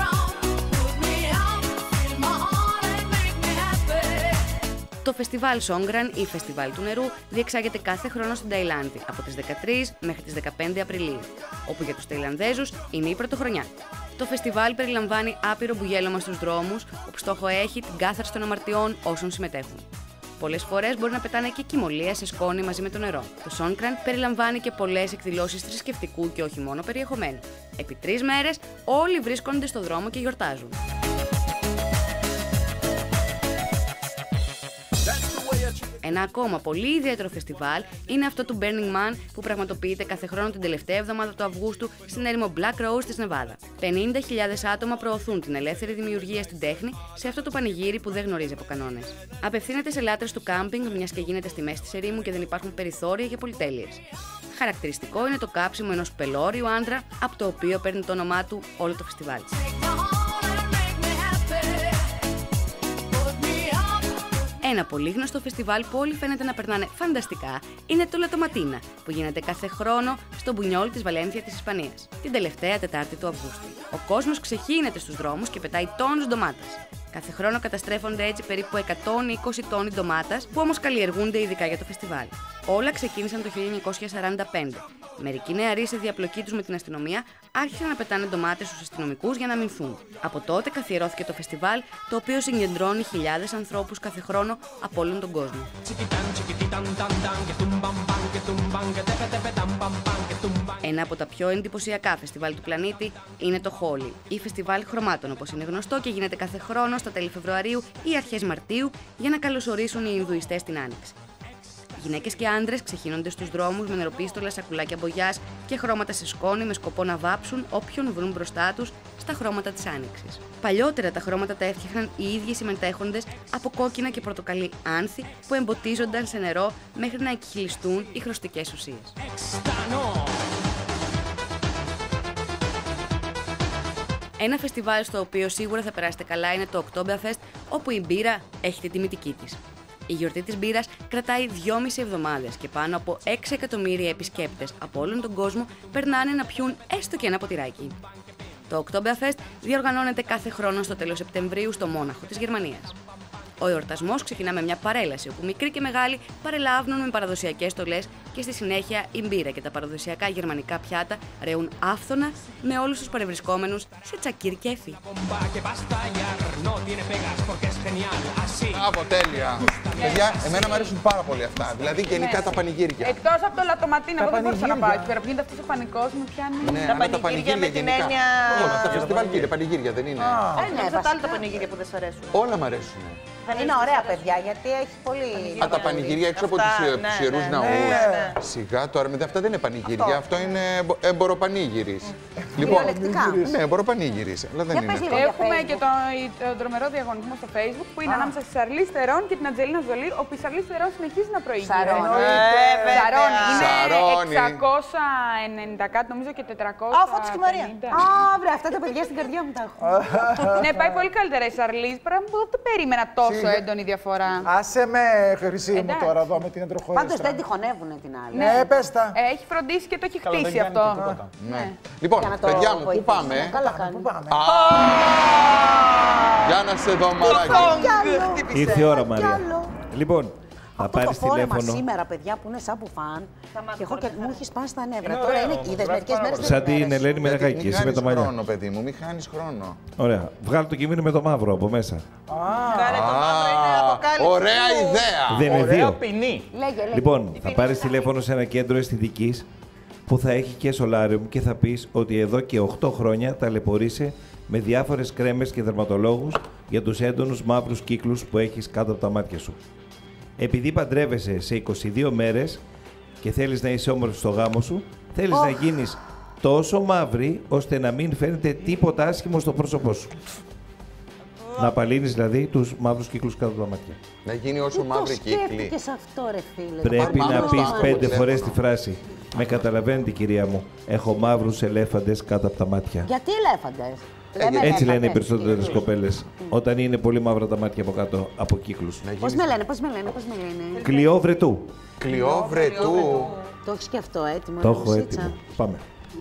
Το φεστιβάλ Songkran ή Φεστιβάλ του Νερού διεξάγεται κάθε χρόνο στην Ταϊλάνδη από τις δεκατρείς μέχρι τις δεκαπέντε Απριλίου, όπου για τους Ταϊλανδέζους είναι η πρωτοχρονιά. Το φεστιβάλ περιλαμβάνει άπειρο μπουγέλωμα στους δρόμους, όπου στόχο έχει την κάθαρση των αμαρτιών όσων συμμετέχουν. Πολλές φορές μπορεί να πετάνε και κοιμωλία σε σκόνη μαζί με το νερό. Το Songkran περιλαμβάνει και πολλές εκδηλώσεις θρησκευτικού και όχι μόνο περιεχομένου. Επί τρεις μέρες όλοι βρίσκονται στο δρόμο και γιορτάζουν. Ένα ακόμα πολύ ιδιαίτερο φεστιβάλ είναι αυτό του Burning Man που πραγματοποιείται κάθε χρόνο την τελευταία εβδομάδα του Αυγούστου στην έρημο Black Rose της Νεβάδα. πενήντα χιλιάδες άτομα προωθούν την ελεύθερη δημιουργία στην τέχνη σε αυτό το πανηγύρι που δεν γνωρίζει από κανόνες. Απευθύνεται σε λάτρες του κάμπινγκ, μιας και γίνεται στη μέση της ερήμου και δεν υπάρχουν περιθώρια για πολυτέλειες. Χαρακτηριστικό είναι το κάψιμο ενός πελώριου άντρα, από το οποίο παίρνει το όνομά του όλο το φεστιβάλ. Ένα πολύ γνωστό φεστιβάλ που όλοι φαίνεται να περνάνε φανταστικά είναι το Λατοματίνα, που γίνεται κάθε χρόνο στο Μπουνιόλ της Βαλένθια της Ισπανίας, την τελευταία Τετάρτη του Αυγούστου. Ο κόσμος ξεχύνεται στους δρόμους και πετάει τόνους ντομάτες. Κάθε χρόνο καταστρέφονται έτσι περίπου εκατόν είκοσι τόνοι ντομάτας, που όμως καλλιεργούνται ειδικά για το φεστιβάλ. Όλα ξεκίνησαν το χίλια εννιακόσια σαράντα πέντε. Μερικοί νεαροί σε διαπλοκή τους με την αστυνομία άρχισαν να πετάνε ντομάτες στους αστυνομικούς για να αμυνθούν. Από τότε καθιερώθηκε το φεστιβάλ, το οποίο συγκεντρώνει χιλιάδες ανθρώπους κάθε χρόνο από όλον τον κόσμο. Ένα από τα πιο εντυπωσιακά φεστιβάλ του πλανήτη είναι το Holi, ή φεστιβάλ χρωμάτων, όπως είναι γνωστό, και γίνεται κάθε χρόνο στα τέλη Φεβρουαρίου ή αρχές Μαρτίου για να καλωσορίσουν οι Ινδουιστές την Άνοιξη. Γυναίκες και άντρες ξεχύνονται στους δρόμους με νεροπίστολα, σακουλάκια μπογιάς και χρώματα σε σκόνη με σκοπό να βάψουν όποιον βρουν μπροστά τους στα χρώματα της Άνοιξης. Παλιότερα τα χρώματα τα έφτιαχναν οι ίδιοι συμμετέχοντες από κόκκινα και πορτοκαλί άνθη που εμποτίζονταν σε νερό μέχρι να εκχυλιστούν οι χρωστικές ουσίες. Ένα φεστιβάλ στο οποίο σίγουρα θα περάσετε καλά είναι το Oktoberfest, όπου η μπύρα έχει την τιμητική της. Η γιορτή της μπύρας κρατάει δυόμιση εβδομάδες και πάνω από έξι εκατομμύρια επισκέπτες από όλον τον κόσμο περνάνε να πιούν έστω και ένα ποτηράκι. Το Oktoberfest διοργανώνεται κάθε χρόνο στο τέλος Σεπτεμβρίου στο Μόναχο της Γερμανίας. Ο εορτασμός ξεκινά με μια παρέλαση, όπου μικροί και μεγάλοι παρελάβουν με παραδοσιακές στολές και στη συνέχεια η μπύρα και τα παραδοσιακά γερμανικά πιάτα ρέουν άφθονα με όλους τους παρευρισκόμενους σε τσακίρ κέφι. Από τέλεια. Παιδιά, εμένα μου αρέσουν πάρα πολύ αυτά. Δηλαδή γενικά τα πανηγύρια. Εκτός από το λατοματίνα, εγώ δεν μπορούσα να πάω εκεί πέρα. Γίνεται αυτός ο πανικός, με πιάνει. Ναι, τα πανηγύρια με την έννοια. Όλα τα φεστιβάλ κύριε, πανηγύρια δεν είναι. Ναι, βασικά τα πανηγύρια που δεν σας αρέσουν. Όλα μου αρέσουν. Είναι ωραία, παιδιά, γιατί έχει πολύ. Α, τα πανηγύρια έξω από τους ιερούς ναούς. Σιγά τώρα, με αυτά δεν είναι πανηγύρια, αυτό είναι εμποροπανήγυρης. Λοιπόν, ναι, εμποροπανήγυρης, αλλά δεν είναι. Έχουμε και τον τρομερό διαγωνισμό στο Facebook που είναι ανάμεσα στη Σαρλί Στερόν και την Αντζελίνα Ζολί, όπου η Σαρλί Στερόν συνεχίζει να προηγεί. Σαρώνει. Είναι εξακόσια ενενήντα κάτι, νομίζω, και τετρακόσια. Α, Φώτης και Μαρία. Α, βρε, αυτά τα παιδιά στην καρδιά μου τα έχω. Ναι, πάει πολύ καλύτερα η Σαρλί, πράγμα που δεν το περίμενα τόσο έντονη διαφορά. Άσε με, χρυσή μου, τώρα εδώ με την εντροχωρία. Πάντως δεν τη χωνεύουνε την άλλη. Ναι, πες τα. Έχει φροντίσει και το έχει χτίσει αυτό. Ναι. Λοιπόν, παιδιά μου, πού πάμε? Καλά κάνει. Πού πάμε? Για να σε δω, μαράκι. Ήρθε η ώρα, Μαρία. Λοιπόν, θα αυτό πάρεις το φόρεμα τηλέφωνο. σήμερα, παιδιά, που είναι σαν μπουφάν και, έχω και μου έχει σπάσει τα νεύρα. Τώρα είναι είδες μερικές μέρες. Σαν την Ελένη Μενεγάκη, εσύ με το μαλλιά. Χρόνο, παιδί μου, μη χάνεις χρόνο. Ωραία. Βγάλω το κείμενο με το μαύρο από μέσα. Ωραία ιδέα. Δεν είναι δύο. Λέγε, λέγε. Λοιπόν, θα πάρεις τηλέφωνο σε ένα κέντρο αισθητικής που θα έχει και σολάριουμ και θα πεις ότι εδώ και οκτώ χρόνια ταλαιπωρείσαι με διάφορες κρέμες και δερματολόγους για τους έντονους μαύρους κύκλους που έχεις κάτω από τα μάτια σου. Επειδή παντρεύεσαι σε είκοσι δύο μέρες και θέλεις να είσαι όμορφη στο γάμο σου, θέλεις oh. να γίνεις τόσο μαύρη ώστε να μην φαίνεται τίποτα άσχημο στο πρόσωπό σου. Oh. Να απαλύνεις δηλαδή τους μαύρους κύκλους κάτω από τα μάτια. Να γίνει όσο μαύρη κύκλη. Τι σκέφτηκες αυτό, ρε φίλε? Πρέπει να πεις πέντε φορές τη φράση. Με καταλαβαίνετε, κυρία μου, έχω μαύρους ελέφαντες κάτω από τα μάτια. Γιατί ελέφαντες? Ε, Έτσι λένε οι περισσότερες κοπέλες. Όταν είναι πολύ μαύρα τα μάτια από κάτω από κύκλους. Πώς με λένε, πώς με λένε, πώς με λένε. Κλειό βρετού. Κλειό βρετού. Το έχεις και αυτό έτοιμο? Το έχω έτοιμο. Πάμε.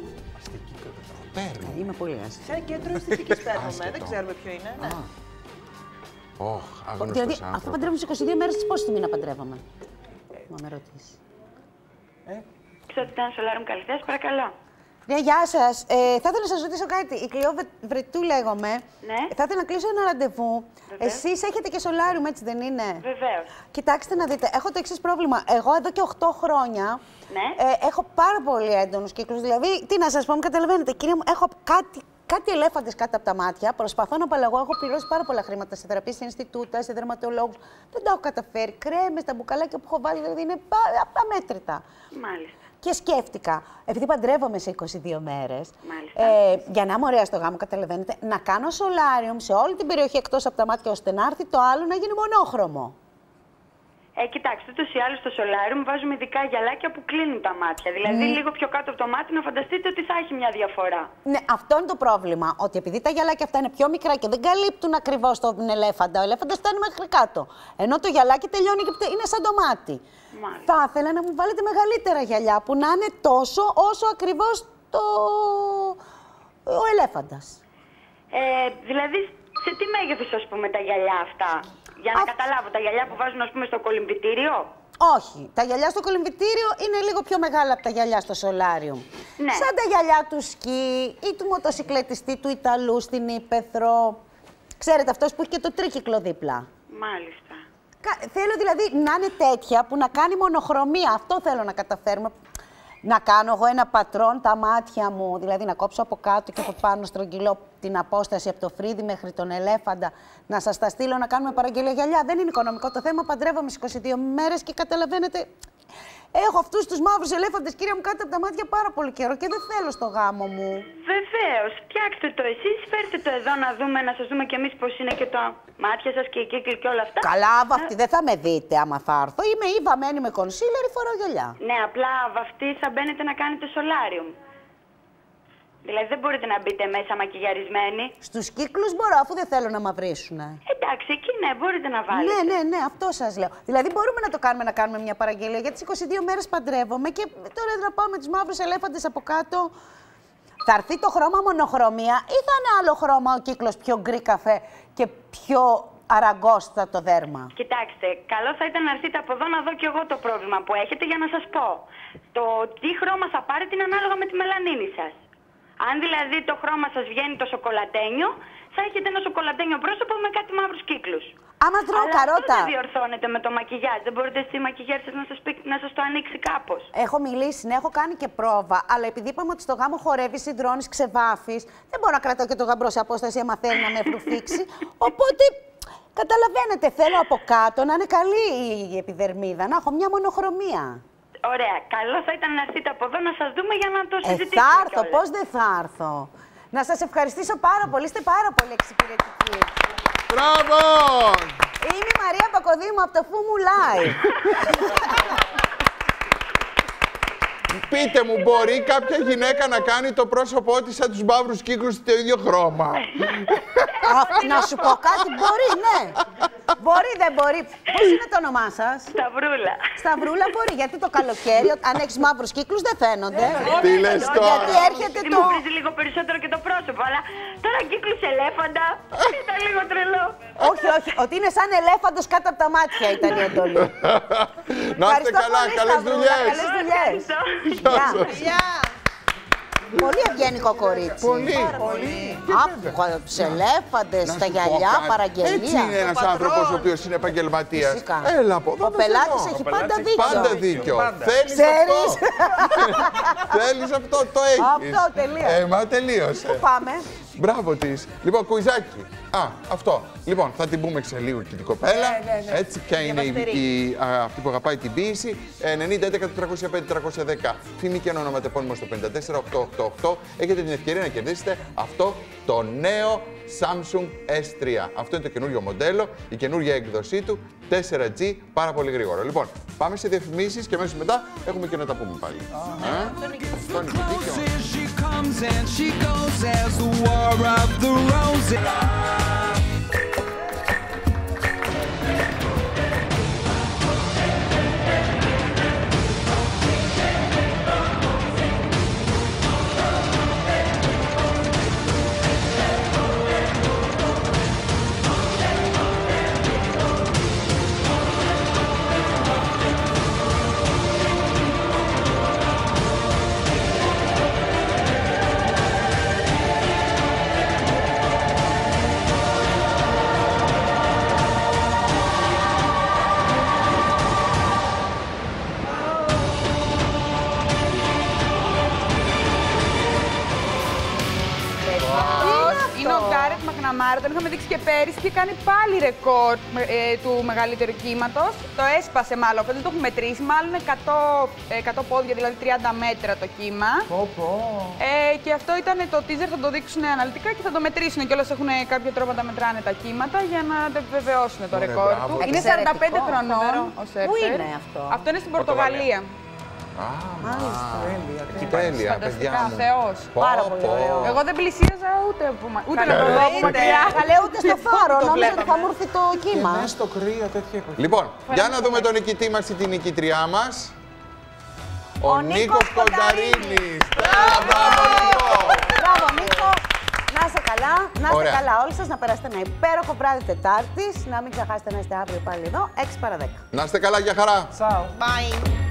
Είμαι πολύ άσχημη. Σε ένα κέντρο αισθητικής παίρνουμε, δεν ξέρουμε ποιο είναι. Ωχ, άγνωστος Δηλαδή, άνθρωπος. αφού παντρεύουμε σε είκοσι δύο μέρες, πόση τιμή να παντρεύαμε? Μα με ρωτήσει. Ξέρω ότι ήταν σολάρουμ καλή θέση, παρακαλώ. Ναι, γεια σας. Ε, θα ήθελα να σας ρωτήσω κάτι. Η Κλειό Βρετού λέγομαι. Ναι. Θα ήθελα να κλείσω ένα ραντεβού. Εσείς έχετε και σολάριουμ, έτσι δεν είναι? Βεβαίως. Κοιτάξτε να δείτε, έχω το εξής πρόβλημα. Εγώ εδώ και οκτώ χρόνια ναι. ε, έχω πάρα πολύ έντονους κύκλους. Δηλαδή, τι να σας πω, μου καταλαβαίνετε, κυρία μου, έχω κάτι, κάτι ελέφαντες κάτω από τα μάτια. Προσπαθώ να απαλλαγώ. Έχω πληρώσει πάρα πολλά χρήματα σε θεραπεία, σε Ινστιτούτα, σε δερματολόγους. Δεν τα έχω καταφέρει. Κρέμες, τα μπουκαλάκια που έχω βάλει, δηλαδή είναι αμέτρητα. Μάλιστα. Και σκέφτηκα, επειδή παντρεύομαι σε είκοσι δύο μέρες, ε, για να είμαι ωραία στο γάμο, καταλαβαίνετε, να κάνω σολάριουμ σε όλη την περιοχή εκτός από τα μάτια, ώστε να έρθει το άλλο να γίνει μονόχρωμο. Ε, κοιτάξτε, ούτως ή άλλως στο σολάριουμ βάζουμε ειδικά γυαλάκια που κλείνουν τα μάτια. Δηλαδή, Mm. λίγο πιο κάτω από το μάτι να φανταστείτε ότι θα έχει μια διαφορά. Ναι, αυτό είναι το πρόβλημα. Ότι επειδή τα γυαλάκια αυτά είναι πιο μικρά και δεν καλύπτουν ακριβώς τον ελέφαντα, ο ελέφαντας φτάνει μέχρι κάτω. Ενώ το γυαλάκι τελειώνει και είναι σαν το μάτι. Μάλιστα. Θα ήθελα να μου βάλετε μεγαλύτερα γυαλιά που να είναι τόσο όσο ακριβώς το... ο ελέφαντας. Ε, δηλαδή, Σε τι μέγεθος, ας πούμε, τα γυαλιά αυτά? Για να Α... καταλάβω, τα γυαλιά που βάζουν, ας πούμε, στο κολυμβητήριο. Όχι. Τα γυαλιά στο κολυμβητήριο είναι λίγο πιο μεγάλα από τα γυαλιά στο σολάριο. Ναι. Σαν τα γυαλιά του σκι ή του μοτοσυκλετιστή του Ιταλού στην Ήπεθρο. Ξέρετε, αυτός που έχει και το τρίκυκλο δίπλα. Μάλιστα. Θέλω δηλαδή να είναι τέτοια που να κάνει μονοχρωμία. Αυτό θέλω να καταφέρουμε. Να κάνω εγώ ένα πατρόν τα μάτια μου, δηλαδή να κόψω από κάτω και από πάνω στρογγυλό την απόσταση από το φρύδι μέχρι τον ελέφαντα, να σας τα στείλω να κάνουμε παραγγελία γυαλιά. Δεν είναι οικονομικό το θέμα, παντρεύομαι στις είκοσι δύο μέρες και καταλαβαίνετε, έχω αυτούς τους μαύρους ελέφαντες, κυρία μου, κάτω από τα μάτια πάρα πολύ καιρό και δεν θέλω στο γάμο μου. Βεβαίως, φτιάξτε το εσείς, φέρτε το εδώ να δούμε, να σας δούμε κι εμείς πώς είναι και τα μάτια σας και οι κύκλοι και όλα αυτά. Καλά, βαφτί, δεν θα με δείτε άμα θα έρθω. Είμαι ή βαμμένη με κονσίλερ ή φοράω γυαλιά. Ναι, απλά βαφτί θα μπαίνετε να κάνετε σολάριουμ. Δηλαδή δεν μπορείτε να μπείτε μέσα μακιγιαρισμένοι. Στους κύκλους μπορώ, αφού δεν θέλω να μαυρίσουνε. Εντάξει, εκεί ναι, μπορείτε να βάλετε. Ναι, ναι, ναι, αυτό σας λέω. Δηλαδή μπορούμε να το κάνουμε να κάνουμε μια παραγγελία. Γιατί τις είκοσι δύο μέρες παντρεύομαι και τώρα να πάω με τους μαύρους ελέφαντες από κάτω. Θα έρθει το χρώμα μονοχρωμία ή θα είναι άλλο χρώμα ο κύκλος πιο γκρι καφέ και πιο αραγκώστα το δέρμα? Κοιτάξτε, καλό θα ήταν να έρθετε από εδώ να δω κι εγώ το πρόβλημα που έχετε για να σας πω. Το τι χρώμα θα πάρετε είναι ανάλογα με τη μελανίνη σας. Αν δηλαδή το χρώμα σας βγαίνει το σοκολατένιο, θα έχετε ένα σοκολατένιο πρόσωπο με κάτι μαύρους κύκλους. Άμα τρώω Αλλά καρότα. αυτό δεν διορθώνεται με το μακιγιάζ. Δεν μπορείτε στη μακιγιάζ σας να σας, πει, να σας το ανοίξει κάπως. Έχω μιλήσει, ναι, έχω κάνει και πρόβα. Αλλά επειδή είπαμε ότι στο γάμο χορεύει, υδρώνει, ξεβάφει, δεν μπορώ να κρατάω και το γαμπρό σε απόσταση άμα θέλει να με φρουφήξει. Οπότε καταλαβαίνετε, θέλω από κάτω να είναι καλή η επιδερμίδα, να έχω μια μονοχρωμία. Ωραία. Καλό θα ήταν να έρθετε από εδώ να σας δούμε για να το συζητήσουμε. Ε, θα έρθω, πώς δεν θα έρθω. Να σας ευχαριστήσω πάρα πολύ, είστε πάρα πολύ εξυπηρετικοί. Μπράβο! Είμαι η Μαρία Πακοδήμου από το Φούμου Live. Πείτε μου, μπορεί κάποια γυναίκα να κάνει το πρόσωπό της σαν τους μαύρους κύκλους το ίδιο χρώμα? Να σου πω κάτι, μπορεί, ναι. Μπορεί, δεν μπορεί. Πώς είναι το όνομά σας? Σταυρούλα. Σταυρούλα μπορεί, γιατί το καλοκαίρι, αν έχεις μαύρους κύκλους, δεν φαίνονται. Τι λες τώρα? Γιατί έρχεται το... Μου βρίζει λίγο περισσότερο και το πρόσωπο, αλλά τώρα κύκλους ελέφαντα ήταν λίγο τρελό. Όχι, όχι, ότι είναι σαν ελέφαντος κάτω από τα μάτια ήταν η εντολή. Να είστε καλά, καλές δουλειές. Καλές δουλειές. Γεια. Πολύ ευγενικό κορίτσι. Πολύ. Από τους ελέφαντες, τα γυαλιά, παραγγελία. Έτσι είναι ένας άνθρωπος ο οποίος είναι επαγγελματίας. Έλα από εδώ. Ο πελάτης έχει πάντα δίκιο. Πάντα δίκιο. Θέλεις αυτό. Θέλεις αυτό, το έχεις. Αυτό, τελείω. Ε, μα τελείωσε. Πού πάμε? Μπράβο της. Λοιπόν, κουιζάκι. Α, αυτό. Λοιπόν, θα την πούμε σε λίγο και την κοπέλα. Ναι, ναι, ναι. Έτσι, ποια είναι η, η, α, αυτή που αγαπάει την ποίηση. ενενήντα έντεκα τετρακόσια πέντε τετρακόσια δέκα. Φήμη και ένα ονοματεπώνυμο στο πέντε τέσσερα οκτώ οκτώ οκτώ. Έχετε την ευκαιρία να κερδίσετε αυτό το νέο Samsung ες τρία. Αυτό είναι το καινούριο μοντέλο, η καινούργια έκδοσή του, τέσσερα τζι, πάρα πολύ γρήγορο. Λοιπόν, πάμε σε διαφημίσεις και αμέσως μετά έχουμε και να τα πούμε πάλι. Αυτό είναι και δίκιο. Comes and she goes as the war of the roses. Είναι ο Γκάρετ Μακναμάρα, τον είχαμε δείξει και πέρυσι και κάνει πάλι ρεκόρ ε, του μεγαλύτερου κύματος. Το έσπασε μάλλον, οπότε δεν το έχουμε μετρήσει. Μάλλον εκατό, εκατό πόδια, δηλαδή τριάντα μέτρα το κύμα. Πω, πω. Ε, και αυτό ήταν το teaser, θα το δείξουν αναλυτικά και θα το μετρήσουν. Και όλες έχουν κάποιο τρόπο να μετράνε τα κύματα για να το επιβεβαιώσουν το ρεκόρ του. Είναι σαράντα πέντε χρονών ο σερφερ. Πού είναι αυτό? Αυτό είναι στην Πορτογαλία. Α, μάλιστα. Τέλεια, παιδιά μου. Θεός. Πάρα πολύ ωραίο. Εγώ δεν πλησίαζα ούτε, ούτε να το δω από μακριά. Καλέ, ούτε στο φάρο, νόμιζα ότι θα μου έρθει το κύμα. Και μέσα στο κρύο, τέτοια εποχή. Λοιπόν, για να δούμε τον νικητή μας ή την νικητριά μας. Ο Νίκος Κονταρίνης. Μπράβο, Νίκο. Μπράβο, Νίκο. Να είστε καλά, να είστε Ωραία. καλά όλοι σας, να περάσετε ένα υπέροχο βράδυ Τετάρτης, να μην ξεχάσετε να είστε αύριο πάλι εδώ, έξι παρά δέκα. Να είστε καλά, για χαρά. Ciao. Bye.